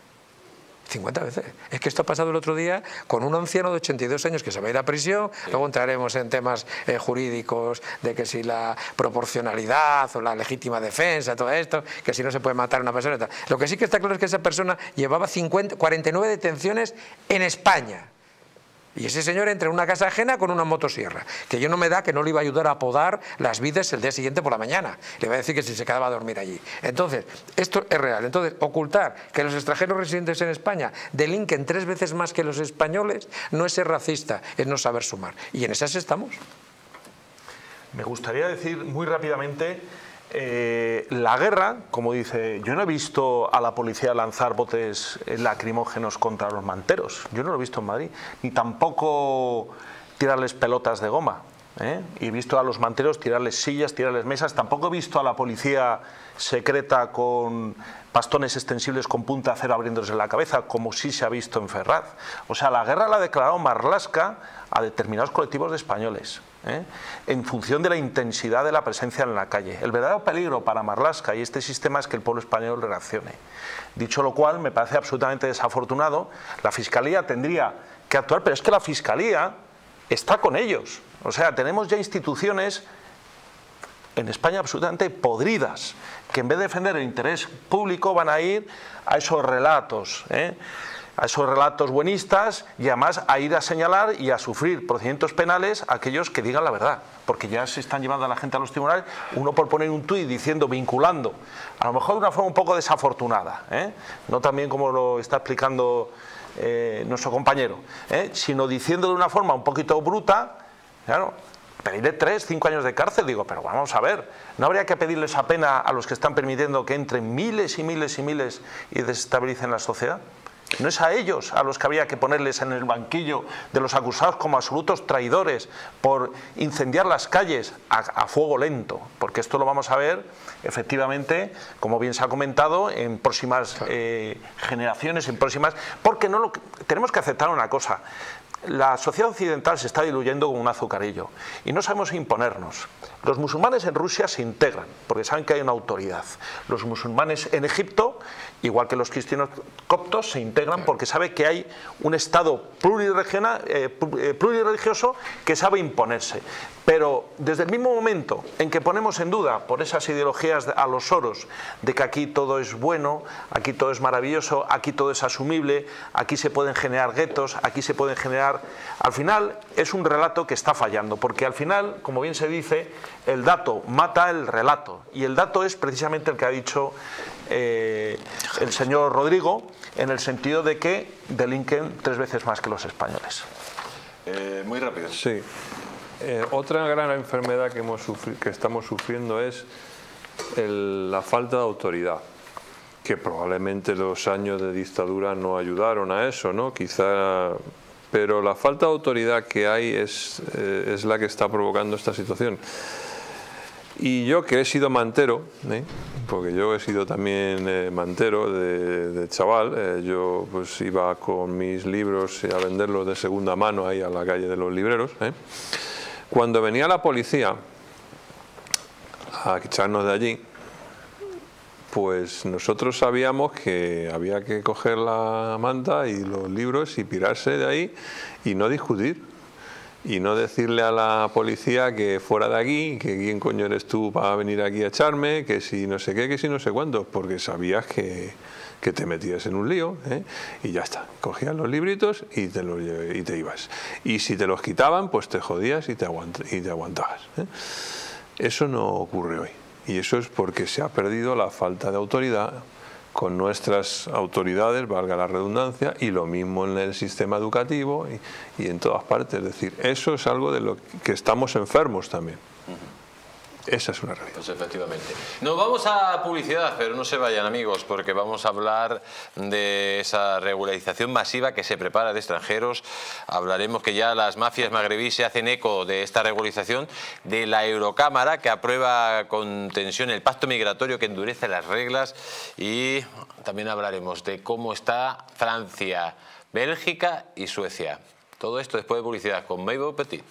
50 veces. Es que esto ha pasado el otro día con un anciano de 82 años que se va a ir a prisión. Luego entraremos en temas jurídicos de que si la proporcionalidad o la legítima defensa, todo esto, que si no se puede matar a una persona y tal. Lo que sí que está claro es que esa persona llevaba 49 detenciones en España. Y ese señor entra en una casa ajena con una motosierra, que yo no me da que no le iba a ayudar a podar las vides el día siguiente por la mañana. Le iba a decir que si se quedaba a dormir allí. Entonces, esto es real. Entonces, ocultar que los extranjeros residentes en España delinquen 3 veces más que los españoles no es ser racista, es no saber sumar. Y en esas estamos. Me gustaría decir muy rápidamente... la guerra, como dice, yo no he visto a la policía lanzar botes lacrimógenos contra los manteros, yo no lo he visto en Madrid, ni tampoco tirarles pelotas de goma, y he visto a los manteros tirarles sillas, tirarles mesas, tampoco he visto a la policía secreta con bastones extensibles con punta de acero abriéndose la cabeza, como sí se ha visto en Ferraz. O sea, la guerra la ha declarado Marlaska a determinados colectivos de españoles, en función de la intensidad de la presencia en la calle. El verdadero peligro para Marlaska y este sistema es que el pueblo español reaccione. Dicho lo cual, me parece absolutamente desafortunado. La Fiscalía tendría que actuar, pero es que la Fiscalía está con ellos. O sea, tenemos ya instituciones en España absolutamente podridas, que en vez de defender el interés público van a ir a esos relatos, a esos relatos buenistas, y además a ir a señalar y a sufrir procedimientos penales a aquellos que digan la verdad, porque ya se están llevando a la gente a los tribunales, uno por poner un tuit diciendo, vinculando, a lo mejor de una forma un poco desafortunada, no también como lo está explicando nuestro compañero, sino diciendo de una forma un poquito bruta, claro, pedirle 3, 5 años de cárcel. Digo, pero vamos a ver, ¿no habría que pedirle esa pena a los que están permitiendo que entren miles y miles y miles y desestabilicen la sociedad? ¿No es a ellos a los que habría que ponerles en el banquillo de los acusados como absolutos traidores por incendiar las calles a fuego lento? Porque esto lo vamos a ver efectivamente, como bien se ha comentado, en próximas generaciones, en próximas... Porque no tenemos que aceptar una cosa. La sociedad occidental se está diluyendo como un azucarillo y no sabemos imponernos. Los musulmanes en Rusia se integran porque saben que hay una autoridad. Los musulmanes en Egipto, igual que los cristianos coptos, se integran porque sabe que hay un Estado plurireligioso que sabe imponerse. Pero desde el mismo momento en que ponemos en duda por esas ideologías a los Soros de que aquí todo es bueno, aquí todo es maravilloso, aquí todo es asumible, aquí se pueden generar guetos, aquí se pueden generar... Al final es un relato que está fallando, porque al final, como bien se dice, el dato mata el relato, y el dato es precisamente el que ha dicho el señor Rodrigo, en el sentido de que delinquen 3 veces más que los españoles. Muy rápido. Sí. Otra gran enfermedad que estamos sufriendo es la falta de autoridad, que probablemente los años de dictadura no ayudaron a eso, ¿no? Quizá, pero la falta de autoridad que hay es la que está provocando esta situación. Y yo, que he sido mantero, porque yo he sido también mantero de chaval, yo pues iba con mis libros a venderlos de segunda mano ahí a la calle de los libreros. Cuando venía la policía a echarnos de allí, pues nosotros sabíamos que había que coger la manta y los libros y pirarse de ahí y no discutir. Y no decirle a la policía que fuera de aquí, que quién coño eres tú para venir aquí a echarme, que si no sé qué, que si no sé cuánto, porque sabías que te metías en un lío, y ya está. Cogías los libritos y te ibas. Y si te los quitaban, pues te jodías y te aguantabas. Eso no ocurre hoy. Y eso es porque se ha perdido la falta de autoridad con nuestras autoridades, valga la redundancia, y lo mismo en el sistema educativo y en todas partes. Es decir, eso es algo de lo que estamos enfermos también. Esa es una realidad. Pues efectivamente. Nos vamos a publicidad, pero no se vayan, amigos, porque vamos a hablar de esa regularización masiva que se prepara de extranjeros. Hablaremos que ya las mafias magrebíes se hacen eco de esta regularización, de la Eurocámara que aprueba con tensión el pacto migratorio que endurece las reglas, y también hablaremos de cómo está Francia, Bélgica y Suecia. Todo esto después de publicidad con Mabel Petit.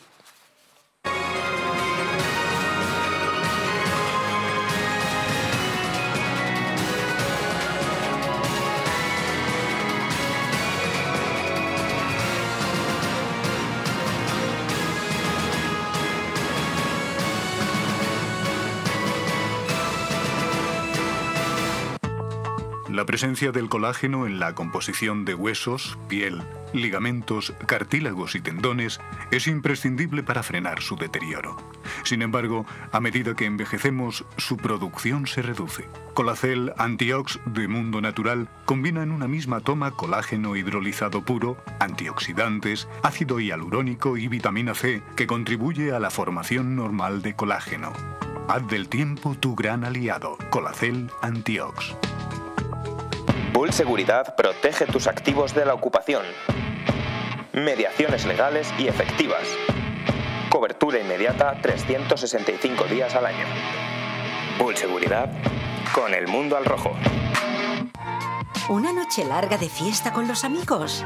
La presencia del colágeno en la composición de huesos, piel, ligamentos, cartílagos y tendones es imprescindible para frenar su deterioro. Sin embargo, a medida que envejecemos, su producción se reduce. Colacel Antiox de Mundo Natural combina en una misma toma colágeno hidrolizado puro, antioxidantes, ácido hialurónico y vitamina C, que contribuye a la formación normal de colágeno. Haz del tiempo tu gran aliado. Colacel Antiox. Bull Seguridad protege tus activos de la ocupación. Mediaciones legales y efectivas. Cobertura inmediata 365 días al año. Bull Seguridad con el mundo al rojo. ¿Una noche larga de fiesta con los amigos?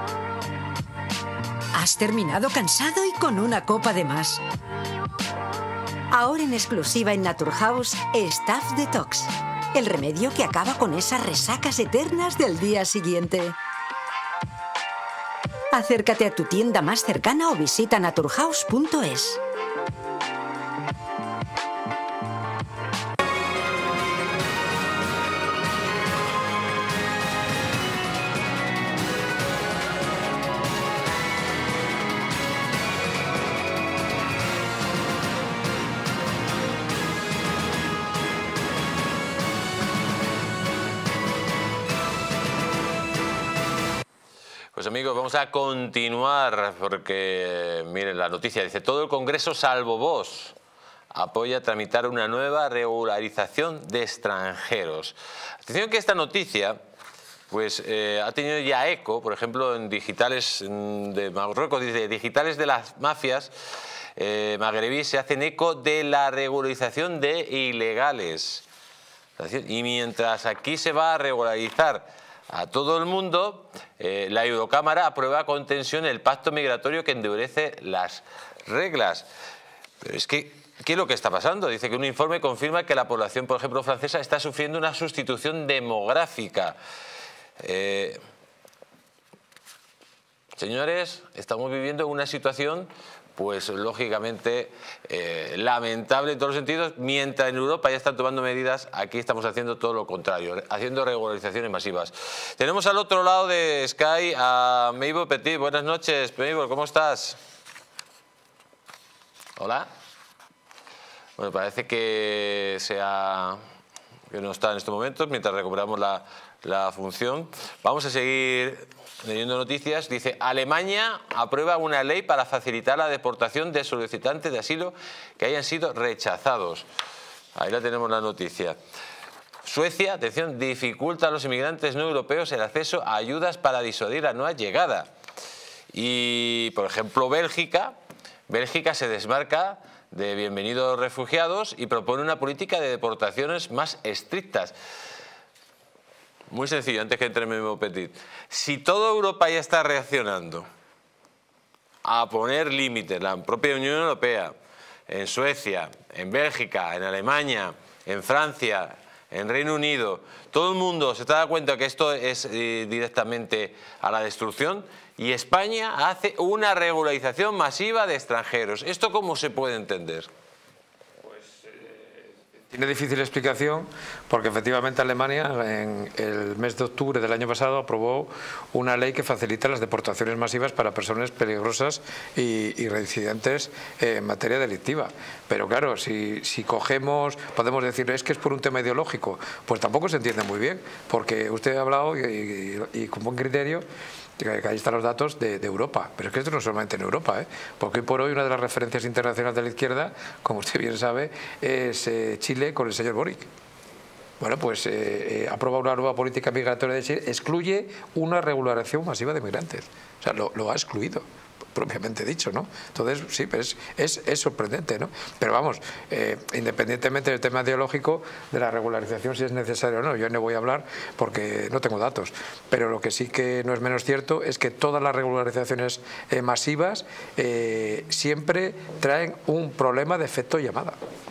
¿Has terminado cansado y con una copa de más? Ahora en exclusiva en Naturhaus, Staff Detox. El remedio que acaba con esas resacas eternas del día siguiente. Acércate a tu tienda más cercana o visita naturhaus.es. Pues amigos, vamos a continuar porque, miren, la noticia dice: todo el Congreso salvo Vox apoya tramitar una nueva regularización de extranjeros. Atención que esta noticia pues ha tenido ya eco, por ejemplo, en digitales de Marruecos, dice: digitales de las mafias magrebíes se hacen eco de la regularización de ilegales. Y mientras aquí se va a regularizar a todo el mundo, la Eurocámara aprueba con tensión el pacto migratorio que endurece las reglas. Pero es que, ¿qué es lo que está pasando? Dice que un informe confirma que la población, por ejemplo, francesa está sufriendo una sustitución demográfica. Señores, estamos viviendo una situación pues lógicamente lamentable en todos los sentidos. Mientras en Europa ya están tomando medidas, aquí estamos haciendo todo lo contrario, haciendo regularizaciones masivas. Tenemos al otro lado de Sky a Mabel Petit. Buenas noches, Mabel, ¿cómo estás? Hola. Bueno, parece que no está en estos momentos, mientras recuperamos la función. Vamos a seguir leyendo noticias. Dice: Alemania aprueba una ley para facilitar la deportación de solicitantes de asilo que hayan sido rechazados. Ahí la tenemos la noticia. Suecia, atención, dificulta a los inmigrantes no europeos el acceso a ayudas para disuadir la nueva llegada. Y, por ejemplo, Bélgica se desmarca de bienvenidos refugiados y propone una política de deportaciones más estrictas. Muy sencillo, antes que entre Mabel Petit. Si toda Europa ya está reaccionando a poner límites, la propia Unión Europea, en Suecia, en Bélgica, en Alemania, en Francia, en Reino Unido, todo el mundo se está dando cuenta que esto es directamente a la destrucción, y España hace una regularización masiva de extranjeros. ¿Esto cómo se puede entender? Tiene difícil explicación porque efectivamente Alemania en el mes de octubre del año pasado aprobó una ley que facilita las deportaciones masivas para personas peligrosas y reincidentes en materia delictiva. Pero claro, si cogemos, podemos decir, es que es por un tema ideológico, pues tampoco se entiende muy bien, porque usted ha hablado y con buen criterio, que ahí están los datos de Europa, pero es que esto no solamente en Europa, porque hoy por hoy una de las referencias internacionales de la izquierda, como usted bien sabe, es Chile con el señor Boric. Bueno, pues aprueba una nueva política migratoria de Chile, excluye una regularización masiva de migrantes, o sea, lo ha excluido, propiamente dicho, ¿no? Entonces, sí, pues es sorprendente, ¿no? Pero vamos, independientemente del tema ideológico, de la regularización, si es necesario o no, yo no voy a hablar porque no tengo datos, pero lo que sí que no es menos cierto es que todas las regularizaciones masivas siempre traen un problema de efecto llamada.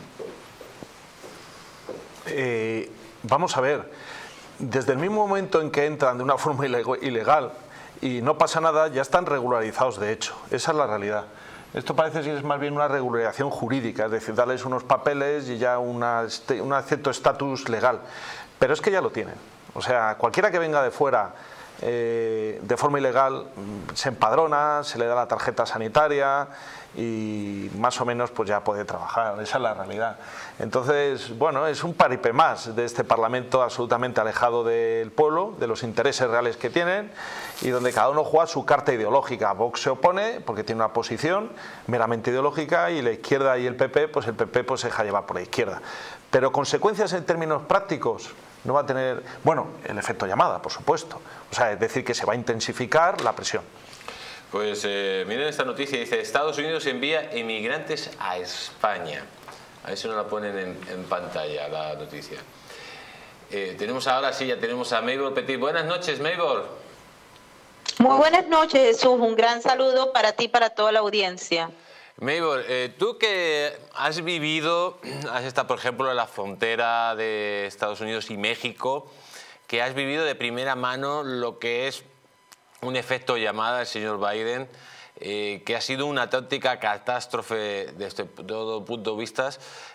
Vamos a ver, desde el mismo momento en que entran de una forma ilegal y no pasa nada, ya están regularizados de hecho, esa es la realidad. Esto parece que es más bien una regularización jurídica, es decir, darles unos papeles y ya un cierto estatus legal, pero es que ya lo tienen. O sea, cualquiera que venga de fuera de forma ilegal se empadrona, se le da la tarjeta sanitaria y más o menos pues ya puede trabajar, esa es la realidad. Entonces, bueno, es un paripé más de este Parlamento absolutamente alejado del pueblo, de los intereses reales que tienen y donde cada uno juega su carta ideológica. Vox se opone porque tiene una posición meramente ideológica y la izquierda y el PP pues se deja llevar por la izquierda. Pero consecuencias en términos prácticos no va a tener, bueno, el efecto llamada, por supuesto. O sea, es decir, que se va a intensificar la presión. Pues miren esta noticia, dice: Estados Unidos envía inmigrantes a España. A ver si nos la ponen en pantalla la noticia. Tenemos ahora, sí, ya tenemos a Maybor Petit. Buenas noches, Maybor. Muy buenas noches, Jesús. Un gran saludo para ti y para toda la audiencia. Maybor, tú que has vivido, has estado por ejemplo en la frontera de Estados Unidos y México, que has vivido de primera mano lo que es un efecto llamada del señor Biden, que ha sido una auténtica catástrofe desde todo punto de vista.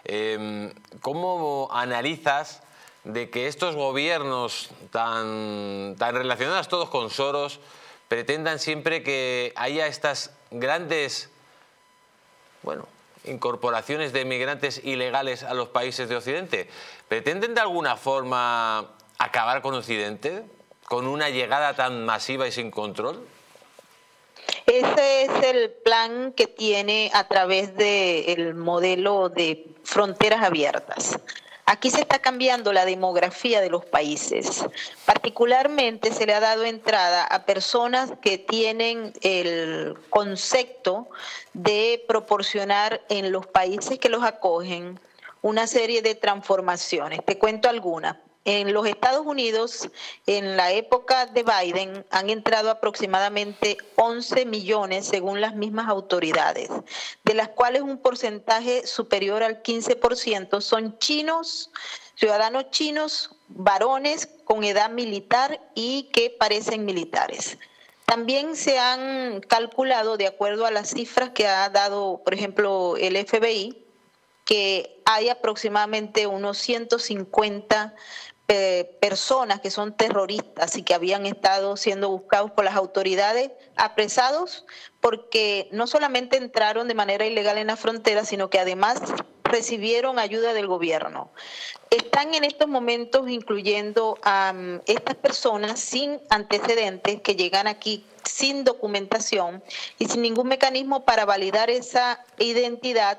¿Cómo analizas de que estos gobiernos tan relacionados todos con Soros pretendan siempre que haya estas grandes incorporaciones de migrantes ilegales a los países de Occidente? ¿Pretenden de alguna forma acabar con Occidente con una llegada tan masiva y sin control? Ese es el plan que tiene a través del modelo de fronteras abiertas. Aquí se está cambiando la demografía de los países. Particularmente se le ha dado entrada a personas que tienen el concepto de proporcionar en los países que los acogen una serie de transformaciones. Te cuento algunas. En los Estados Unidos, en la época de Biden, han entrado aproximadamente 11 millones según las mismas autoridades, de las cuales un porcentaje superior al 15% son chinos, ciudadanos chinos, varones con edad militar y que parecen militares. También se han calculado, de acuerdo a las cifras que ha dado, por ejemplo, el FBI, que hay aproximadamente unos 150 personas que son terroristas y que habían estado siendo buscados por las autoridades, apresados porque no solamente entraron de manera ilegal en la frontera, sino que además recibieron ayuda del gobierno. Están en estos momentos incluyendo a estas personas sin antecedentes que llegan aquí sin documentación y sin ningún mecanismo para validar esa identidad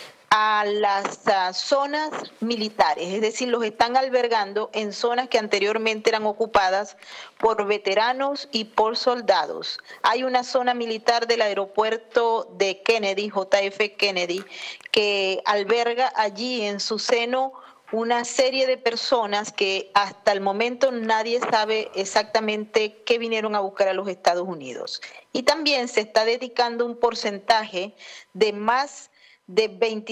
a las zonas militares, es decir, los están albergando en zonas que anteriormente eran ocupadas por veteranos y por soldados. Hay una zona militar del aeropuerto de Kennedy, JF Kennedy, que alberga allí en su seno una serie de personas que hasta el momento nadie sabe exactamente qué vinieron a buscar a los Estados Unidos. Y también se está dedicando un porcentaje de más de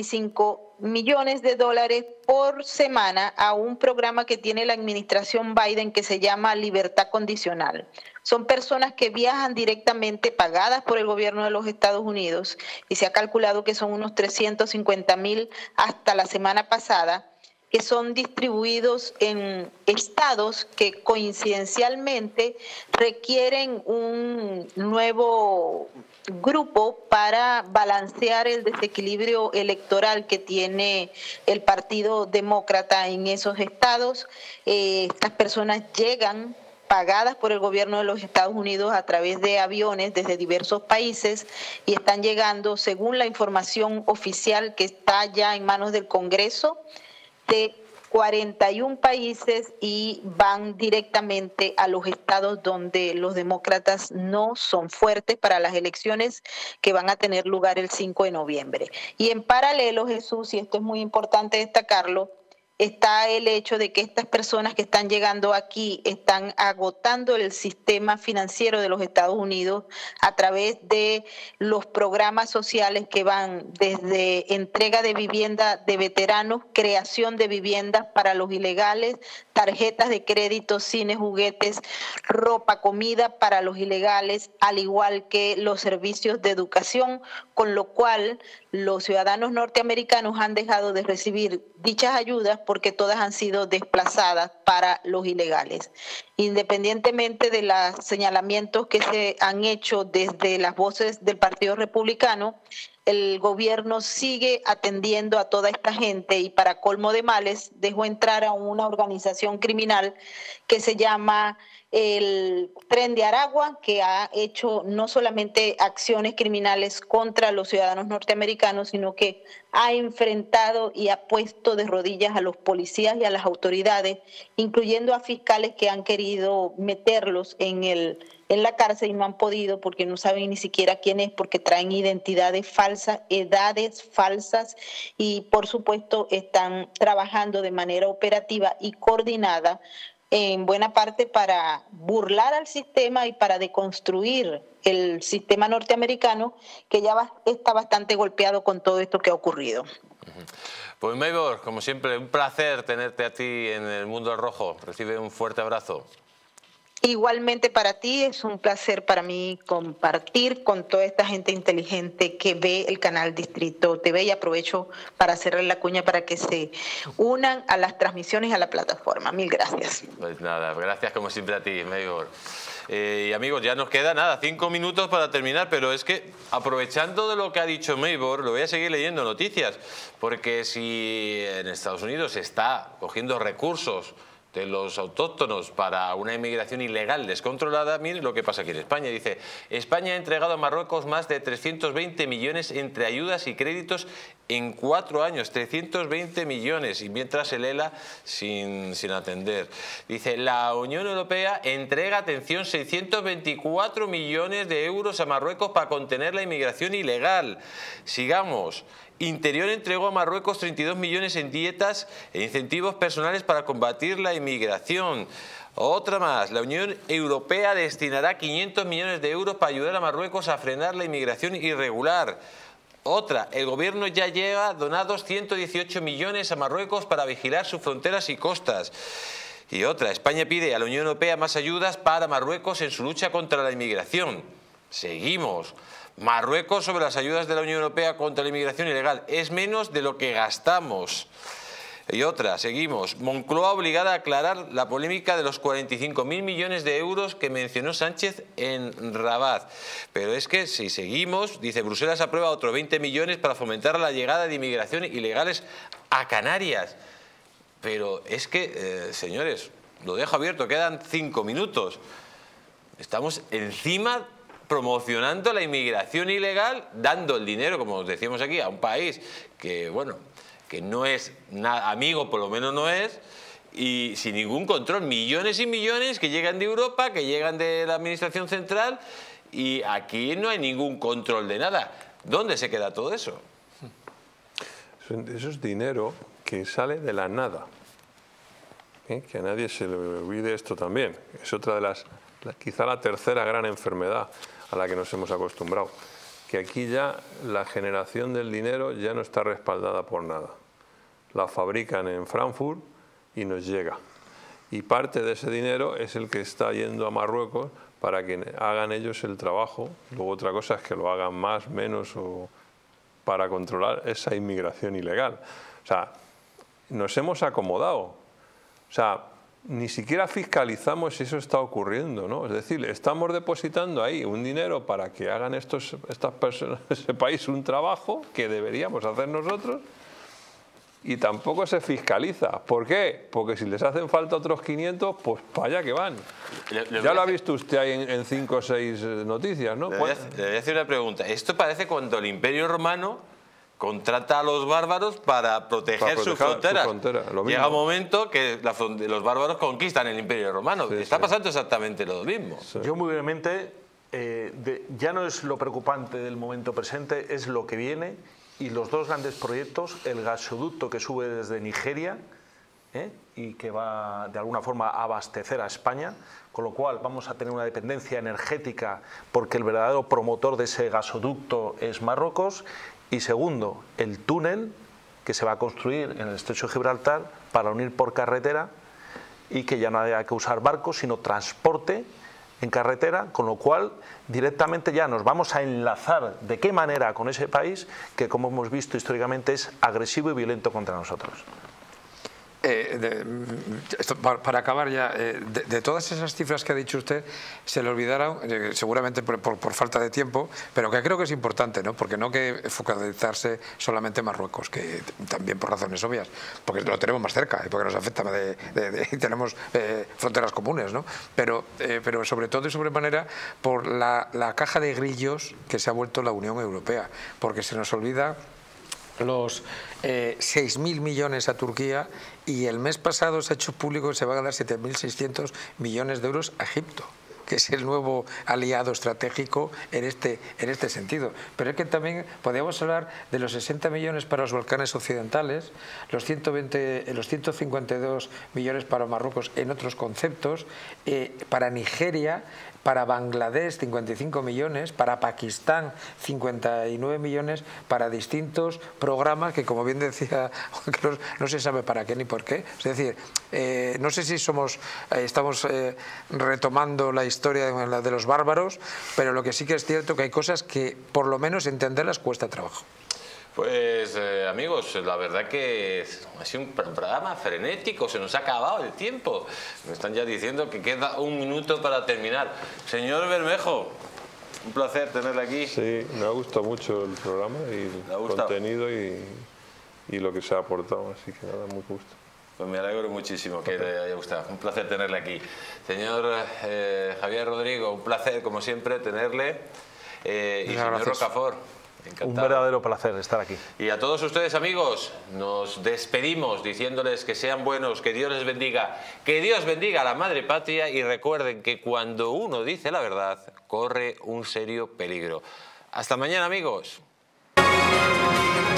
25 millones de dólares por semana a un programa que tiene la administración Biden que se llama Libertad Condicional. Son personas que viajan directamente pagadas por el gobierno de los Estados Unidos y se ha calculado que son unos 350,000 hasta la semana pasada, que son distribuidos en estados que coincidencialmente requieren un nuevo grupo para balancear el desequilibrio electoral que tiene el Partido Demócrata en esos estados. Estas personas llegan pagadas por el gobierno de los Estados Unidos a través de aviones desde diversos países y están llegando, según la información oficial que está ya en manos del Congreso, de 41 países y van directamente a los estados donde los demócratas no son fuertes para las elecciones que van a tener lugar el 5 de noviembre. Y en paralelo, Jesús, y esto es muy importante destacarlo, está el hecho de que estas personas que están llegando aquí están agotando el sistema financiero de los Estados Unidos a través de los programas sociales que van desde entrega de vivienda de veteranos, creación de viviendas para los ilegales, tarjetas de crédito, cines, juguetes, ropa, comida para los ilegales, al igual que los servicios de educación, con lo cual los ciudadanos norteamericanos han dejado de recibir dichas ayudas porque todas han sido desplazadas para los ilegales. Independientemente de los señalamientos que se han hecho desde las voces del Partido Republicano, el gobierno sigue atendiendo a toda esta gente y para colmo de males dejó entrar a una organización criminal que se llama el Tren de Aragua, que ha hecho no solamente acciones criminales contra los ciudadanos norteamericanos, sino que ha enfrentado y ha puesto de rodillas a los policías y a las autoridades, incluyendo a fiscales que han querido meterlos en la cárcel y no han podido porque no saben ni siquiera quién es, porque traen identidades falsas, edades falsas y por supuesto están trabajando de manera operativa y coordinada en buena parte para burlar al sistema y para deconstruir el sistema norteamericano que ya está bastante golpeado con todo esto que ha ocurrido. Pues Maybor, como siempre, un placer tenerte a ti en el Mundo al Rojo. Recibe un fuerte abrazo. Igualmente para ti, es un placer para mí compartir con toda esta gente inteligente que ve el canal Distrito TV y aprovecho para cerrar la cuña para que se unan a las transmisiones y a la plataforma. Mil gracias. Pues nada, gracias como siempre a ti, Maybor. Y amigos, ya nos queda nada, 5 minutos para terminar, pero es que aprovechando de lo que ha dicho Maybor, lo voy a seguir leyendo noticias, porque si en Estados Unidos se está cogiendo recursos de los autóctonos para una inmigración ilegal descontrolada, mire lo que pasa aquí en España. Dice, España ha entregado a Marruecos más de 320 millones entre ayudas y créditos en 4 años, 320 millones, y mientras el ELA sin atender. Dice, la Unión Europea entrega, atención, 624 millones de euros a Marruecos para contener la inmigración ilegal. Sigamos. Interior entregó a Marruecos 32 millones en dietas e incentivos personales para combatir la inmigración. Otra más, la Unión Europea destinará 500 millones de euros para ayudar a Marruecos a frenar la inmigración irregular. Otra, el gobierno ya lleva donados 118 millones a Marruecos para vigilar sus fronteras y costas. Y otra, España pide a la Unión Europea más ayudas para Marruecos en su lucha contra la inmigración. Seguimos. Marruecos sobre las ayudas de la Unión Europea contra la inmigración ilegal. Es menos de lo que gastamos. Y otra, seguimos. Moncloa obligada a aclarar la polémica de los 45.000 millones de euros que mencionó Sánchez en Rabat. Pero es que si seguimos, dice, Bruselas aprueba otros 20 millones para fomentar la llegada de inmigración ilegales a Canarias. Pero es que, señores, lo dejo abierto, quedan 5 minutos. Estamos encima promocionando la inmigración ilegal, dando el dinero, como os decíamos aquí, a un país que, bueno, que no es nada amigo, por lo menos no es, y sin ningún control, millones y millones que llegan de Europa, que llegan de la administración central, y aquí no hay ningún control de nada. ¿Dónde se queda todo eso? Eso es dinero que sale de la nada. Que a nadie se le olvide esto también. Es otra de quizá la tercera gran enfermedad a la que nos hemos acostumbrado, que aquí ya la generación del dinero ya no está respaldada por nada. La fabrican en Frankfurt y nos llega. Y parte de ese dinero es el que está yendo a Marruecos para que hagan ellos el trabajo. Luego otra cosa es que lo hagan más, menos o para controlar esa inmigración ilegal. O sea, nos hemos acomodado. O sea, ni siquiera fiscalizamos si eso está ocurriendo, ¿no? Es decir, estamos depositando ahí un dinero para que hagan estas personas, ese país, un trabajo que deberíamos hacer nosotros, y tampoco se fiscaliza. ¿Por qué? Porque si les hacen falta otros 500, pues para allá que van. Ya lo ha visto usted ahí en 5 o 6 noticias, ¿no? Le voy a hacer una pregunta. Esto parece cuando el Imperio Romano contrata a los bárbaros para proteger sus fronteras. Llega un momento que los bárbaros conquistan el Imperio Romano. Está pasando exactamente lo mismo. Yo muy brevemente, ya no es lo preocupante del momento presente, es lo que viene. Y los dos grandes proyectos, el gasoducto que sube desde Nigeria y que va de alguna forma a abastecer a España, con lo cual vamos a tener una dependencia energética porque el verdadero promotor de ese gasoducto es Marruecos. Y segundo, el túnel que se va a construir en el estrecho de Gibraltar para unir por carretera y que ya no haya que usar barcos, sino transporte en carretera, con lo cual directamente ya nos vamos a enlazar de qué manera con ese país que, como hemos visto históricamente, es agresivo y violento contra nosotros. Para acabar ya, de todas esas cifras que ha dicho usted, se le olvidaron, seguramente por falta de tiempo, pero que creo que es importante, ¿no? Porque no que focalizarse solamente en Marruecos, que también por razones obvias, porque lo tenemos más cerca y porque nos afecta, tenemos fronteras comunes, ¿no? Pero sobre todo y sobremanera por la caja de grillos que se ha vuelto la Unión Europea, porque se nos olvida los 6.000 millones a Turquía, y el mes pasado se ha hecho público que se van a dar 7.600 millones de euros a Egipto, que es el nuevo aliado estratégico en este sentido. Pero es que también podríamos hablar de los 60 millones para los Balcanes occidentales, los 152 millones para Marruecos en otros conceptos, para Nigeria, para Bangladesh 55 millones, para Pakistán 59 millones, para distintos programas que, como bien decía Juan Carlos, no se sabe para qué ni por qué. Es decir, no sé si estamos retomando la historia de los bárbaros, pero lo que sí que es cierto que hay cosas que por lo menos entenderlas cuesta trabajo. Pues amigos, la verdad que ha sido un programa frenético, se nos ha acabado el tiempo. Me están ya diciendo que queda un minuto para terminar. Señor Bermejo, un placer tenerle aquí. Sí, me ha gustado mucho el programa y el contenido y lo que se ha aportado, así que nada, muy gusto. Pues me alegro muchísimo que le haya gustado. Un placer tenerle aquí. Señor Javier Rodrigo, un placer como siempre tenerle. Y señor Rocafort, encantado. Un verdadero placer estar aquí. Y a todos ustedes, amigos, nos despedimos diciéndoles que sean buenos, que Dios les bendiga, que Dios bendiga a la madre patria, y recuerden que cuando uno dice la verdad corre un serio peligro. Hasta mañana, amigos.